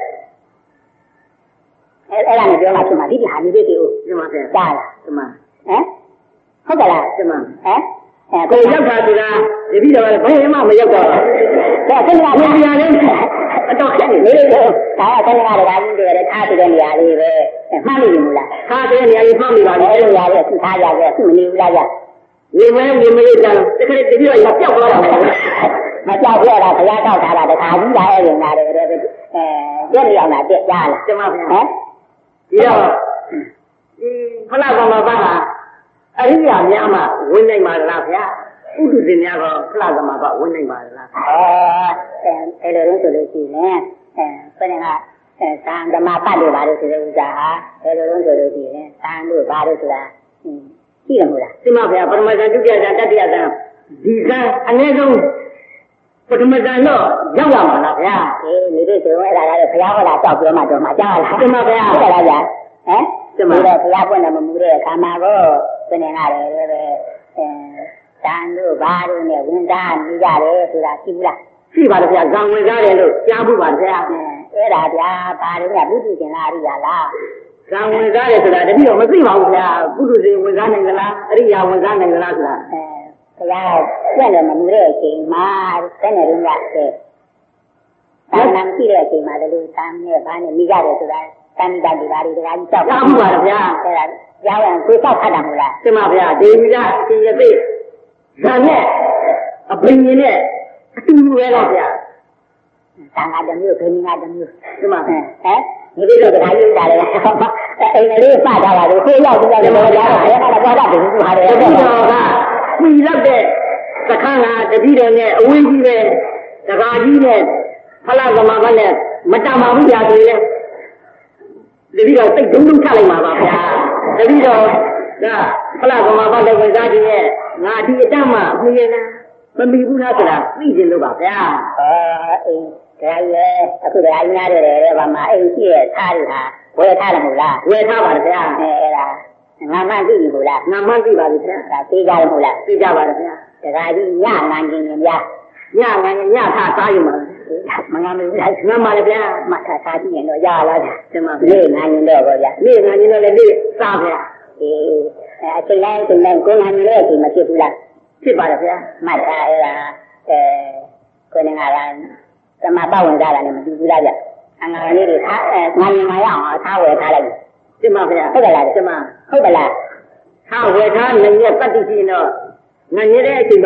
အဲ့ဒါနဲ့ပြောမှဖြစ်မှာဒီဟာမျိုးတွေကိုတမဗျာကြားလားတမဟုတ်ကလားတမကိုရောက်တာဆိုတာတပည့်တော်ကဘယ်မှမရောက်တော့ဒါသင်္ဃာဘုရားလည်းအတော့အဲ့ဒီလေဒါကသင်္ဃာတရားကြီးတွေထားတဲ့နေရာလေးပဲမှတ်မိဘူးလားထားတဲ့နေရာလေးမှတ်မိပါဘူးအဲ့လိုနေရာလေးသူထားရခဲ့သူမနေဘူးလားကြနေမလေးကြတခါတည်းတပည့်တော်ကပျောက်သွားတာမကြောက်ရတာဘုရားတောက်ထားတာတခါကြီးလာရဲ့ရင်လာတယ်တဲ့ပြည့်ရအောင်လားပြည့်ကြားလားတမဗျာဒီတော့ဖလားသမဘတ်ဟာအရိယာများမှဝင်နိုင်ပါလားဗျာဥဒုတင်များတော့ဖလားသမဘတ်ဝင်နိုင်ပါလားအဲ့လိုလို့ဆိုလို့ရှိရင်ဘယ်နဲ့ကသံဓမ္မပတ်လို့ပါလို့ဆိုတဲ့ဥစ္စာဟာအဲ့လိုလို့ဆိုလို့ရှိရင်သံလို့ပါလို့ဆိုတာရှိတယ်မို့လားဒီမှာဗျာပထမဇန်ဒုတိယဇန်တတိယဇန်ဒီဇန်အနည်းဆုံးပထမဇန်တော့ရောက်လာမှာလားဗျာနေလို့ဆိုရင်အဲ့ဒါလည်းဘုရားဟောတာကြောက်ပြောမှတော့မှကြားလားဒီမှာဗျာဟုတ်လားဗျာဒီမှာဘုရားပွင့်တယ်မမူတဲ့အခါမှာတော့ဘယ်နဲ့ကလည်းပဲတန်တို့ဘာတို့နဲ့ဝင်သားနေကြတယ်ဆိုတာရှိဘူးလားရှိပါတယ်ဗျာဇံဝင်သားတယ်လို့ကြားဘူးပါဗျာအဲ့ဒါဗျာဘာလို့လဲဘုသူရှင်လားအရိယာလားဇံဝင်သားတယ်ဆိုတာတတိယမသိပါဘူးဗျာဘုသူရှင်ဝင်သားနိုင်သလားအရိယာဝင်သားနိုင်သလားဆိုတာဘုရားပွင့်တယ်မမူတဲ့အချိန်မှာဘယ်နဲ့လုံးကသာနာမရှိတဲ့အချိန်မှာလည်းလူသားနဲ့ဘာနဲ့မိကြတယ်ဆိုတာတန်တာဒီပါရီတကားကြီးကြောက်ပါဘူးပါဗျာအဲ့ဒါကြားရင်ကိုစောက်ခတ်တာမဟုတ်လားဒီမှာဗျာဒီမိကအရှင်ရသိဇာနဲ့အပင်ကြီးနဲ့အတူတူပဲတော့ဗျာတန်ခါတစ်မျိုးခင်းငါတစ်မျိုးဒီမှာဒီလိုတော့တကားကြီးလာတယ်အိမ်လေးစတာပါလို့ကိုရောက်ပြီးတော့လည်းကြားတာအဲ့ဒါတော့ဘာသာတူတူဟာတယ်ဒီတော့ကပြီးလောက်တဲ့သခန်းကတတိတော်နဲ့အဝေးကြီးပဲတကားကြီးနဲ့ဖလားသမဘတ်နဲ့မတမာဘူးကြာသေးလေတတိတော်စိတ်ဒုံဒုံချလိုက်မှာပါဗျာတတိတော်ကဖလားသမဘတ်နဲ့ဝင်စားခြင်းရဲ့ငါဒီအတတ်မှမမြင်လားမမီဘူးလားဆိုတာသိကျင်လို့ပါဗျာအိမ်ဒါလည်းအခုဒါအများတယ်တဲ့ဗမာအိမ်ရှိရဲ့ထားရတာဝယ်ထားတယ်မဟုတ်လားဝယ်ထားပါတယ်ဗျာအဲ့ဒါငါမှသိပြီမဟုတ်လားငါမှသိပါပြီဗျာဒါသိကြတယ်မဟုတ်လားသိကြပါတယ်ဗျာဒါကကြီးညငန်းခြင်းများညငန်းညထားစားယူပါမငါမလို့ငါမှလည်းဗျာမှတ်ထားကြည့်ရင်တော့ရလာတယ်ဒီမှာနေငန်းရင်တော့ဗျာနေငန်းရင်တော့လည်းနေစားဗျာအချိန်တိုင်းကိုငန်းလည်းဒီမဖြစ်ဘူးလားဖြစ်ပါတယ်ဗျာမှတ်ထားအဲ့ဒါကိုနေငါလားသမပတ်ဝင်ကြတာလည်းမတူဘူးလားဗျအငါလေးတွေငါရင်မရအောင်ထားဝယ်ထားလိုက်ဒီမှာဗျာဟုတ်တယ်လားဒီမှာဟုတ်တယ်လားထားဝယ်ထားနိုင်ရဲ့တတ်သိရှိတော့ငါနေတဲ့အချိန်မှာ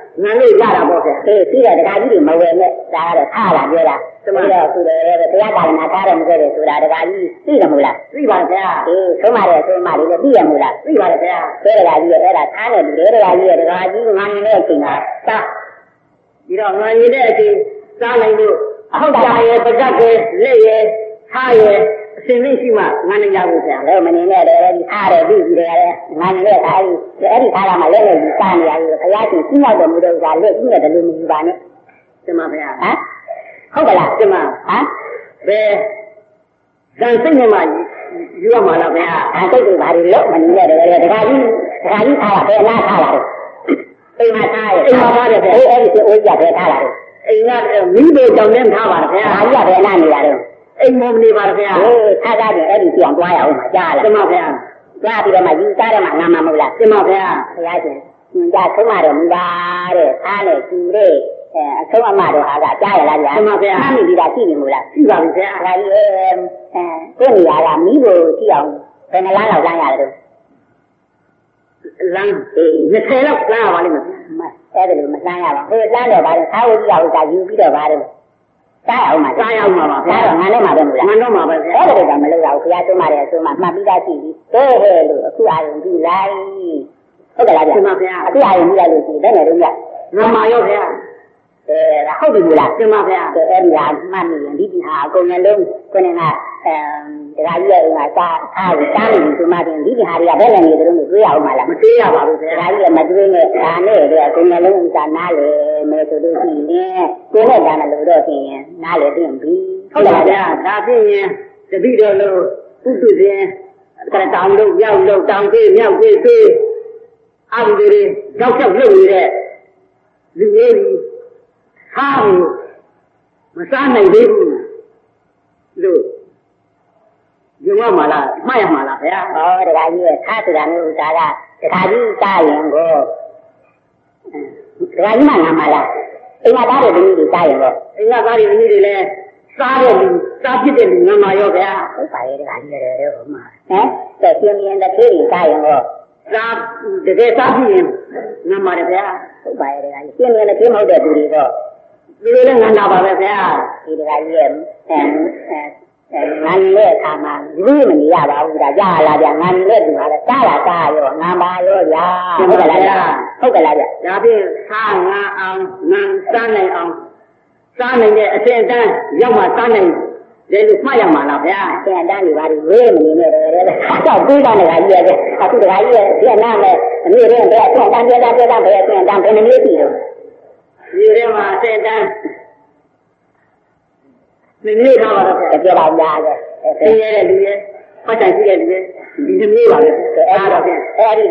ngàn lệ ra là bao giờ thì là cái gì mà về này ra là tha là vậy là bây giờ tôi để tôi ra đây là tha là cái đấy tôi ra cái gì thì là mùi là gì bạn thế à thì số mà đi là đi là mùi là gì bạn thế à thế là gì thế là tha là để là gì ngang này thì là ta đi đâu ngang như thế thì ra này được không chạy bây giờ cái lệ tha xin linh xí mà ngang này ra được rồi mình này để đi tha để đi để ngang này tha để đi tha là mà lên này đi ta này thì cái gì xin nhau được mua được ra lên cũng là được mua bán đấy thế mà phải à không phải là thế mà hả về đang sinh này mà vừa mà là phải à cái gì mà đi lỡ mà nhìn để cái gì tha là cái na tha là ấy mà được ấy thì ôi giờ để tha là ấy là mỹ đồ trong đêm tha vào phải à giờ để na này là ấy mồm đi vào phải tha ra thì ấy thì chuyện qua rồi mà cha là thế mà phải ra thì mà như cha mà nằm mà một là thế mà phải ra thì ra số mà rồi ra để tha để chú để số mà rồi hả cha là gì thế mà phải mình đi ra chi mình một là chi vào phải là cái này là mỹ đồ chi ông cái này lá nào ra nhà được lăng thì người thế lắm la vào đi mà cái này mà ra nhà bằng lá này vào tháo đi vào cả dư biết được vào được trái ông mà trái ông mà trái ông ngăn nó mà bên ngăn nó mà bên cái này là mình lâu khi tôi mà biết ra chi cái hệ được cứ ai cũng đi lại cái là gì mà phải cứ ai cũng đi lại được gì đấy này đúng không ngắm mà yêu phải là không bị là thế mà phải em làm mà mình đi hà cô nhà lương cô này là cái gì mà ta mình cứ mà đi hà đi đây là người được người giàu mà là mà thế vào được cái gì mà đưa người này rồi cô nhà lương ta nói là mẹ tôi đưa gì nè cô này đã là lừa đó thì nói là tiền phí không là đã thế để đi được rồi cũng tự nhiên cái tàu đâu nhau tàu kia nhau kia ăn đi rau chọc lâu đi đấy đừng nghe đi ha mà sáng này đi rồi nhưng mà là mai mà là phải để cái gì tha từ đàn người ta là cái gì ta hiện của cái gì mà làm mà là anh ta để đi ta hiện của anh ta đi đi lên sao biết được ngắm mà yêu phải không phải cái gì đấy đâu mà cái thiên nhiên là thế thì ta hiện của sao để sao biết ngắm mà phải không phải cái gì thiên nhiên là thế màu đẹp gì đó đi lên ngắm nào phải thì cái gì ngăn lệ tham mà vui mình ra bảo là ra là để ngăn lệ thì là ta rồi ngăn ba rồi ra không phải là ra thì sa ngăn sa này để xem ta nhưng mà sa này để lúc mai mà là phải xem đang thì vào về mình này cho cứ đang là gì vậy tôi cái gì Việt Nam này như thế này đang phải nó gì rồi như thế mà xem ta mình nghĩ sao là cái kia là già rồi cái này đi phát triển cái này đi thêm nhiều rồi đi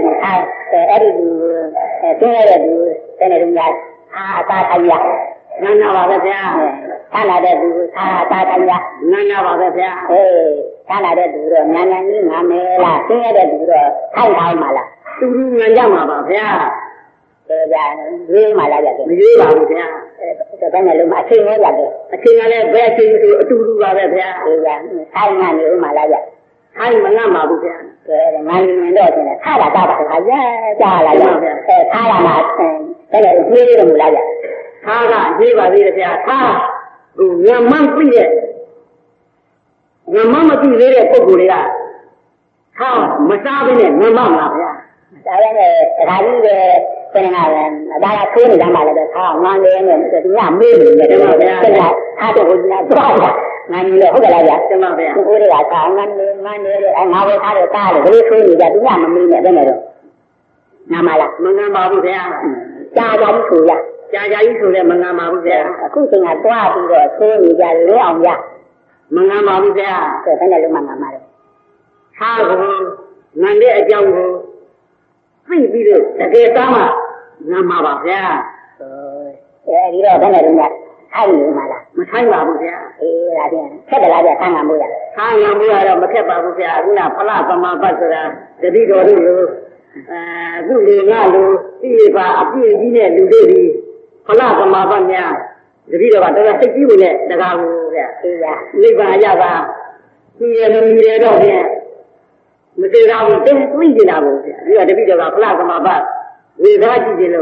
cái này là cái này đúng rồi ta thành ra ngăn nào vào thế ta là để ta thành ra ngăn nào vào thế ta là để rồi ngăn như ngăn này là cái này để rồi thay thay mà là tu ngăn ra mà vào thế là ghê mà là vậy ghê vào thế cái này luôn mà khi nó là vậy khi nó về khi tu vào thế là thay ngăn nữa mà là vậy thay mà ngăn vào thế ngăn đó thì thay là ta phải thay ra là vậy thay là mà cái này ghê rồi là vậy thay là ghê vào đi thế thay ngắm măng đi đấy ngắm măng mà đi đấy có bùi à thay mà sao bên này ngắm măng là thế cái này cái này là đã là thua thì đang bảo là thao ngon lên rồi cái nhà mê mình để mà cái là hai tụi là toan ngăn nữa không phải là vậy nhưng mà vậy tôi là thao ngăn nữa anh nói với thao được ta để cái thua thì là đúng là mình mê này đây này rồi nào mà là mình ngắm bao thế cha ra đi thua ya cha ra đi thua là mình ngắm bao thế cũng chừng là toa thì rồi thua thì là lấy ông ya mình ngắm bao thế cái này luôn mà ngắm mà rồi ha ngăn để cho vì được cái sao mà ngắm mà bảo thế đi rồi cái này đúng là thay nhiều mà thay vào thế là thế là thay ngắm mua rồi mà thế bảo thế cũng là phải là mà bắt ra để đi rồi cũng đi ngang rồi đi và đi đi này đi phải là mà bắt nha để đi rồi bạn ta thích gì vậy để làm thế lấy vào ra vào đi rồi đó thì mình đi ra mình tới quý gì nào vậy bây giờ để đi rồi phải là mà bắt vì ra gì rồi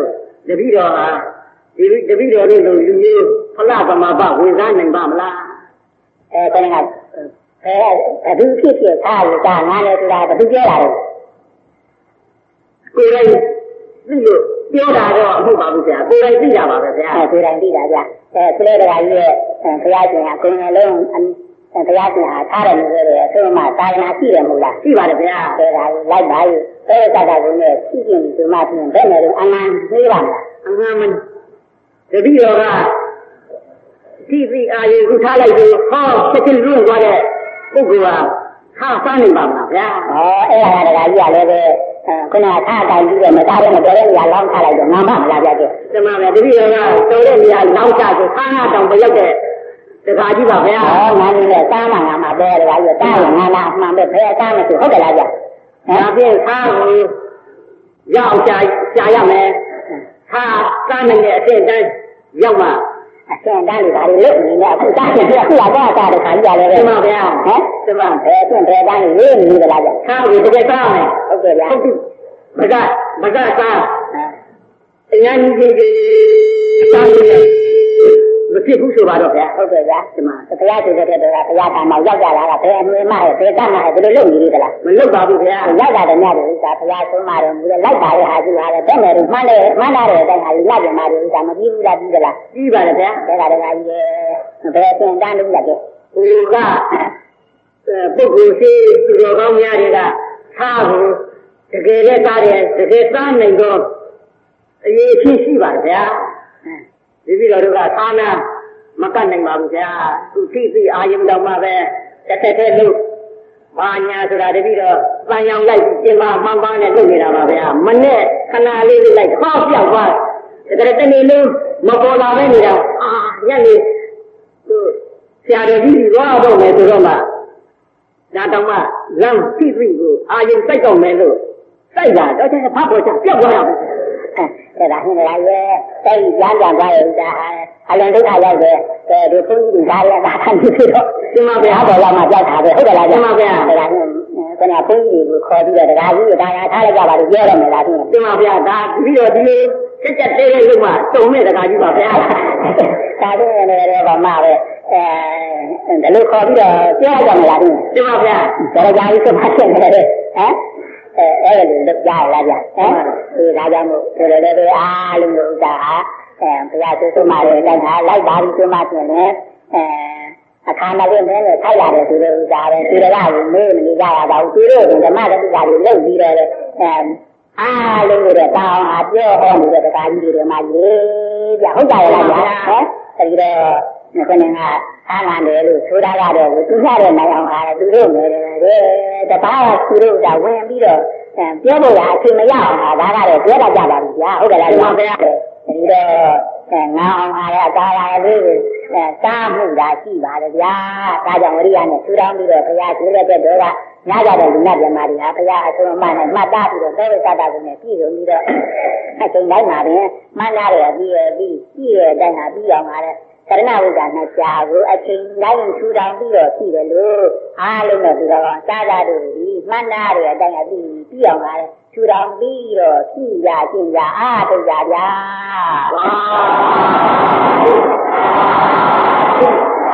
တပည့်တော်ဟာဒီတပည့်တော်တို့လူမျိုးဖလားပမာပဝင်စားနိုင်ပါမလားကိုယ်ကဘသူဖြစ်ဖြစ်သားလို့ဒါငါလည်းဆိုတာဘသူပြောတာလဲကိုယ်တိုင်သိလို့ပြောတာတော့အဟုတ်ပါဘူးဗျာကိုယ်တိုင်သိတာပါပဲဗျာကိုယ်တိုင်သိတာဗျာကလေးတရားကြီးရဲ့ဘုရားရှင်ကကိုယ်နှလုံးဘုရားရှင်ဟာထားတယ်လို့ပြောတယ်အဆုံးမသာသနာရှိတယ်မဟုတ်လားရှိပါတယ်ဗျာဒါကလိုက်ပါရဲ့အဲဒါကလည်းနဲ့ရှိခြင်းဒီမှာပြင်ဘယ်နဲ့တော့အမှန်သေးပါမလားအမှန်မတပည့်တော်ကသိအာရုံကိုထားလိုက်ပြီးဟောချက်ချင်းလွတ်သွားတဲ့ပုဂ္ဂိုလ်ဟာဟာစားနေပါမလားဗျာအဲ့ဒါကတရားကြီးကလည်းပဲခုနကထားတိုင်းပြီးတော့မသားရဲမတော်တဲ့နေရာလောင်းထားလိုက်တော့ငါမမလားဗျာကျဒီမှာပဲတပည့်တော်ကတော်တဲ့နေရာလောင်းချဆိုခါးငါတောင်ပြောက်တဲ့တရားကြီးပါဗျာငါလည်းစားမှငါမှပဲတရားကြီးတားရင်ငါနာမှန်ပဲဘယ်စားမဆိုဟုတ်တယ်လားဗျာဒါဖြင့်ခါးကိုရောက်ကြာရမယ်ခါးစားနိုင်တဲ့အဆင့်တိုင်းရောက်မှအဆင့်တန်းတွေဒါတွေလုပ်နေတယ်အခုတားနေပြီအခုလာတော့တားတဲ့ခါကြီးရတယ်ပဲမှန်ပါဗျာဒီမှာဘယ်အဆင့်ဘယ်တန်းတွေရေးနေသလားဗျာခါးကိုတကယ်စားမယ်ဟုတ်ကဲ့ဗျာဟုတ်ပြီမကစားအញ្ញကြီးစားနေတယ်မဖြစ်ဘူးဆိုပါတော့ဗျာဟုတ်ကဲ့ဗျာဒီမှာဘုရားဆိုတဲ့တော့ဘုရားကမှရောက်ကြတာကဘယ်အမွေမှဘယ်ကမှဘယ်လိုလုပ်နေသေးသလားမလုပ်ပါဘူးဗျာရောက်တာတော့ညတယ်ဥစ္စာဘုရားဆုံးမတော်မူတယ်လိုက်ပါရဲ့ဟာကြီးဟာလည်းတဲ့မယ်လို့မှန်းတယ်တဲ့အတိုင်းဟာလိုက်ကြမှာတယ်ဥစ္စာမပြီးဘူးလားပြီးသလားပြီးပါတယ်ဗျာဒါကလည်းဟာကြီးဘယ်အစဉ်တန်းလုံးလိုက်တယ်ဘုရားပုဂ္ဂိုလ်ရှိသူတော်ကောင်းများတွေကထားဘူးတကယ်လည်းသားတယ်တကယ်သားနိုင်တော့အရေးဖြစ်ရှိပါတယ်ဗျာဒီပြီးတော့ကသာနာမကတ်နိုင်ပါဘူးဗျာသူသိအာယုံတော်မှာပဲတက်လို့ဘာညာဆိုတာတပြီးတော့ပန်းရောင်လိုက်ကျင်းပါမှန်ပါနဲ့လုပ်နေတာပါဗျာမနဲ့ခဏလေးလိုက်ခေါက်ပြောက်သွားဒါကြတဲ့တနေ့လုံးမပေါ်လာပဲနေတာညနေသူဆရာတော်ကြီးသွားတော့မယ်ဆိုတော့မှဒါတောင်မှလမ်းသိကိုအာယုံစိုက်တော့မယ်လို့စိုက်တာတော့ကျဖတ်ပေါ်ချပြောက်သွားရမယ်အဲ့ဒါဟင်းလိုက်ရဲ့တဲ့ပြန်သွားရဲ့ဥစ္စာအလန်ဒုက္ခရောက်တယ်ဒီဘုန်းကြီးဓာရတာခံပြီးတော့ဒီမှာဗျာဘောလာမှာကြောက်တာပဲဟုတ်တယ်လားဒီမှာဗျာအဲ့ဒါဟင်းဘယ်နဲ့ဘုန်းကြီးကိုခေါ်ပြီးတော့တရားကြီးဒါရထားလိုက်ကြပါလို့ပြောရမယ်လားဒီမှာဗျာဒါပြီးတော့ဒီလိုချက်သေးလေးလို့မှတုံမဲ့တရားကြီးပါဗျာဒါတော့လည်းဘာမှပဲဒါလို့ခေါ်ပြီးတော့ပြောရကြမလားဒီမှာဗျာတရားကြီးကမှဖြစ်နေတယ်ဟမ်အဲ့ဒါလို့လုပ်ကြရလားဗျာဟမ်ဒါကြောင့်မို့ဆိုတော့လည်းအားလုံးလို့ဥစ္စာဘုရားဆိုမှလည်းတိုင်းဟာလိုက်ပါပြီးဆိုမှပြင်လေအခါမလေးနဲ့ထိုက်ရတယ်ဆိုတော့ဥစ္စာပဲဒီတော့ကမေးမနေကြရပါဘူးသူတို့ကဓမ္မတပိကတွေလုပ်ပြီးတော့အားလုံးလို့တောင်းအားပြောဟောနေတဲ့တရားကြီးတွေမှာလေဗျဟုတ်ကြရလားဗျာဟမ်အဲဒီတော့ခဏကအားလာတယ်လို့ဆိုတာကတော့သူရတဲ့နိုင်အောင်အားသူတို့နေတယ်တပားကသူတို့ကဝင်ပြီးတော့ပြောဖို့ကအချိန်မရအောင်ဒါကတော့ပြောတတ်ကြပါဘူးဗျာဟုတ်ကဲ့လားပါဗျာဒီတော့ငါအောင်အားရကာလာလေးစားမှုသာရှိပါတယ်ဗျာဒါကြောင့်ဝရိယနဲ့ထူထောင်ပြီးတော့ဘုရားကျိုးတဲ့တော့ကညကြတဲ့လူနာပြမာတွေဟာဘုရားအဆုံးအမနဲ့မှတ်သားပြီးတော့သေဝတ္တကုနဲ့ပြည်စုံပြီးတော့အချိန်တိုင်းမှာပင်မှန်းသားရပြီးပြည်ရတဲ့အတိုင်းဟာပြီးအောင်ပါတဲ့ကရဏဝိဇ္ဇာနဲ့ကြာကိုအချိန်တိုင်းထူထောင်ပြီးတော့ရှိတယ်လို့အားလုံးနဲ့ပြီးတော့သာသာတို့ဒီမှန်းသားရတဲ့အတိုင်းဟာပြီးအောင်ပါတဲ့ထူထောင်ပြီးတော့ရှိရခြင်းရအားထုတ်ကြဗျာ